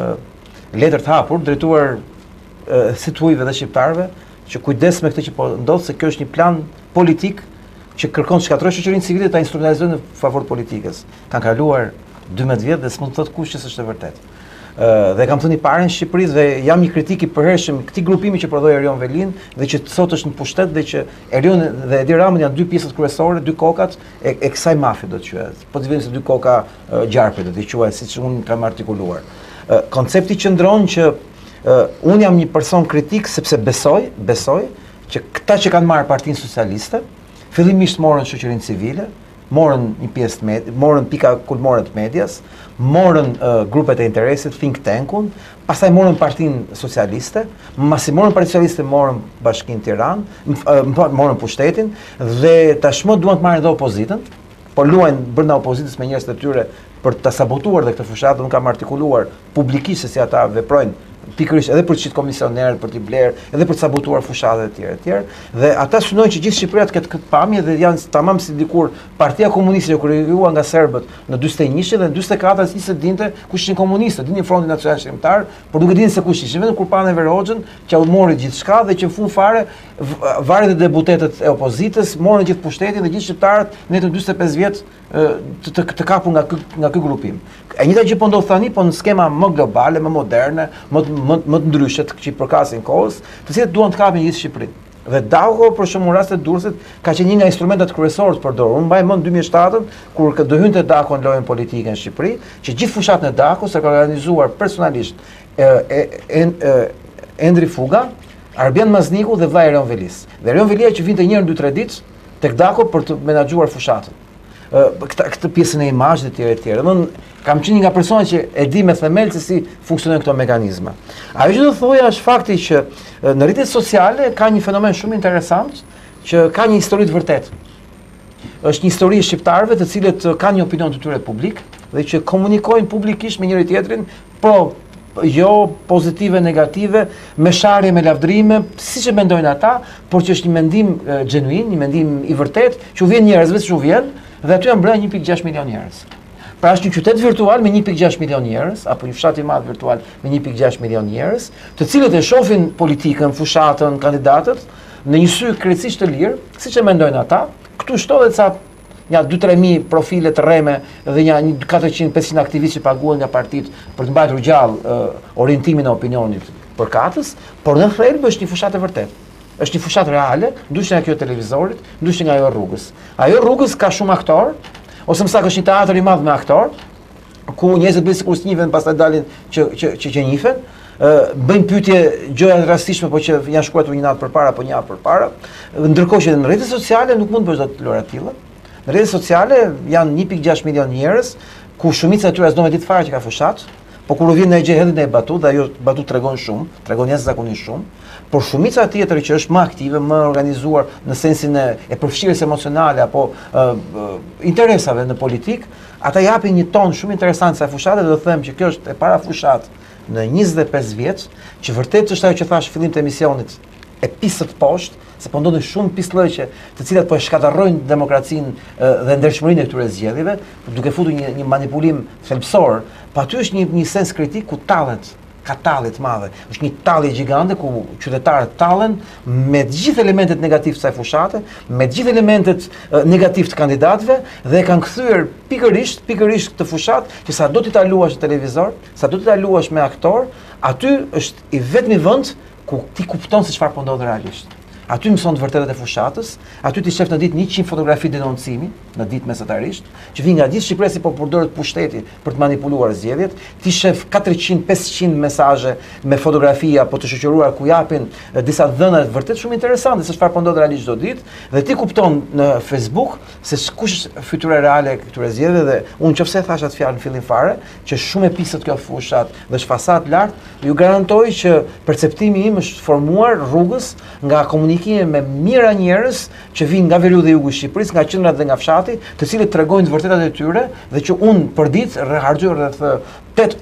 letër të hapur drejtuar situujve dhe shqiptarëve që kujdes me këtë që po ndodh, se kjo është një plan politik që kërkon të shkatërrojë shoqërinë civile ta instrumentalizojë në favor politikës. Kanë kaluar 12 vjet dhe s'mund të thotë kush që është e vërtetë. Dhe kam thënë parën në Shqipëri dhe jam një kritik i përhershëm këtij grupimi që prodhoi Erion Velin dhe që sot është në pushtet dhe që Erion dhe Edi Rama janë 2 pjesët kryesore, 2 kokat e kësaj mafie do të quhet. Po të vjen se 2 koka gjarpe do të quhet siç unë kam artikuluar. Koncepti qëndron që unë jam një person kritik sepse besoj që këta që kanë marrë Partinë Socialiste fillimisht morën shoqërinë civile, morën një pjesë morën pika kulmore të medias, morën grupet e interesit, think tankun, pastaj morën Partinë Socialiste, masi morën Partinë Socialiste morën Bashkinë Tiranë, morën pushtetin dhe tashmë duan të marrin edhe opozitën, po luajnë brenda opozitës me njerëz të tyre për ta sabotuar dhe këtë fushatë. Unë kam artikuluar publikisht se si ata veprojnë pikërisht edhe për të qitë komisionerët, për t'i blerë, edhe për të sabotuar fushatet e tjera. Dhe ata synojnë që gjithë Shqipëria të ketë këtë pamje dhe janë tamam si dikur Partia Komuniste që krijuar nga serbët në 41 dhe në 44 si se dinte kush ishin komunistët, dinin Fronti Nacional Shqiptar, por nuk e dinin se kush ishin, vetëm kur panë Enver Hoxhën që u mori gjithçka dhe që në fund fare varet dhe deputetët e opozitës morën gjithë pushtetin dhe gjithë shqiptarët në 45 vjet të kapur nga ky grupim. E njëjta gjë po ndodh tani, po në skema më globale, më moderne, më të ndryshe që i përkasin kohës, të cilët duan të kapin gjithë Shqipërinë. Dhe Dako, për shembull rastet e Durrësit, ka qenë një nga instrumentet kryesorë të përdorur. Unë mbaj mend 2007 kur do hynte Dako në lojën politike në Shqipëri, që gjithë fushatën e Dakos e ka organizuar personalisht Endri Fuga, Arbian Mazniku dhe vllai Erion Velis. Dhe Erion Velia që vinte një herë në 2-3 ditë tek Dako për të menaxhuar fushatën. Këtë pjesën e imazhit e tjera. Domthonë kam qenë nga personat që e di me themel se si funksionojnë këto mekanizma. Ajo që do thoja është fakti që në rrjetet sociale ka një fenomen shumë interesant që ka një histori të vërtetë. Është një histori e shqiptarëve të cilët kanë një opinion të tyre publik dhe që komunikojnë publikisht me njëri tjetrin, po jo pozitive, negative, me sharje, me lavdrime, siç e mendojnë ata, por që është një mendim genuin, një mendim i vërtet, që u vjen njerëzve, që u vjen, dhe aty janë brenda 1.6 milion njerëz. Pra është një qytet virtual me 1.6 milion njerëz, apo një fshat i madh virtual me 1.6 milion njerëz, të cilët e shohin politikën, fushatën, kandidatët në një sy krejtësisht të lirë, siç e mendojnë ata. Këtu shtohet ca një 2-3.000 profile të rreme dhe një 400-500 aktivistë që paguhen nga partitë për të mbajtur gjallë orientimin e opinionit për katës, por në thelb është një fushatë e vërtetë. Është një fushatë reale, ndryshe nga kjo e televizorit, ndryshe nga ajo rrugës. Ajo rrugës ka shumë aktor, ose më saktë është një teatër i madh me aktor, ku njerëzit bëjnë sikur s'njihen, pastaj dalin që njihen. bëjnë pyetje gjëra të rastishme, po që janë shkruar një natë përpara apo një javë përpara, ndërkohë që në rrjetet sociale nuk mund të bësh dot lojra të tilla. Në rrjetet sociale janë 1.6 milion njerëz, ku shumica e tyre s'do me ditë fare që ka fushat, po kur u vjen në gjë hedhin në batut, dhe ajo batut tregon jashtëzakonisht shumë, por shumica tjetër që është më aktive, më organizuar në sensin e përfshirjes emocionale apo interesave në politik, ata japin një ton shumë interesant sa fushatet, dhe do them që kjo është e para fushat në 25 vjeç, që vërtet është ajo që thash fillim të emisionit, e pisët poshtë, se po ndodhin shumë pislëqe të cilat po e shkatërrojnë demokracinë dhe ndershmërinë e këtyre zgjedhjeve, duke futur një manipulim thelbësor. Po aty është një sens kritik ku tallet, ka tallje të madhe. Është një tallje gjigante ku qytetarët tallen me të gjithë elementet negativ të kësaj fushate, me të gjithë elementet negativ të kandidatëve dhe kanë kthyer pikërisht këtë fushat që sa do t'i ta luash në televizor, sa do t'i ta luash me aktor, aty është i vetmi vend ku ti kupton se çfarë po ndodh realisht. Aty mëson të vërtetat e fushatës, aty ti shef në ditë 100 fotografi denoncimi, në ditë mesatarisht, që vijnë nga gjithë Shqipëria si po përdoret pushteti për të manipuluar zgjedhjet, ti shef 400-500 mesazhe me fotografi apo të shoqëruar ku japin disa dhëna vërtet shumë interesante se çfarë po ndodh realisht çdo ditë, dhe ti kupton në Facebook se kush është fytyra reale e këtyre zgjedhjeve, dhe unë nëse thash atë fjalë në fillim fare, që shumë e pisët kjo fushat dhe është fasat lart, ju garantoj që perceptimi im është formuar rrugës nga komunikimi me mijëra njerëz që vinë nga veriu dhe jugu i Shqipërisë, nga qendrat dhe nga fshati, të cilët tregojnë të vërtetat e tyre dhe që unë për ditë harxoj rreth 8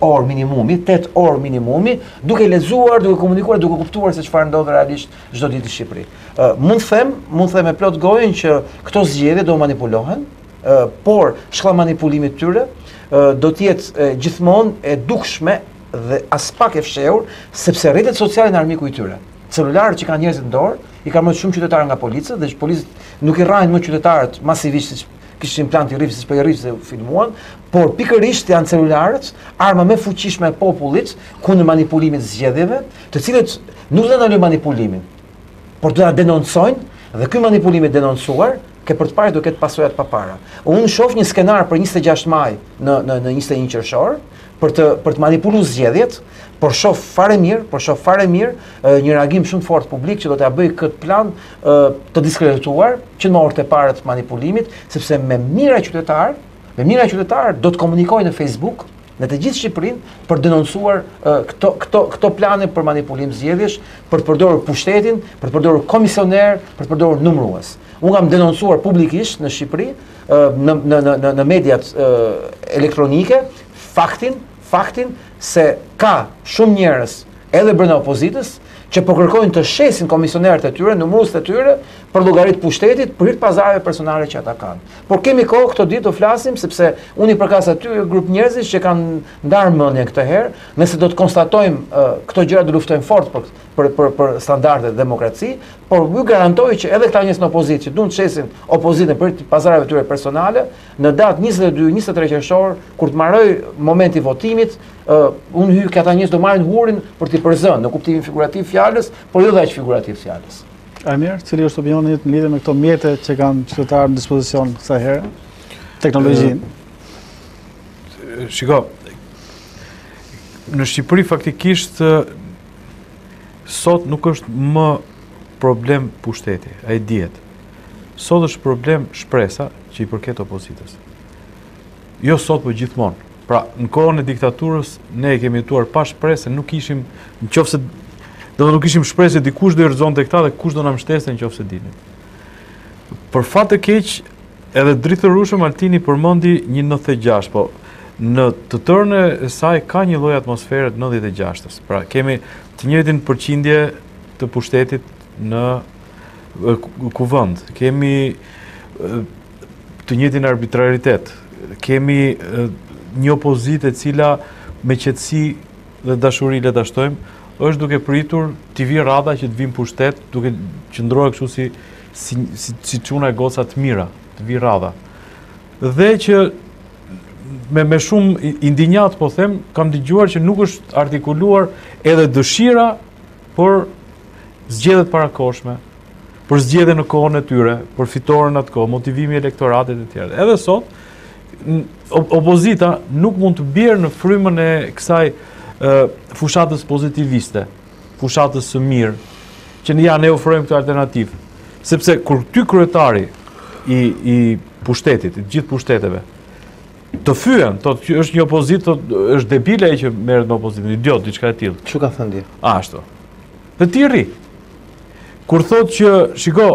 orë minimumi, duke lexuar, duke komunikuar, duke kuptuar se çfarë ndodh realisht çdo ditë në Shqipëri. Mund të them me plot gojën që këto zgjedhje do manipulohen, por shkalla manipulimit tyre do të jetë gjithmonë e dukshme dhe as pak e fshehur, sepse rrjetet sociale janë armiku i tyre. Celularët që kanë njerëzit në dorë, i kanë marrë shumë qytetarë nga policia, dhe policët nuk i rrajnë më qytetarët masivisht siç kishin plan të rrifë, siç po i rrifë se filmuan, por pikërisht janë celularët, arma më e fuqishme e popullit kundër manipulimit të zgjedhjeve, të cilët nuk do ta ndalojnë manipulimin, por do ta denoncojnë, dhe ky manipulim i denoncuar ke për të parë do ketë pasojat pa para. Unë shoh një skenar për 26 maj në 21 qershor për të manipuluar zgjedhjet, por shoh fare mirë një reagim shumë fort publik që do t'ia bëj këtë plan të diskredituar që në orët e para të manipulimit, sepse me mijëra qytetarë do të komunikojnë në Facebook në të gjithë Shqipërinë për denoncuar këto plane për manipulim zgjedhjesh, për të përdorur pushtetin, për të përdorur komisioner, për të përdorur numërues. Unë kam denoncuar publikisht në Shqipëri, në mediat elektronike, faktin se ka shumë njerëz edhe brenda opozitës që po kërkojnë të shesin komisionerët e tyre, numëruesit e tyre për llogarit pushtetit, për hir pazareve personale që ata kanë. Por kemi kohë këto ditë të flasim sepse unë i përkas aty grup njerëzish që kanë ndarë mendjen këtë herë, nëse do të konstatojmë këto gjëra do luftojmë fort për standarde dhe demokraci, por ju garantoj që edhe këta njerëz në opozitë që duan të shesin opozitën për pazareve tyre personale, në datë 22-23 qershor, kur të marroj momenti votimit, unë hyj këta njerëz do marrin hurin për t'i përzënë në kuptimin figurativ fjalës, por jo dhe aq figurativ fjalës. Mirë, cili është opinioni në lidhje me këto mjete që kanë qytetarë në dispozicion kësaj herë, teknologjinë? Shiko, në Shqipëri faktikisht sot nuk është më problem pushteti, ai dihet. Sot është problem shpresa që i përket opozitës. Jo sot, por gjithmonë. Pra, në kohën e diktaturës ne kemi jetuar pa shpresë, nuk ishim, nëse nuk ishim shpresë se dikush do i rrezonte këta dhe kush do na mbështeste nëse dilnin. Për fat të keq, edhe drejtërueshëm Altini përmendi një 96, po në të tërën e saj ka një lloj atmosfere të 96-s. Pra, kemi të njëjtin përqindje të pushtetit në kuvend, kemi të njëjtin arbitraritet, kemi një opozitë e cila me qetësi dhe dashuri le ta shtojmë, është duke pritur t'i vi radha që të vinë pushtet, duke qëndruar kështu si çuna e goca të mira, të vi radha. Dhe që me shumë indinjat, po them, kam dëgjuar që nuk është artikuluar edhe dëshira për zgjedhjet parakoshme, për zgjedhje në kohën e tyre, për fitoren atë kohë, motivimi elektoratit e tjerë. Edhe sot, opozita nuk mund të bjerë në frymën e kësaj fushatës pozitiviste, fushatës së mirë, që ne ofrojmë këtë alternativë. Sepse kur ty kryetari i pushtetit, i gjithë pushteteve, të fyen, thotë që është një opozitë, është debile ai që merret me opozitën, idiot, diçka e tillë. Çu ka thënë ti? Ashtu. Dhe ti rri. Kur thotë që, shiko,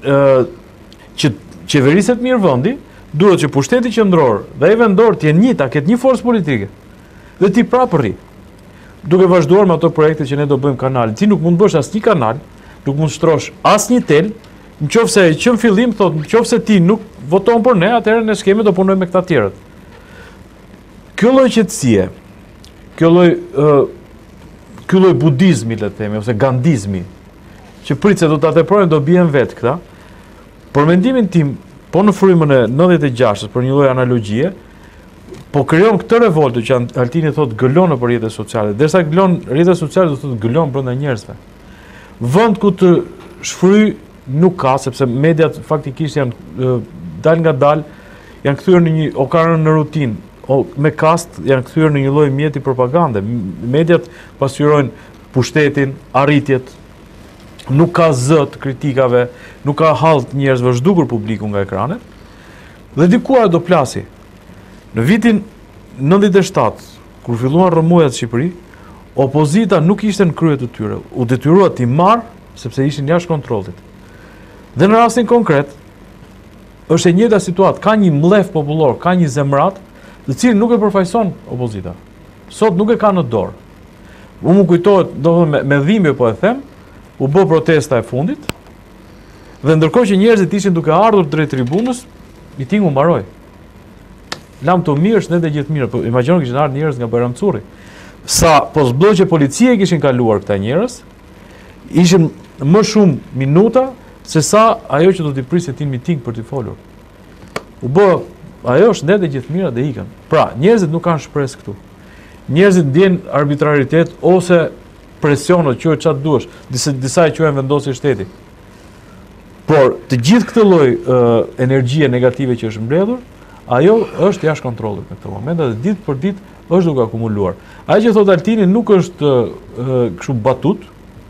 që qeveriset mirë vendi, duhet që pushteti qendror dhe ai vendor të jenë njëta, ketë një forcë politike. Dhe ti prapë rri. Duke vazhduar me ato projekte që ne do bëjmë kanal. Ti nuk mund bësh asnjë kanal, nuk mund shtrosh asnjë tel, nëse që në fillim thotë, nëse ti nuk voton për ne, atëherë ne skemi do punojmë me këta tjerët. Kjo lloj qetësie, kjo lloj budizmi, le të themi, ose gandizmi, që prit se do ta teprojnë, do bien vetë këta. Për mendimin tim, po në frymën e 96-s, për një lloj analogjie, po krijon këtë revoltë që Altini thotë gëlon nëpër rrjetet sociale. Derisa gëlon rrjetet sociale, do thotë gëlon brenda njerëzve. Vend ku të shfryj nuk ka, sepse mediat faktikisht janë dal nga dal, janë kthyer në një okarën në rutinë. Me kast janë kthyer në një lloj mjeti propagande. Mediat pasqyrojnë pushtetin, arritjet, nuk ka zë të kritikave, nuk ka hall të njerëzve zhdukur publiku nga ekranet. Dhe dikuar do plasi. Në vitin 97, kur filluan rrëmujat në Shqipëri, opozita nuk ishte në krye të tyre, u detyrua t'i marrë sepse ishin jashtë kontrollit. Dhe në rastin konkret, është e njëjta situatë, ka një mllef popullor, ka një zemrat, të cilin nuk e përfaqëson opozita. Sot nuk e ka në dorë. Unë më kujtohet, me dhimbje po e them, u bë protesta e fundit, dhe ndërkohë që njerëzit ishin duke ardhur drejt tribunës, mitingu mbaroi. Lam të mirë, ne dhe gjithë mirë, po imagjino kishin ardhur njerëz nga Bajramçurri. Sa po zbllogje policie kishin kaluar këta njerëz, ishin më shumë minuta se sa ajo që do t'i prisë ti miting për t'i folur. U bë, ajo është ne dhe gjithë mirë dhe ikën. Pra, njerëzit nuk kanë shpresë këtu. Njerëzit ndjejnë arbitraritet ose presionot, quhet çfarë duash, disa e quajnë vendosje shteti. Por të gjithë këtë lloj energjie negative që është mbledhur, ajo është jashtë kontrollit në këtë moment dhe ditë për ditë është duke akumuluar. Ajo që thot Altini nuk është kështu batut,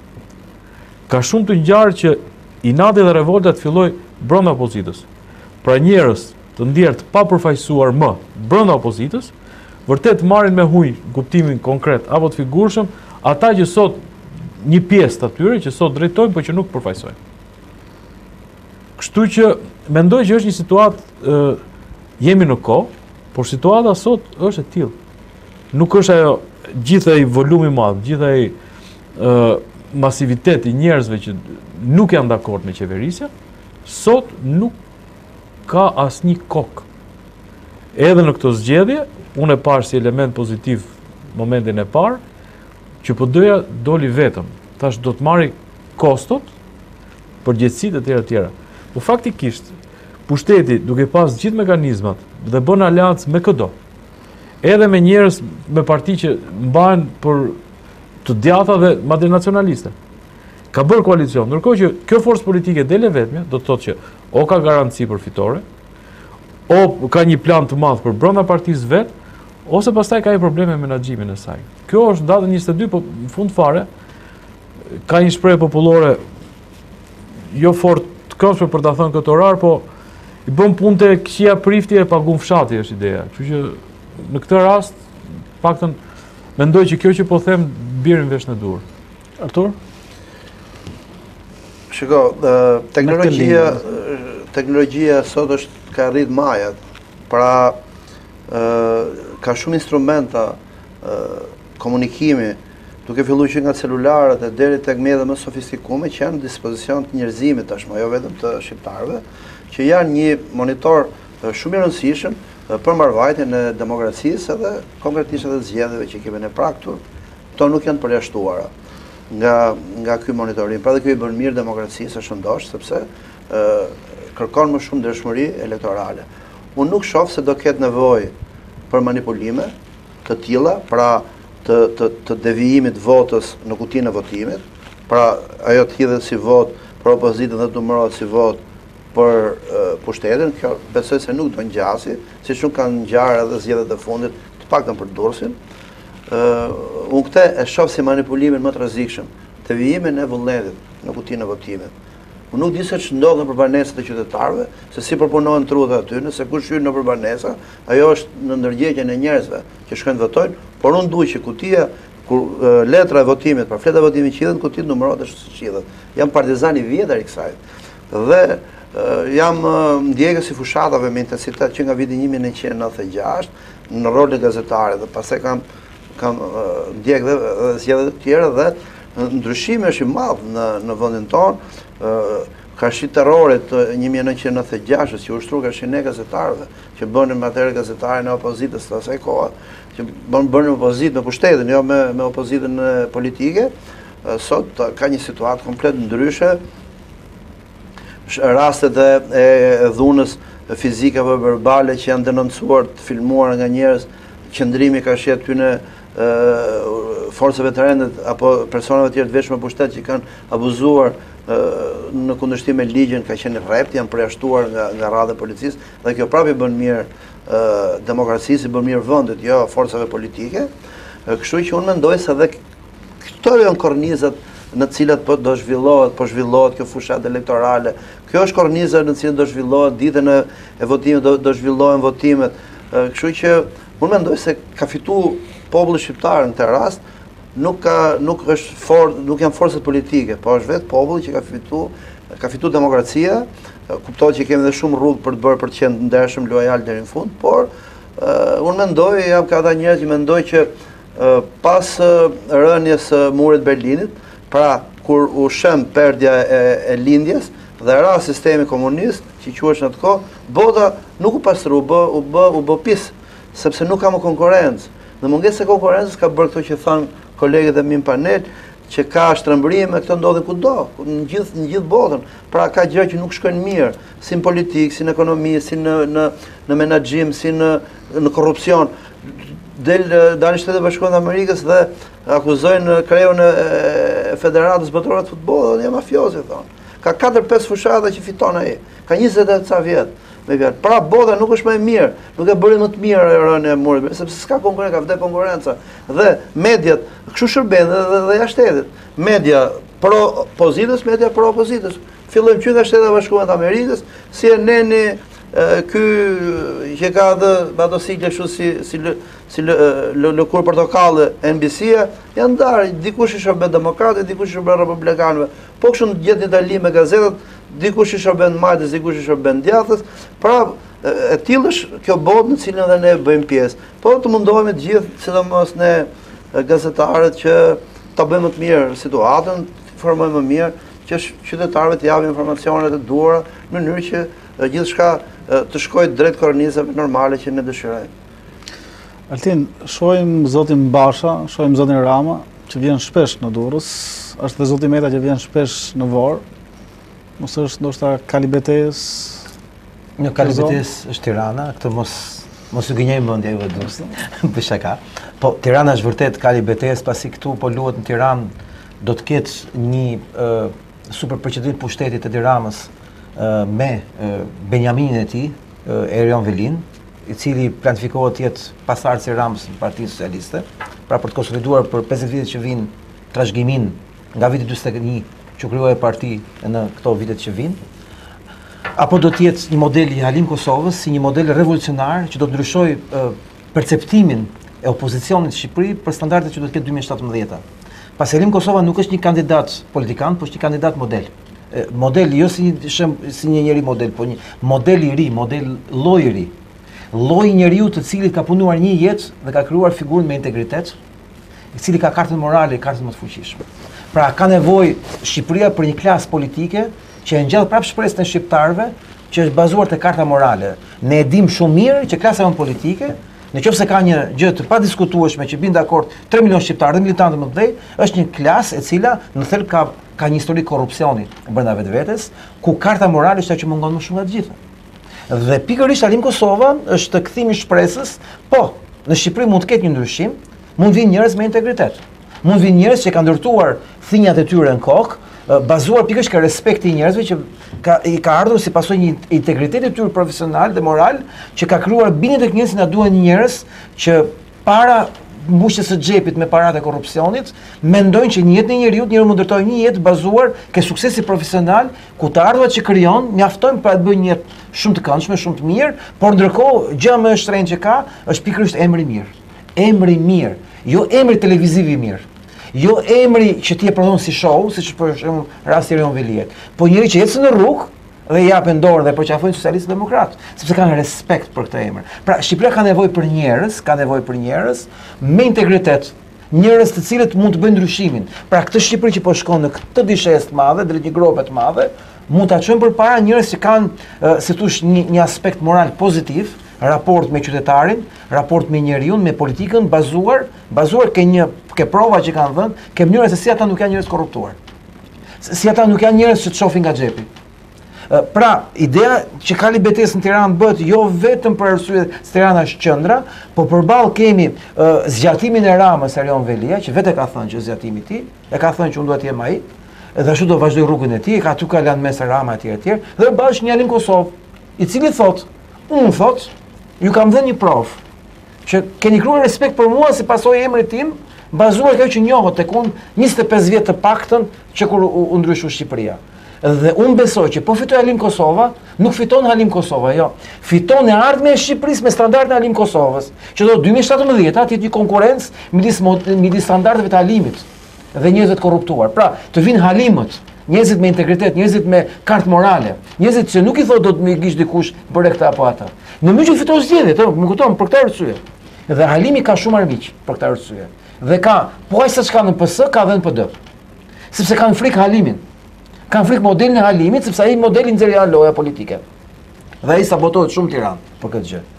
ka shumë të ngjarë që inati dhe revolta të filloj brenda opozitës. Pra njerëz të ndjerë të papërfaqësuar më brenda opozitës, vërtet marrin me huj kuptimin konkret apo të figurshëm ata që sot një pjesë të atyre që sot drejtojnë por që nuk përfaqësojnë. Kështu që mendoj që është një situatë, jemi në kohë, por situata sot është e tillë. Nuk është ajo gjithë ai volumi i madh, gjithë ai masivitet i njerëzve që nuk janë dakord me qeverisja, sot nuk ka asnjë kokë. Edhe në këtë zgjedhje, unë e parë si element pozitiv momentin e parë, që PD-ja doli vetëm. Thash do të marri kostot, përgjegjësitë e tjera. Po faktikisht, pushteti duke pas gjithë mekanizmat dhe bën aleancë me këdo, edhe me njerëz me parti që mbahen për të djatha dhe madje nacionaliste. Ka bërë koalicion, ndërkohë që kjo forcë politike dele vetme, do të thotë që o ka garanci për fitore, o ka një plan të madh për brenda partisë vet, ose pastaj ka një probleme me menaxhimin e saj. Kjo është datën 22, po në fund fare ka një shprehje popullore jo fort të këndshme për ta thënë këtë orar, po i bën punët e këqija priftje e pagun fshati është ideja. Kështu që në këtë rast, paktën mendoj që kjo që po them birin vesh në dur. Artur? Shiko, teknologjia sot është ka rrit majat. Pra ka shumë instrumenta komunikimi, duke filluar që nga celularët e deri tek mjete më sofistikume që janë në dispozicion të njerëzimit tashmë, jo vetëm të shqiptarëve, që janë një monitor shumë i rëndësishëm për mbarvajtjen e demokracisë dhe konkretisht edhe zgjedhjeve që kemi ne pra këtu. Këto nuk janë përjashtuara nga ky monitorim. Pra dhe ky i bën mirë demokracisë është ndosh sepse kërkon më shumë dëshmëri elektorale. Unë nuk shoh se do ketë nevojë për manipulime të tilla, pra të devijimit votës në kutinë e votimit, pra ajo të hidhet si vot për opozitën dhe të numërohet si vot për pushtetin. Kjo besoj se nuk do ngjasi, siç nuk kanë ngjarë edhe zgjedhjet e fundit, të paktën për Durrësin. unë këte e shoh si manipulimin më të rrezikshëm të vijimin e vullnetit në kutinë e votimit. Unë nuk di se që ndodh në banesat e qytetarëve, se si përpunohen trudhat aty, nëse kush hyn në banesa, ajo është në ndërgjegjjen e njerëzve që shkojnë votojnë, por unë duaj që kutia kur letra e votimit, për fleta e votimit qidhet, kutit numërohet është qidhet. Jam partizan i vjetër i kësaj. Dhe jam ndjekës i fushatave me intensitet që nga viti 1996 në rol e gazetare dhe pastaj kam ndjek dhe zgjedhjet e tjera dhe ndryshimi është i madh në vendin tonë. Karshi terrorit 1996 që ushtru karshin e gazetarëve që bënin atëherë gazetare në opozitës të asaj kohe, që bënin opozitë me pushtetin, jo me opozitën politike, sot ka një situatë komplet ndryshe. Rastet e dhunës fizikave verbale që janë denoncuar, të filmuar nga njerëz, qëndrimi ka shi aty në forcave të rendit apo personave tjerë të veçme pushtet që kanë abuzuar në kundërshtim me ligjin, ka qenë rrept, janë përjashtuar nga radha e policisë dhe kjo prapë i bën mirë demokracisë, i bën mirë vendit, jo forcave politike. Kështu që unë mendoj se edhe këto janë kornizat në të cilat po zhvillohet kjo fushat elektorale. Kjo është korniza në të cilën do zhvillohet ditën e votimit, do zhvillohen votimet. Kështu që unë mendoj se ka fitu populli shqiptar në këtë rast, nuk janë forcat politike, po është vetë populli që ka fitu demokracia. Kuptohet që kemi dhe shumë rrugë për të bërë për të qenë ndershëm, lojal deri në fund, por unë mendoj, jam ka ata njerëz që mendoj që pas rënies së murit Berlinit, pra kur u shëm perdja e lindjes dhe ra sistemi komunist, që quhesh në atë kohë, bota nuk u pastru, u bë pis, sepse nuk ka më konkurrencë. Në mungesë e konkurrencës ka bërë këto që thanë kolegët e mi në panel, që ka shtrëmbrime, këto ndodhin kudo, në gjithë botën. Pra ka gjëra që nuk shkojnë mirë, si në politikë, si në ekonomi, si në menaxhim, si në korrupsion. Dalin Shtetet Bashkuara të Amerikës dhe akuzojnë kreun e Federatës Botërore të Futbollit, dhe janë mafiozi, thonë. Ka 4-5 fushata që fiton ai. Ka 20 ca vjet. Pra bota nuk është më e mirë, nuk e bëri më të mirë rënë e murit, sepse s'ka konkurrencë, ka vdek konkurrenca. Dhe mediat, kështu shërben dhe jashtë shtetit. Media pro pozitës, media pro opozitës. Fillojmë që nga Shtetet Bashkuara të Amerikës, CNN-i, ky që ka ato sikle kështu si lëkurë portokalle, NBC-a, janë ndarë, dikush i shërben demokratë, dikush i shërben republikanëve. Po kështu në gjetë një dali me gazetat, dikush i shërben majtës, dikush i shërben djathës. Pra, e tillë është kjo botë në cilën edhe ne bëjmë pjesë. Po të mundohemi të gjithë, sidomos ne gazetarët, që ta bëjmë të mirë situatën, të informojmë më mirë, që qytetarëve të japim informacionet e duhura, në mënyrë që gjithçka të shkojë drejt kornizave normale që ne dëshirojmë. Altin, shohim zotin Basha, shohim zotin Rama, që vjen shpesh në Durrës, është dhe zoti Meta që vjen shpesh në Vorë. Mos është ndoshta Kalibetes? Në Kalibetes është Tirana, këtë mos u gënjej mendja juve Durrës. Për shaka. Po Tirana është vërtet Kalibetes, pasi këtu po luhet në Tiranë, do të ketë një superprecedim pushtetit të Tiranës me Benjaminin e tij, Erion Velin, i cili planifikohet të jetë pasardhës i Ramës në Partinë Socialiste, pra për të konsoliduar për 50 vitet që vinë trashëgimin nga viti 41 që krijohej parti në këto vitet që vinë, apo do të jetë një model i Halim Kosovës si një model revolucionar që do të ndryshojë perceptimin e opozicionit në Shqipëri për standardet që do të ketë 2017. Pasi Halim Kosova nuk është një kandidat politikan, por është një kandidat model. Model jo si një njeri model, po një model i ri, model lloj i ri. Lloj i njeriu të cilit ka punuar një jetë dhe ka krijuar figurën me integritet, i cili ka kartën morale, kartën më të fuqishme. Pra ka nevojë Shqipëria për një klasë politike që e ngjall prapë shpresën e shqiptarëve, që është bazuar te karta morale. Ne e dimë shumë mirë që klasa jonë politike, nëse ka një gjë të padiskutueshme që bin dakord 3 milionë shqiptarë dhe militantë më të mëdhenj, është një klasë e cila në thelb ka një histori korrupsioni brenda vetvetes, ku karta morale është ajo që mungon më shumë nga të gjitha. Dhe pikërisht Halim Kosova është kthimi i shpresës, po, në Shqipëri mund të ketë një ndryshim, mund vinë njerëz me integritet. Mund vinë njerëz që kanë ndërtuar thinjat e tyre në kokë, bazuar pikërisht ka respekti i njerëzve që i ka ardhur si pasojë një integriteti i tyre profesional dhe moral që ka krijuar bindje tek njerëzit, na duhen njerëz që para mbushjes së xhepit me paratë e korrupsionit, mendojnë që në jetën e njeriu mund ndërtojë një jetë bazuar ke suksesi profesional, ku të ardhurat që krijon mjaftojnë për të bëjë një jetë shumë të këndshme, shumë të mirë, por ndërkohë gjë më e shtrenjtë që ka është pikërisht emri i mirë. Emri i mirë, jo emri televiziv i mirë. Jo emri që ti e prodhon si show, siç për shembull rasti Erion Veliet, po njëri që ecën në rrugë dhe japën dorë dhe përqafojnë socialistë demokratë, sepse kanë respekt për këtë emër. Pra Shqipëria ka nevojë për njerëz, me integritet, njerëz të cilët mund të bëjnë ndryshimin. Pra këtë Shqipëri që po shkon në këtë dishesë të madhe, drejt një grope të madhe, mund ta çojmë përpara njerëz që kanë, si thosh, një aspekt moral pozitiv, raport me qytetarin, raport me njeriu, me politikën bazuar ke prova që kanë dhënë, ke mënyra se si ata nuk janë njerëz korruptuar. Si ata nuk janë njerëz që të shohin nga xhepi. Pra, ideja që ka betesë në Tiranë bëhet jo vetëm për arsye se Tirana është qendra, po përballë kemi zgjatimin e Ramës Erion Velia, që vetë ka thënë që zgjatimi i tij, e ka thënë që unë dua të jem ai, dhe ashtu do vazhdoj rrugën e tij, aty ka lënë mes Rama etj, dhe bash një Alim Kosovë, i cili thotë, ju kam dhënë një provë që keni krijuar respekt për mua si pasojë e emrit tim, bazuar kjo që njohët tek unë 25 vjet të paktën që kur u ndryshu Shqipëria. Dhe unë besoj që po fitoj Alim Kosova, nuk fiton Alim Kosova, jo. Fiton e ardhme e Shqipërisë me standardin e Alim Kosovës, që do 2017 të jetë një konkurrencë midis standardeve të Alimit dhe njerëzve të korruptuar. Pra, të vinë Halimët, njerëzit me integritet, njerëzit me kartë morale, njerëzit që nuk i thotë do të më gish dikush bëre këtë apo atë. Në mënyrë që fiton zgjedhjet, më kupton, për këtë arsye. Dhe Halimi ka shumë armiq për këtë arsye. Dhe ka, po aq sa çka në PS, ka dhe në PD. Sepse kanë frikë Halimin. Kanë frikë modelin e Halimit, sepse ai modeli nxjerrja loja politike. Dhe ai sabotohet shumë Tiranë për këtë gjë.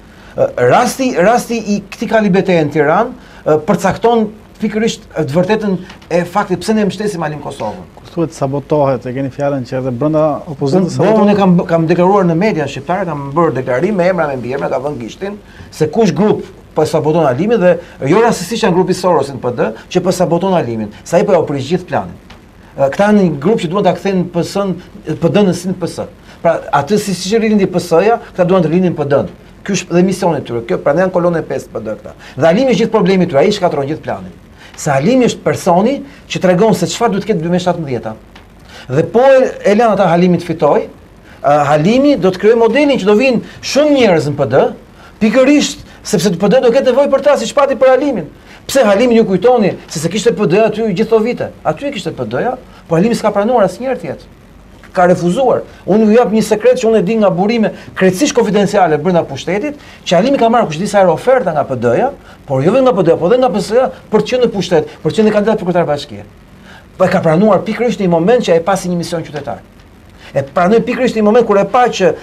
Rasti i këtij kalibete në Tiranë përcakton pikërisht të vërtetën e faktit pse ne mbështesim Alim Kosovën. Thuhet sabotohet, e keni fjalën që edhe brenda opozitës sabotohet. Unë kam deklaruar në media shqiptare, kam bërë deklarim me emra me mbiemra, ka vënë gishtin se kush grup po saboton Alimin dhe jo rastësisht janë grupi Sorosin PD që po saboton Alimin. Sa ai po ja prish gjithë planin. Këta janë një grup që duan ta kthejnë PD-n në sin PS. Pra atë si rindi PS-ja, këta duan të rindin PD-n. Ky është dhe misioni i tyre. Kjo prandaj janë kolonë 5 PD këta. Dhe Alimi është gjithë problemi i tyre, ai shkatron gjithë planin. Se Halimi është personi që tregon se çfarë duhet të ketë 2017-a. Dhe po e lën ata Halimi të fitoj, Halimi do të krijojë modelin që do vinë shumë njerëz në PD, pikërisht sepse PD do ketë nevojë për ta siç pati për Halimin. Pse Halimin ju kujtoni se kishte PD aty gjithë këto vite. Aty e kishte PD-ja, po Halimi s'ka pranuar asnjëherë tjetër. Ka refuzuar. Unë ju jap një sekret që unë e di nga burime krejtësisht konfidenciale brenda pushtetit, që Halimi ka marrë kush disa oferta nga PD-ja, por jo vetëm nga PD-ja, por edhe nga PS-ja për të qenë në pushtet, për të qenë kandidat për kryetar bashkie. Po e ka pranuar pikërisht në një moment që ai pasi një mision qytetar. E pranoi pikërisht në një moment kur e pa që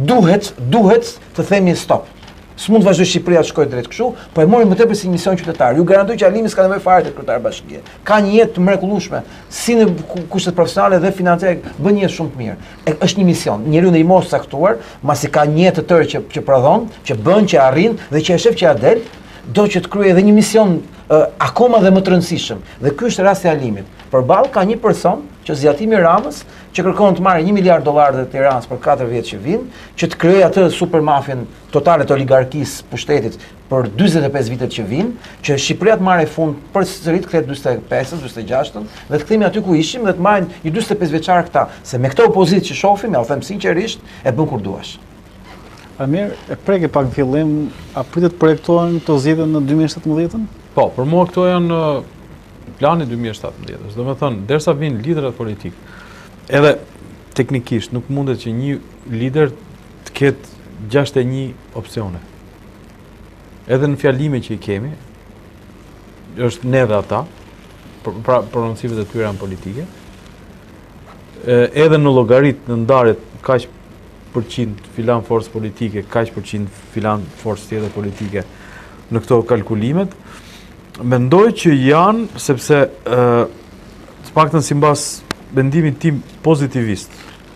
duhet të themi stop. S'mund të vazhdoj Shqipëria të shkojë drejt kështu, po e mori më tepër si një mision qytetar. Ju garantoj që Halimi s'ka nevojë fare të kryetar bashkie. Ka një jetë të mrekullueshme, si në kushtet profesionale dhe financiare, bën një jetë shumë të mirë. Është një mision. Njeriu në një moshë caktuar, masi ka një jetë të tërë që prodhon, që bën, që arrin dhe që e shef që ja del, do që të kryejë edhe një mision akoma dhe më të rëndësishëm. Dhe ky është rasti i Halimit. Përballë ka një person që zgjatimi i Ramës, që kërkon të marrë $1 miliard të Tiranës për 4 vjet që vijnë, që të krijojë atë supermafien totale të oligarkisë pushtetit për 45 vitet që vijnë, që Shqipëria të marrë fund përsëri të kthehet 45-ën, 46-ën, dhe të kthehemi aty ku ishim dhe të marrin një 45 vjeçar këta, se me këtë opozitë që shohim, ja u them sinqerisht, e bën kur duash. Mirë, e preke pak në fillim, a pritet projektohen këto zgjedhje në 2017-ën? Po, për mua këto janë plani 2017-ës. Do të thënë, derisa vinë liderat politik, edhe teknikisht nuk mundet që një lider të ketë 61 opsione. Edhe në fjalimet që i kemi, është ne dhe ata, pra prononcimet e tyre janë politike, edhe në llogarit, në ndarjet, kaq përqind filan forcë politike, kaq përqind filan forcë tjetër politike në këto kalkulimet, mendoj që janë, sepse të paktën simbas mendimit tim pozitivist.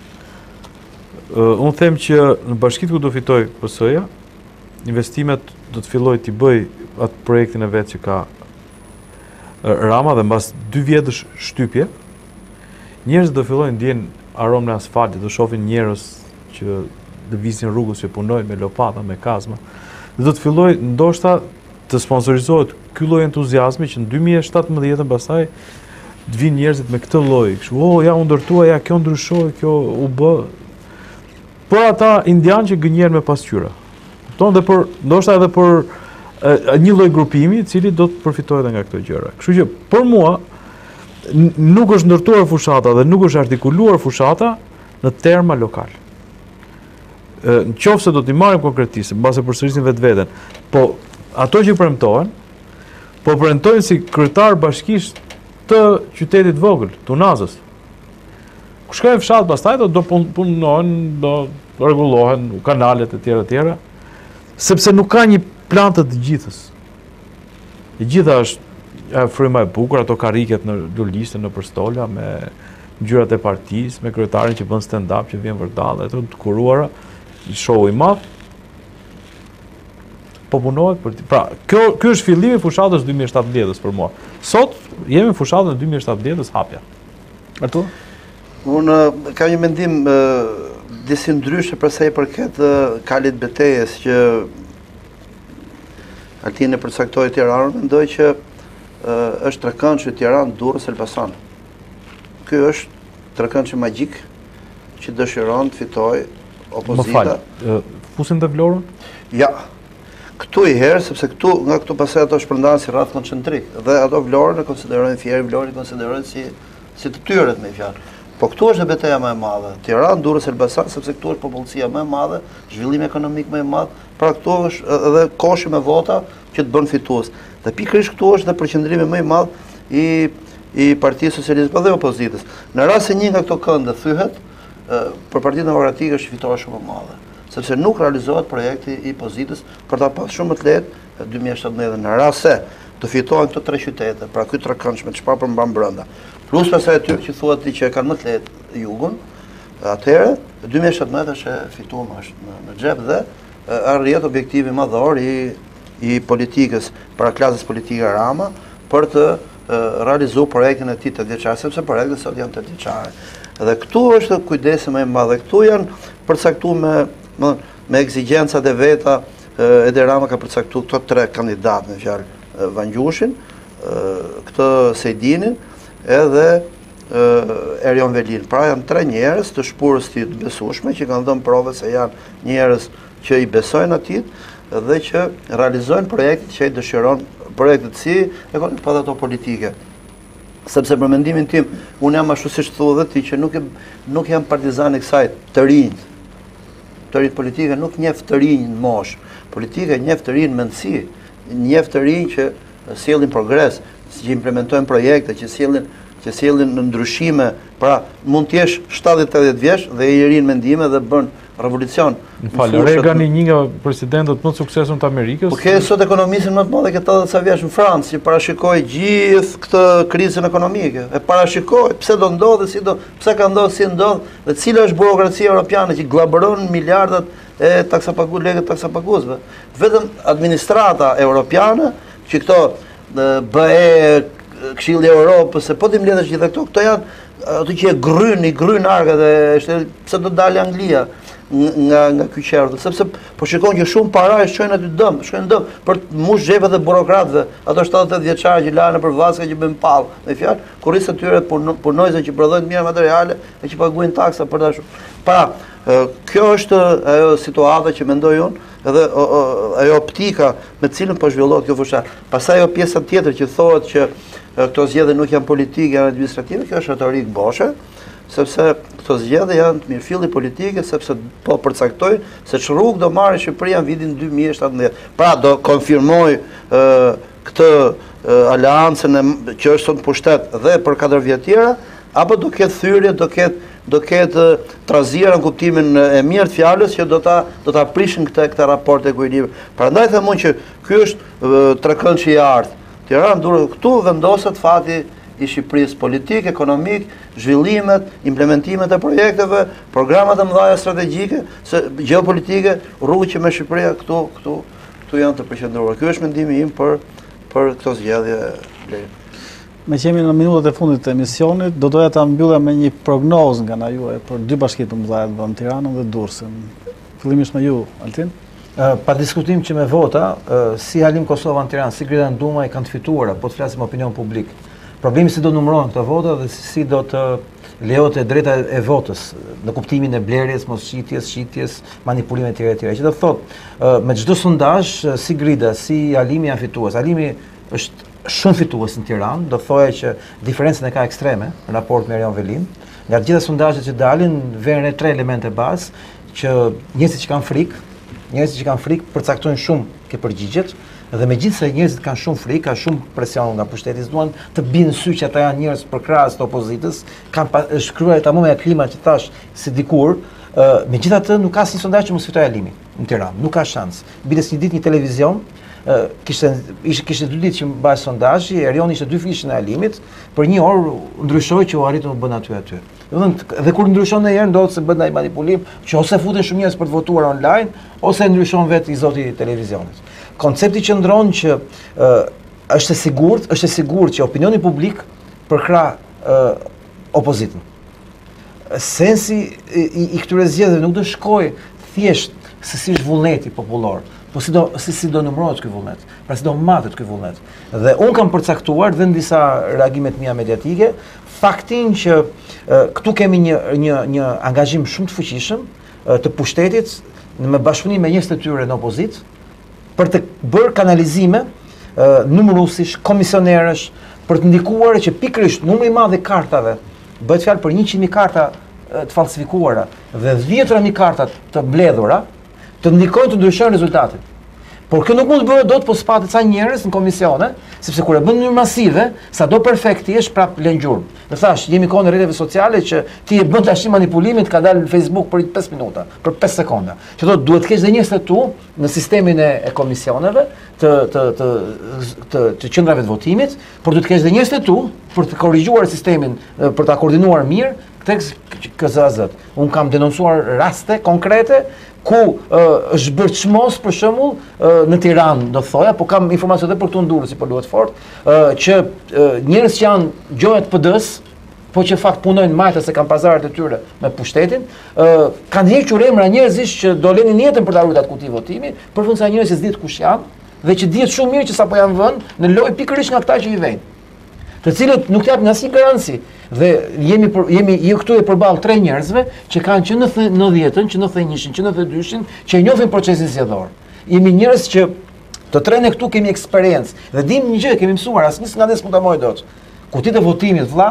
Unë them që në bashkitë ku do fitoj PS-ja, investimet do të filloj t'i bëj atë projektin e vetë që ka Rama dhe mbas 2 vjetësh shtypje, njerëzit do fillojnë ndjen aromën e asfaltit, do shohin njerëz që lëvizin rrugës, që punojnë me lopata, me kazma, dhe do të filloj ndoshta të sponsorizohet ky lloj entuziazmi që në 2017 pastaj të vinë njerëzit me këtë lloj, kështu, ja u ndërtua, ja kjo ndryshoi, kjo u bë. Për ata indianë që gënjejnë me pasqyra. Kupton, dhe për ndoshta edhe për një lloj grupimi i cili do të përfitojë edhe nga këto gjëra. Kështu që për mua nuk është ndërtuar fushata dhe nuk është artikuluar fushata në terma lokal. Në qoftë se do t'i marrim konkretisë, mbase përsërisim vetveten, po ato që premtohen, po premtojnë si kryetar bashkisht të qytetit vogël, Tunazës. Ku shkojnë fshat pastaj do punohen, do rregullohen kanalet e tjera, sepse nuk ka një plan të gjithës. E gjitha është fryma e bukur, ato kariket në lulishte, në përstola, me ngjyrat e partisë, me kryetarin që bën stand-up, që vjen vërdall, ato të kuruara, show i madh. Po punohet për pra, ky është fillimi i fushatës 2017-s për mua. Sot jemi në fushatën e 2017-s hapja. Artur? Unë kam një mendim disi ndryshe për sa i përket kalit betejës që Altini përcaktoi Tiranën, mendoj që është trekëndshi Tiranë Durrës Elbasan. Ky është trekëndshi magjik që dëshiron të fitojë opozita. Më fal, fusin të Vlorën? Ja. Këtu i herë, sepse këtu, nga këtu pasaj ato shpërndanë si rreth koncentrik, dhe ato Vlorën e konsiderojnë fjerë, Vlorën e konsiderojnë si të tyret me fjalë. Po këtu është beteja më e madhe. Tiranë, Durrës, Elbasan, sepse këtu është popullsia më e madhe, zhvillim ekonomik më i madh, pra këtu është edhe koshi me vota që të bën fitues. Dhe pikërisht këtu është dhe përqendrimi më i madh i Partisë Socialiste dhe opozitës. Në rast se një nga këto kënde thyhet, për Partinë Demokratike është fitore shumë e madhe, sepse nuk realizohet projekti i pozitës për ta pasur shumë më të lehtë 2017 në rast se të fitohen këto tre qytete, pra ky trekëndshme çfarë përmban brenda. Plus pasaj aty që thuat ti që e kanë më të lehtë jugun, atëherë 2017 është e fituar është në xhep dhe arrihet objektivi madhor i politikës, para klasës politike Rama, për të realizuar projektin e tij të vjeçar, sepse projektet sot janë të vjeçare. Dhe këtu është kujdesi më i madh, këtu janë përcaktuar me ekzigjencat e veta. Edi Rama ka përcaktuar këto tre kandidatë, me fjalë Vangjushin, këtë Sejdinin edhe Erion Velin. Pra janë tre njerëz të shpurës të besueshme që kanë dhënë prove se janë njerëz që i besojnë atit dhe që realizojnë projektet që i dëshiron, projektet si ekonomike pa ato politike. Sepse për mendimin tim, unë jam ashtu siç thua dhe ti që nuk jam partizan i kësaj të rinjt. Të rinjt politike nuk njeh të rinj në moshë. Politika njeh të rinj në mendësi, njeh të rinj që sjellin progres, që implementojnë projekte, që sjellin ndryshime. Pra, mund të jesh 70-80 vjeç dhe i rin mendime dhe bën revolucion. Reagani një nga presidentët më të suksesshëm të Amerikës. Po ke sot ekonomistin më të madh që 80 sa vjeç në Francë, që parashikoi gjithë këtë krizën ekonomike. E parashikoi pse do ndodhë, pse ka ndodhur, si ndodh, dhe cila është burokracia europiane që glaboron miliardat e lekët taksapaguesve. Vetëm administrata europiane, që këto BE, Këshilli i Europës, se po ti mbledhësh gjithë këto janë ato që i gryn argët dhe pse do dalë Anglia nga ky qerrë, sepse po shikon që shumë para shkojnë aty shkojnë dëm për të mush xhepet e burokratëve, ato 78 vjeçarë që lanë për vaska që bëjnë pall, me fjalë, kurrisë tyre punojnë që prodhojnë mirë materiale e që paguajnë taksa për ta. Pra, kjo është ajo situata që mendoj unë, edhe ajo optika me cilën po zhvillohet kjo fushatë. Pastaj ajo pjesa tjetër që thohet që këto zgjedhje nuk janë politike, janë administrative, kjo është retorik boshe, sepse këto zgjedhje janë të mirëfilli politike, sepse po përcaktojnë se ç'rrugë do marrë Shqipëria në vitin 2017. Pra do konfirmoj këtë aleancën që është sot në pushtet dhe për 4 vjet tjera, apo do ketë thyrje, do ketë trazira në kuptimin e mirë të fjalës që do ta prishin këtë raport e ekuilibër. Prandaj them unë që ky është trekëndshi i artë. Tiranë, Durrës, këtu vendoset fati i Shqipërisë politik, ekonomik, zhvillimet, implementimet e projekteve, programat e mëdha strategjike, geopolitike, rrugë që me Shqipëria këtu janë të përqendruara. Ky është mendimi im për këto zgjedhje. Me që jemi në minutat e fundit të emisionit, do doja ta mbylla me një prognozë nga na juaj për dy bashkitë të mëdha në Tiranën dhe Durrësin. Fillimisht me ju, Altin. Pa diskutim që me vota, si Halim Kosova në Tiranë, si Grida në Dumaj kanë të fituara, po të flasim opinion publik. Problemi si do numërohen këto vota dhe si do të lejohet e drejta e votës, në kuptimin e blerjes, mos shitjes, manipulime tjera. Që do thotë, me çdo sondazh, si Grida, si Halimi janë fitues. Halimi është shumë fitues në Tiranë, do thoya që diferencën e ka ekstreme në raport me Erion Velin. Nga të gjitha sondazhet që dalin, vjen 3 elemente bazë që njerëzit që kanë frikë përcaktojnë shumë ke përgjigjet, dhe megjithëse njerëzit kanë shumë frikë, ka shumë presion nga pushteti, duan të binë sy që ata janë njerëz përkrahas të opozitës, kanë shkruar tamam me klima që thash si dikur, megjithatë nuk ka asnjë sondazh që mos fitojë Halimi në Tiranë, nuk ka shans. Bides një ditë një televizion, kishte 2 ditë që mbaj sondazhi, Erioni ishte 2 fishën e Halimit, për 1 orë ndryshoi që u arritën të bën aty. Dhe kur ndryshon ndonjëherë ndodhet se bën ai manipulim, që ose futen shumë njerëz për të votuar online, ose ndryshon vetë i zoti i televizionit. Koncepti qëndron që është e sigurt që opinioni publik përkrah opozitën. Sensi i këtyre zgjedhjeve nuk do shkojë thjesht se si është vullneti popullor, po si do numërohet ky vullnet, pra si do matet ky vullnet. Dhe unë kam përcaktuar dhe në disa reagimet mia mediatike faktin që këtu kemi një angazhim shumë të fuqishëm të pushtetit me bashkëpunim me njerëz të tyre në opozitë për të bërë kanalizime numëruesish, komisionerësh, për të ndikuar që pikërisht numri i madh i kartave, bëhet fjalë për 100.000 karta të falsifikuara dhe 10.000 karta të mbledhura, të ndikojnë të ndryshojnë rezultatin. Por kjo nuk mund të bëhet dot po spatet sa njerëz në komisione, sepse kur e bën në mënyrë masive, sado perfekt ti është prap lën gjurmë. Dhe thash, jemi kohë në rrjeteve sociale që ti e bën tash manipulimin ka dalë në Facebook për 5 minuta, për 5 sekonda. Që thotë duhet të kesh dhe njerëz të tu në sistemin e komisioneve të qendrave të votimit, por duhet të kesh dhe njerëz të tu për të korrigjuar sistemin, për ta koordinuar mirë tek KZAZ. Un kam denoncuar raste konkrete ku është bërë çmos për shembull në Tiranë, do thoya, po kam informacione edhe për këtu në Durrës, si po luhet fort, që njerëz që janë gjoja të PD-s, po që fakt punojnë majta se kanë pazaret e tyre me pushtetin, kanë hequr emra njerëzish që do lenin jetën për ta ruajtur atë kuti votimi, përveç sa njerëz që s'dihet kush janë dhe që dihet shumë mirë që sapo janë vënë në lojë pikërisht nga ata që i vënë, të cilët nuk japin asnjë garanci. Dhe jemi këtu e përballë 3 njerëzve që kanë që në 90-ën, që në 91-shin, që në 92-shin, që e njohin procesin zgjedhor. Jemi njerëz që të tre ne këtu kemi eksperiencë dhe dim një gjë, kemi mësuar, asnjë nga ne s'mund ta moj dot. Kutitë e votimit vëlla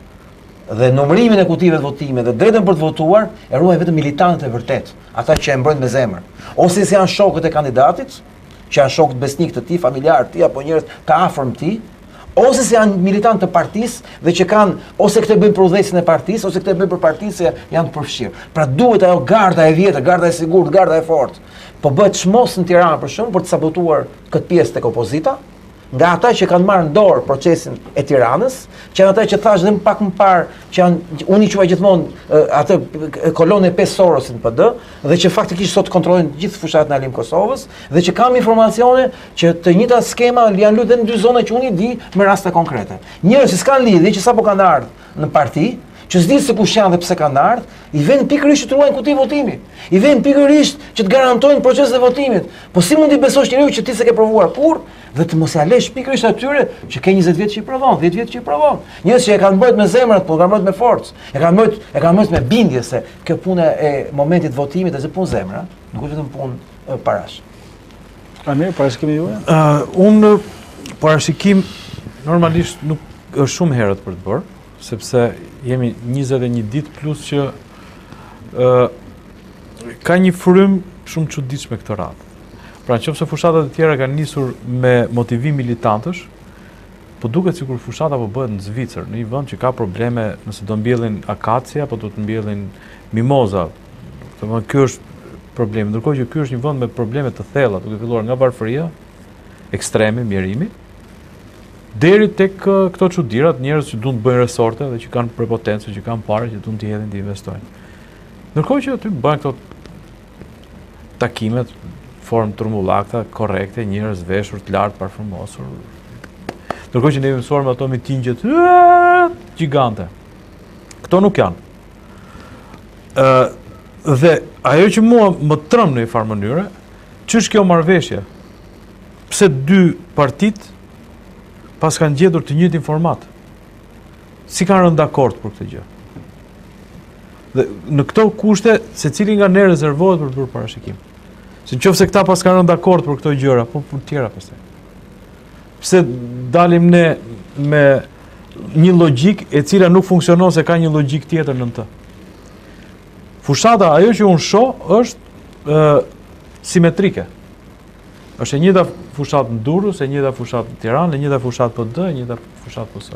dhe numërimin e kutive të votimit dhe drejtën për të votuar e ruajnë vetëm militantët e vërtet, ata që e mbrojnë me zemër. Ose se janë shokët e kandidatit, që janë shokët besnik të tij, familjar të tij apo njerëz të afërm të tij, ose se janë militantë të partisë dhe që kanë ose këtë bëjnë për udhëheqjen e partisë ose këtë bëjnë për partisë se janë të përfshirë. Pra duhet ajo garda e vjetër, garda e sigurt, garda e fortë. Po bëhet çmos në Tiranë për shkak për të sabotuar këtë pjesë tek opozita, nga ata që kanë marrë në dorë procesin e Tiranës, që janë ata që thash dhe pak më parë, që janë unë i quaj gjithmonë atë kolonë e 5 Sorosit në PD, dhe që faktikisht sot kontrollojnë gjithë fushat në Halim Kosovës, dhe që kam informacione që të njëjta skema janë luajtur në 2 zona që unë i di me raste konkrete. Njerëz që s'kan lidhje, që sapo kanë ardhur në parti, që s'di se kush janë dhe pse kanë ardhur, i vënë pikërisht të ruajnë kuti votimi. I vënë pikërisht që të garantojnë procesin e votimit. Po si mund i besosh njeriu që ti s'e ke provuar kurrë dhe të mos ia lësh pikërisht atyre që ke 20 vjet që i provon, 10 vjet që i provon. Njerëz që e kanë bërë me zemër, po kanë bërë me forcë. E kanë bërë me bindje se kjo punë e momentit të votimit është punë zemra, nuk është vetëm punë parash. Mirë, parashikimi juaj? Unë parashikim normalisht nuk është shumë herët për të bërë, sepse jemi 21 ditë plus që ka një frym shumë çuditshme këtë radhë. Pra nëse fushatat e tjera kanë nisur me motivim militantësh, po duket sikur fushata po bëhet në Zvicër, në një vend që ka probleme, nëse do mbjellin akacia apo do të mbjellin mimoza. Domethënë ky është problemi, ndërkohë që ky është një vend me probleme të thella, duke filluar nga varfëria, ekstreme, mjerimi, deri tek këto çudirat, njerëz që duan të bëjnë resorte dhe që kanë prepotencë, që kanë parë, që duan të hedhin të investojnë. Ndërkohë që aty bëjnë këto takimet formë turmullakta, korrekte, njerëz veshur të lartë, parfumosur. Ndërkohë që ne mësuar me ato mitingjet gjigante. Këto nuk janë. Dhe ajo që mua më trëm në një farë mënyre Ç'është kjo marrëveshje? Pse dy partit pas kanë gjetur të njëjtin format? Si kanë rënë dakord për këtë gjë? Dhe në këto kushte, secili nga ne rezervohet për të bërë parashikim. Se nëse këta pas kanë rënë dakord për këto gjëra, po për tjera pastaj. Pse dalim ne me një logjik e cila nuk funksionon se ka një logjik tjetër në të. Fushata, ajo që unë shoh është simetrike. Është e njëjta fushat në Durrës, e njëjta fushat në Tiranë, e njëjta fushat PD, e njëjta fushat PS.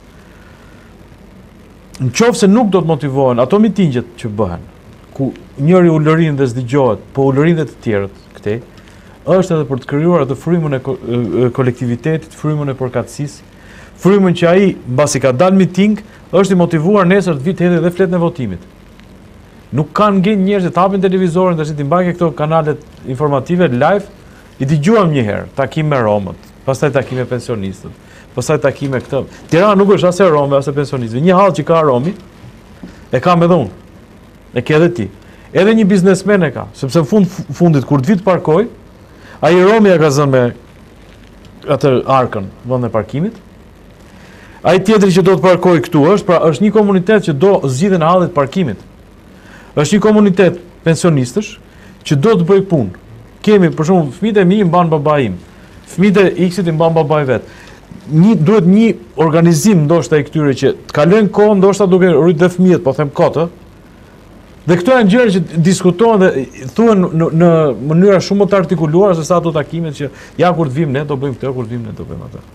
Në qoftë se nuk do të motivohen ato mitingjet që bëhen, ku njëri ulërin dhe s'dëgjohet, po ulërin dhe të tjerët këtej, është edhe për të krijuar atë frymën e kolektivitetit, frymën e përkatësisë, frymën që ai mbasi ka dalë miting, është i motivuar nesër të vitë edhe flet në votimit. Nuk kanë ngjen njerëz të hapin televizorin, tash ti mbajnë këto kanalet informative live, i dëgjuam një herë, takim me Romët, pastaj takim me pensionistët, pastaj takim me këtë. Tirana nuk është as e Romëve as e pensionistëve. Një hall që ka Romi, e kam edhe unë. E ke edhe ti. Edhe një biznesmen e ka, sepse në fundit kur të vit parkoj, ai Romi ja ka zënë me atë arkën, vendin e parkimit. Ai tjetri që do të parkoj këtu është një komunitet që do zgjidhen në hallet parkimit. Është një komunitet pensionistësh që do të bëj punë. Kemi për shembull fëmijët e mi i mban babai im. Fëmijët e X-it i mban babai vet. Duhet një organizim ndoshta i këtyre që të kalojnë kohë ndoshta duke rrit dhe fëmijët, po them kotë. Dhe këto janë gjëra që diskutohen dhe thuhen në mënyra shumë më të artikuluara se sa ato takimet që ja kur të vim ne do bëjmë këtë, kur të vim ne do bëjmë atë.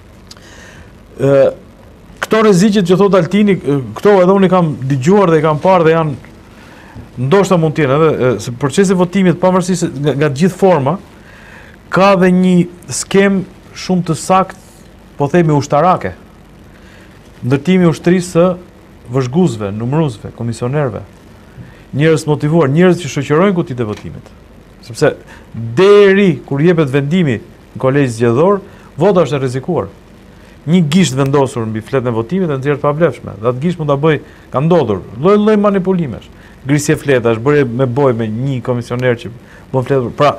Këto rreziqet që thot Altini, këto edhe unë i kam dëgjuar dhe i kam parë dhe janë ndoshta mund të jenë edhe se procesi i votimit pavarësisht nga të gjithë forma ka dhe një skem shumë të saktë, po themi ushtarake. Ndërtimi i ushtrisë së vëzhguesve, numëruesve, komisionerëve. Njerëz motivuar, njerëz që shoqërojnë kutitë e votimit. Sepse deri kur jepet vendimi në kolegj zgjedhor, vota është e rrezikuar. Një gisht vendosur mbi fletën e votimit e nxjerrë pa vlefshme. Dhe atë gisht mund ta bëj, ka ndodhur, lloj manipulimesh. Grisje fletash, bërje me boj me një komisioner që bën fletë. Pra,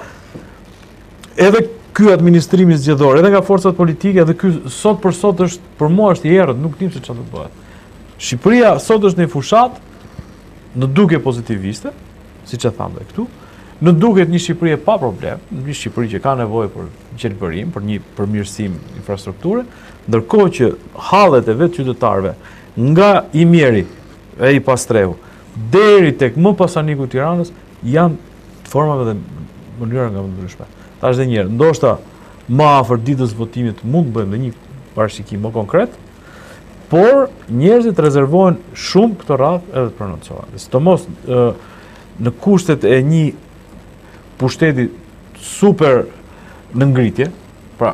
edhe ky administrimi zgjedhor, edhe nga forcat politike, edhe ky sot për sot është për mua është i errët, nuk dim se çfarë do të bëhet. Shqipëria sot është në fushat në duke pozitiviste, siç e thamë këtu, në duket një Shqipëri pa problem, një Shqipëri që ka nevojë për qelbërim, për një përmirësim infrastrukture, ndërkohë që hallet e vetë qytetarëve nga i Mjeri e i Pastrehu deri tek më pasaniku i Tiranës janë formave dhe mënyra nga më ndryshme. Tash edhe një herë, ndoshta më afër ditës votimit mund të bëjmë një parashikim më konkret, por njerëzit rezervohen shumë këtë radhë edhe të prononcohen. Sidomos në kushtet e një pushteti super në ngritje, pra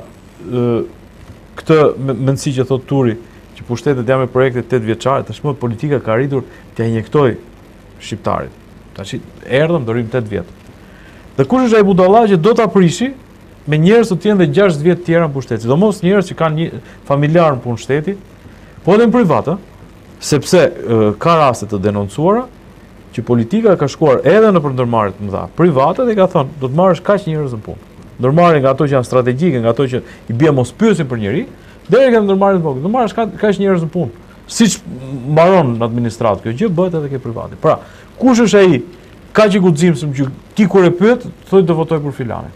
këtë mendësi që thot Turi, që pushtetet janë me projekte 8 vjeçare, tashmë politika ka arritur t'ia injektoj shqiptarit. Tash erdhëm do rrim 8 vjet. Dhe kush është ai budalla që do ta prishi me njerëz të tjenë dhe 6 vjet tjera në pushtet, sidomos njerëz që kanë një familjar në punë shteti, po edhe në privat, sepse ka raste të denoncuara që politika ka shkuar edhe në ndërmarrje të mëdha private dhe ka thonë do të marrësh kaq njerëz në punë. Ndërmarrje nga ato që janë strategjike, nga ato që i bie mos pyesin për njerëj, deri nga ndërmarrjet e vogla. Do marrësh kaq njerëz në punë. Siç mbaron në administratë kjo gjë bëhet edhe ke privati. Pra, kush është ai kaq i guximshëm që ti kur e pyet, thotë do votoj për filanin.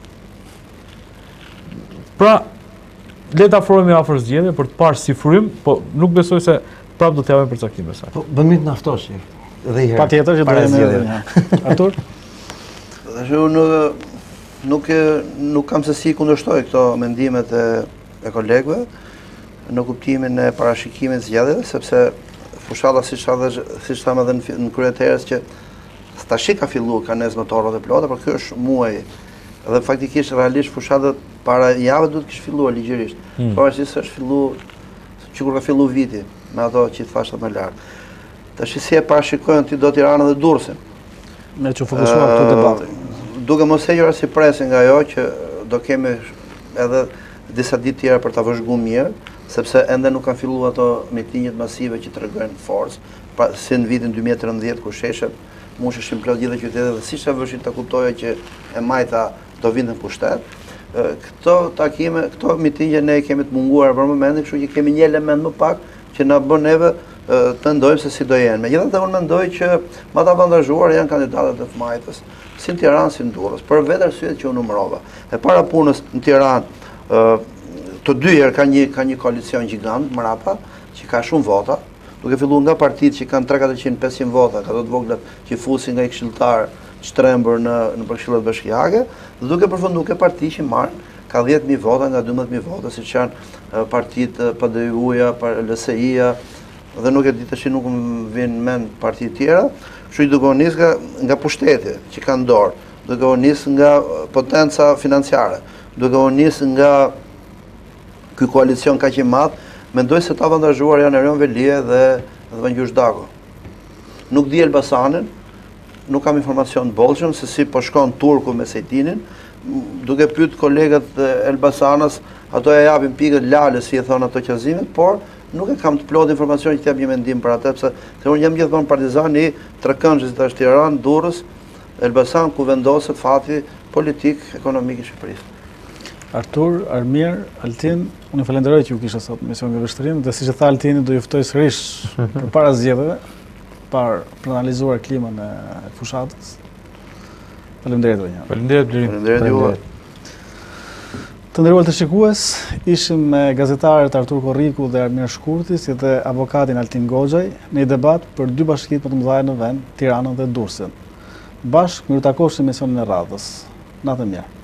Pra, le ta afrohemi afër zgjedhjeve për të parë si frym, po nuk besoj se prapë do të japim përcaktim me saj. Po bëmi të naftosh edhe herë. Patjetër që do të jemi. Artur? Tash unë nuk kam se si kundërshtoj këto mendimet e kolegëve në kuptimin e parashikimit zgjedhjeve, sepse fushalla siç thamë edhe në krye të erës që tash ka filluar kanë motorë dhe plota, por ky është muaj dhe faktikisht realisht fushatët para javë duhet të kishte filluar ligjërisht. Pavarësisht se është filluar që kur ka filluar viti me ato që thashë më lart. Tash si e parashikojnë ti do Tiranën dhe Durrësin. Me që fokusuar këtë debatin. Duke mos hequr si presë nga ajo që do kemi edhe disa ditë tjera për ta vëzhguar mirë, sepse ende nuk kanë filluar ato mitingjet masive që tregojnë forcë, si në vitin 2013 kur sheshet musheshin plot gjithë qytetet dhe siç e vëshin ta kuptoja që e majta do vinë në pushtet. Këto takime, këto mitingje ne kemi të munguar për momentin, kështu që kemi një element më pak që na bën neve të ndojmë se si do jenë. Megjithatë unë mendoj që më të avantazhuar janë kandidatët e Fmajtës, si në Tiranë, si në Durrës, për vetë arsyet që unë numërova. E para punës në Tiranë, të dy herë ka një koalicion gjigant mrapa, që ka shumë vota, duke filluar nga partitë që kanë 300-400-500 vota, ka do të voglat që fusin nga i këshilltar shtrembur në këshillat bashkiake, dhe duke përfunduar ke parti që marrin ka 10.000 vota nga 12.000 vota, siç janë partitë PDU-ja, LSI-ja, dhe nuk e di tash nuk më vjen mend parti tjera, kështu që duke u nis nga pushteti që kanë dorë, duke u nis nga potenca financiare, duke u nis nga ky koalicion kaq i madh, mendoj se të avantazhuar janë Erion Velie dhe Vangjush Dago. Nuk di Elbasanin, nuk kam informacion të bollshëm se si po shkon Turku me Sejtinin, duke pyet kolegët e Elbasanës, ato ja japin pikët lale si e thon ato qazimet, por nuk e kam të plot informacion që të jap një mendim për atë, se unë jam gjithmonë partizan i trekëndshës të Tiranë, Durrës, Elbasan, ku vendoset fati politik, ekonomik i Shqipërisë. Artur, Armir, Altin, unë falenderoj që ju kisha sot në mision Këndvështrim, dhe siç e tha Altini, do ju ftoj sërish përpara zgjedhjeve për analizuar klimën e fushatës. Faleminderit edhe një herë. Faleminderit juve. Të nderuar të shikues, ishim me gazetarët Artur Korriku dhe Armir Shkurti, si dhe avokatin Altin Goxhaj, në një debat për dy bashkitë më të mëdha në vend, Tiranën dhe Durrësin. Bashkë miru takosh në emisionin e radhës. Natë mirë.